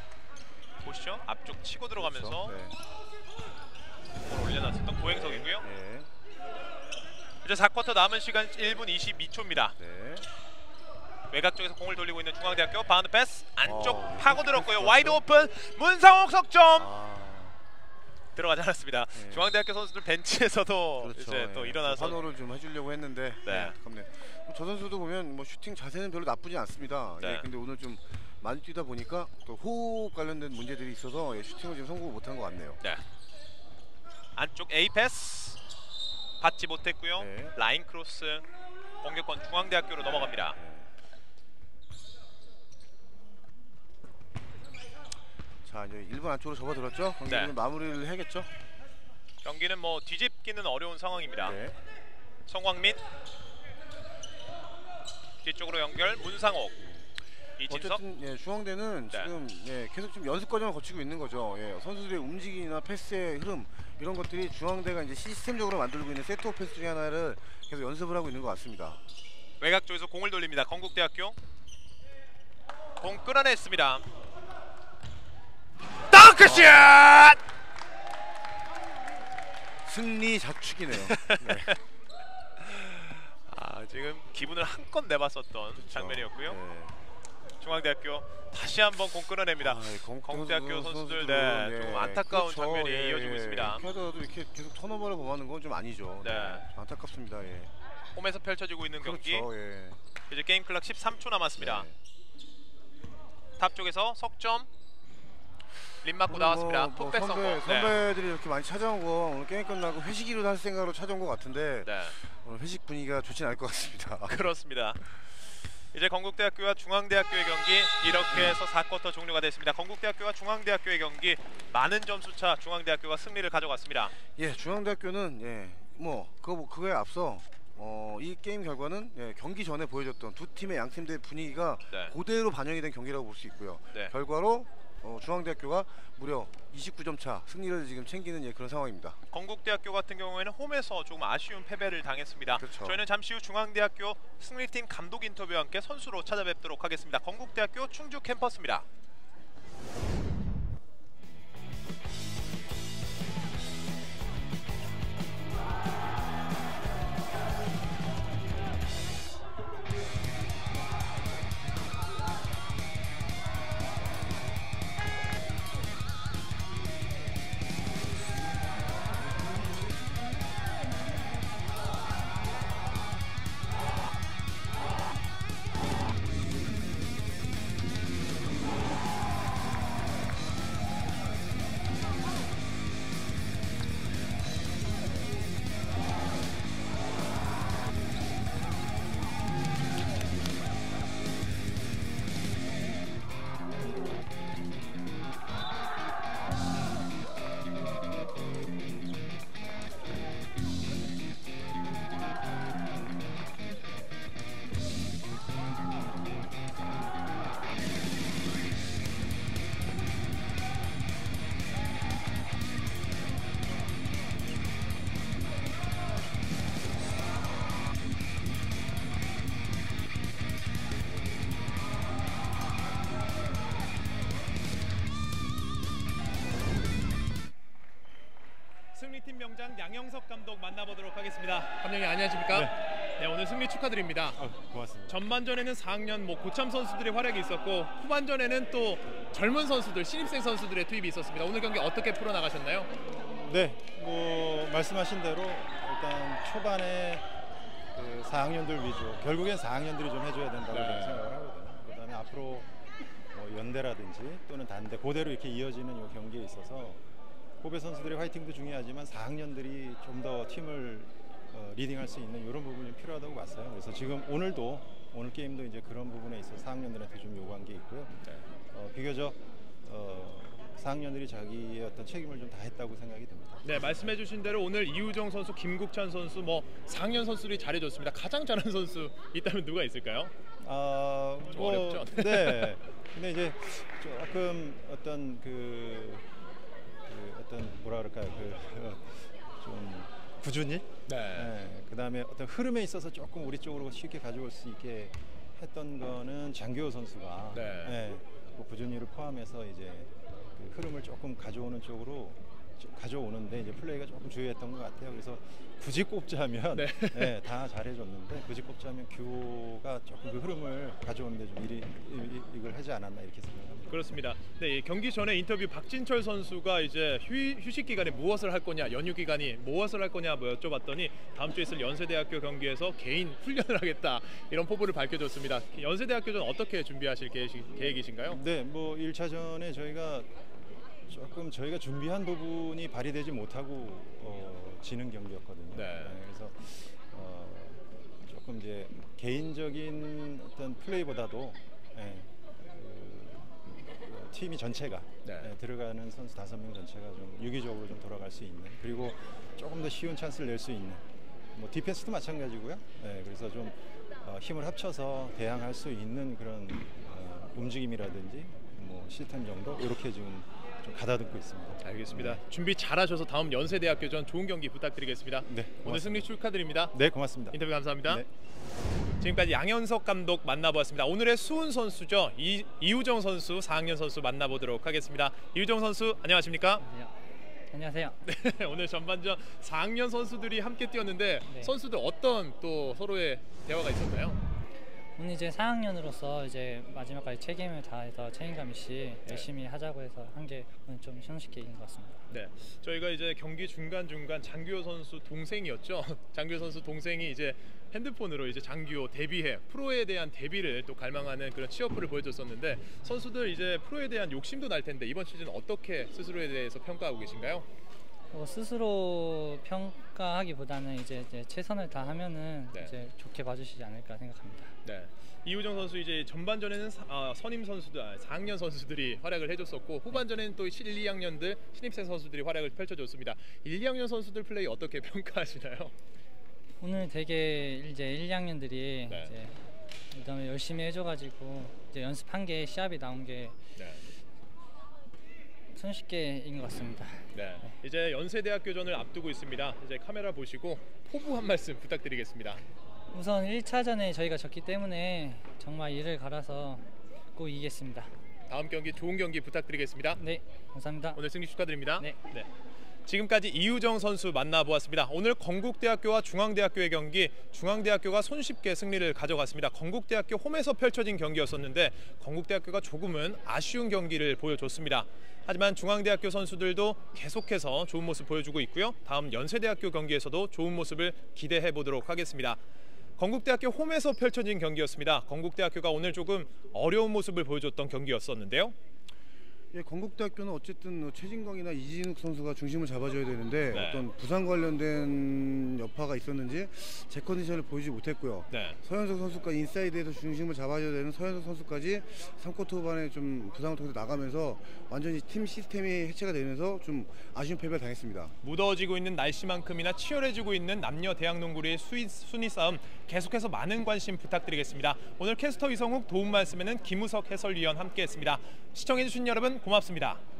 보시죠. 앞쪽 치고 들어가면서 그렇죠. 볼 올려놨었던 고행석이고요. 네. 이제 4쿼터 남은 시간 1분 22초입니다. 네. 외곽 쪽에서 공을 돌리고 있는 중앙대학교 바운드 패스 안쪽 파고들었고요. 패스 와이드 좋았죠. 오픈 문상옥 석점 아, 들어가지 않았습니다. 네. 중앙대학교 선수들 벤치에서도 그렇죠. 이제 또 일어나서 환호를 좀 해주려고 했는데 네. 안타깝네. 저 선수도 보면 뭐 슈팅 자세는 별로 나쁘지 않습니다. 네. 근데 오늘 좀 많이 뛰다 보니까 또 호흡 관련된 문제들이 있어서 슈팅을 지금 성공을 못한 것 같네요. 네. 안쪽 A 패스 받지 못했고요. 네. 라인 크로스 공격권 중앙대학교로 넘어갑니다. 자, 이제 1분 안쪽으로 접어들었죠. 경기는 네. 마무리를 해야겠죠. 경기는 뭐 뒤집기는 어려운 상황입니다. 네. 성광민 뒤쪽으로 연결 문상옥 이진석. 어쨌든 중앙대는 네. 지금 계속 좀 연습 과정을 거치고 있는 거죠. 선수들의 움직임이나 패스의 흐름 이런 것들이 중앙대가 이제 시스템적으로 만들고 있는 세트 패스 중에 하나를 계속 연습을 하고 있는 것 같습니다. 외곽 쪽에서 공을 돌립니다. 건국대학교 공 끌어냈습니다. 덩크샷! 승리 자축이네요. 네. 지금 기분을 한껏 내봤었던 장면이었고요. 네. 중앙대학교 다시 한번 공 끌어냅니다. 건국대학교 선수들 조금 안타까운 장면이 이어지고 있습니다. 이렇게 하더라도 이렇게 계속 턴오버를 범하는 건 좀 아니죠. 네. 안타깝습니다. 홈에서 펼쳐지고 있는 경기. 그렇죠. 이제 게임 클락 13초 남았습니다. 네. 탑 쪽에서 석점 림 맞고 나왔습니다. 풋백 성공. 선배들이 이렇게 많이 찾아오고 오늘 게임 끝나고 회식이로 할 생각으로 찾아온 것 같은데 네. 오늘 회식 분위기가 좋진 않을 것 같습니다. 그렇습니다. 이제 건국대학교와 중앙대학교의 경기 이렇게 해서 4쿼터 종료가 됐습니다. 건국대학교와 중앙대학교의 경기 많은 점수차 중앙대학교가 승리를 가져갔습니다. 중앙대학교는 그거에 앞서 이 게임 결과는 경기 전에 보여줬던 두 팀의 양 팀들의 분위기가 네. 그대로 반영이 된 경기라고 볼 수 있고요. 네. 결과로 중앙대학교가 무려 29점 차 승리를 지금 챙기는 그런 상황입니다. 건국대학교 같은 경우에는 홈에서 조금 아쉬운 패배를 당했습니다. 그렇죠. 저희는 잠시 후 중앙대학교 승리팀 감독 인터뷰와 함께 선수로 찾아뵙도록 하겠습니다. 건국대학교 충주 캠퍼스입니다. 승리팀 명장 양영석 감독 만나보도록 하겠습니다. 감독님 안녕하십니까? 네, 오늘 승리 축하드립니다. 고맙습니다. 전반전에는 4학년 고참 선수들의 활약이 있었고 후반전에는 또 젊은 선수들, 신입생 선수들의 투입이 있었습니다. 오늘 경기 어떻게 풀어나가셨나요? 네, 뭐 말씀하신 대로 일단 초반에 그 4학년들 위주, 결국엔 4학년들이 좀 해줘야 된다고 저는 생각을 하거든요. 그다음에 앞으로 뭐 연대라든지 또는 단대 그대로 이렇게 이어지는 이 경기에 있어서 후배 선수들의 화이팅도 중요하지만 4학년들이 좀 더 팀을 리딩할 수 있는 이런 부분이 좀 필요하다고 봤어요. 그래서 지금 오늘 게임도 이제 그런 부분에 있어서 4학년들한테 좀 요구한 게 있고요. 비교적 4학년들이 자기의 어떤 책임을 좀 다했다고 생각이 듭니다. 네, 말씀해주신 대로 오늘 이우정 선수, 김국찬 선수, 뭐 4학년 선수들이 잘해줬습니다. 가장 잘하는 선수 있다면 누가 있을까요? 좀 어렵죠. 네. 근데 이제 조금 어떤 어떤 뭐라 그럴까요? 좀 꾸준히. 네. 그다음에 어떤 흐름에 있어서 조금 우리 쪽으로 쉽게 가져올 수 있게 했던 거는 장규호 선수가 그 꾸준히를 포함해서 이제 그 흐름을 조금 가져오는 쪽으로 가져오는데 이제 플레이가 조금 주의했던 것 같아요. 그래서 굳이 꼽자면 다 잘해줬는데 굳이 꼽자면 규호가 조금 그 흐름을 가져오는데 좀 이걸 하지 않았나 이렇게 생각합니다. 그렇습니다. 네, 경기 전에 인터뷰 박진철 선수가 이제 휴식 기간에 무엇을 할 거냐, 연휴 기간이 무엇을 할 거냐 뭐 여쭤봤더니 다음 주에 있을 연세대학교 경기에서 개인 훈련을 하겠다 이런 포부를 밝혀줬습니다. 연세대학교전 어떻게 준비하실 계획이신가요? 네, 뭐 1차전에 저희가 준비한 부분이 발휘되지 못하고 지는 경기였거든요. 그래서 조금 이제 개인적인 어떤 플레이보다도 팀이 전체가 들어가는 선수 5명 전체가 좀 유기적으로 좀 돌아갈 수 있는, 그리고 조금 더 쉬운 찬스를 낼 수 있는, 뭐 디펜스도 마찬가지고요. 그래서 좀 힘을 합쳐서 대항할 수 있는 그런 움직임이라든지 뭐 시스템 정도 이렇게 지금 좀 가다듬고 있습니다. 알겠습니다. 준비 잘하셔서 다음 연세대학교전 좋은 경기 부탁드리겠습니다. 네, 오늘 승리 축하드립니다. 네, 고맙습니다. 인터뷰 감사합니다. 네. 지금까지 양현석 감독 만나보았습니다. 오늘의 수훈 선수죠. 이우정 선수, 4학년 선수 만나보도록 하겠습니다. 이우정 선수 안녕하십니까? 안녕하세요. 네, 오늘 전반전 4학년 선수들이 함께 뛰었는데 선수들 어떤 또 서로의 대화가 있었나요? 오늘 이제 4학년으로서 이제 마지막까지 책임을 다해서 책임감 있이 열심히 하자고 해서 한 게 오늘 좀 손쉽게 이긴 것 같습니다. 네, 저희가 이제 경기 중간 장규호 선수 동생이었죠. 장규호 선수 동생이 이제 핸드폰으로 이제 장규호 데뷔해 프로에 대한 데뷔를 또 갈망하는 그런 취업부를 보여줬었는데 선수들 이제 프로에 대한 욕심도 날 텐데 이번 시즌 어떻게 스스로에 대해서 평가하고 계신가요? 스스로 평가하기보다는 이제 최선을 다하면은 이제 좋게 봐주시지 않을까 생각합니다. 네. 이우정 선수 이제 전반전에는 선임 선수들, 4학년 선수들이 활약을 해줬었고 후반전에는 또 1, 2학년들 신입생 선수들이 활약을 펼쳐줬습니다. 1, 2학년 선수들 플레이 어떻게 평가하시나요? 오늘 되게 이제 1, 2학년들이 네. 이제 너무 열심히 해줘가지고 이제 연습한 게 시합이 나온 게 네. 손쉽게 이긴 것 같습니다. 네. 이제 연세대학교전을 앞두고 있습니다. 이제 카메라 보시고 포부 한 말씀 부탁드리겠습니다. 우선 1차전에 저희가 졌기 때문에 정말 이를 갈아서 꼭 이기겠습니다. 다음 경기 좋은 경기 부탁드리겠습니다. 네, 감사합니다. 오늘 승리 축하드립니다. 네. 지금까지 이우정 선수 만나보았습니다. 오늘 건국대학교와 중앙대학교의 경기, 중앙대학교가 손쉽게 승리를 가져갔습니다. 건국대학교 홈에서 펼쳐진 경기였었는데 건국대학교가 조금은 아쉬운 경기를 보여줬습니다. 하지만 중앙대학교 선수들도 계속해서 좋은 모습 보여주고 있고요. 다음 연세대학교 경기에서도 좋은 모습을 기대해 보도록 하겠습니다. 건국대학교 홈에서 펼쳐진 경기였습니다. 건국대학교가 오늘 조금 어려운 모습을 보여줬던 경기였었는데요. 예, 건국대학교는 어쨌든 최진광이나 이진욱 선수가 중심을 잡아줘야 되는데 네. 어떤 부상 관련된 여파가 있었는지 제 컨디션을 보이지 못했고요. 네. 서현석 선수가 인사이드에서 중심을 잡아줘야 되는 서현석 선수까지 3쿼터 후반에 좀 부상을 통해서 나가면서 완전히 팀 시스템이 해체가 되면서 좀 아쉬운 패배를 당했습니다. 무더워지고 있는 날씨만큼이나 치열해지고 있는 남녀 대학농구의 순위 싸움 계속해서 많은 관심 부탁드리겠습니다. 오늘 캐스터 이성욱 도움 말씀에는 김우석 해설위원 함께했습니다. 시청해주신 여러분 고맙습니다.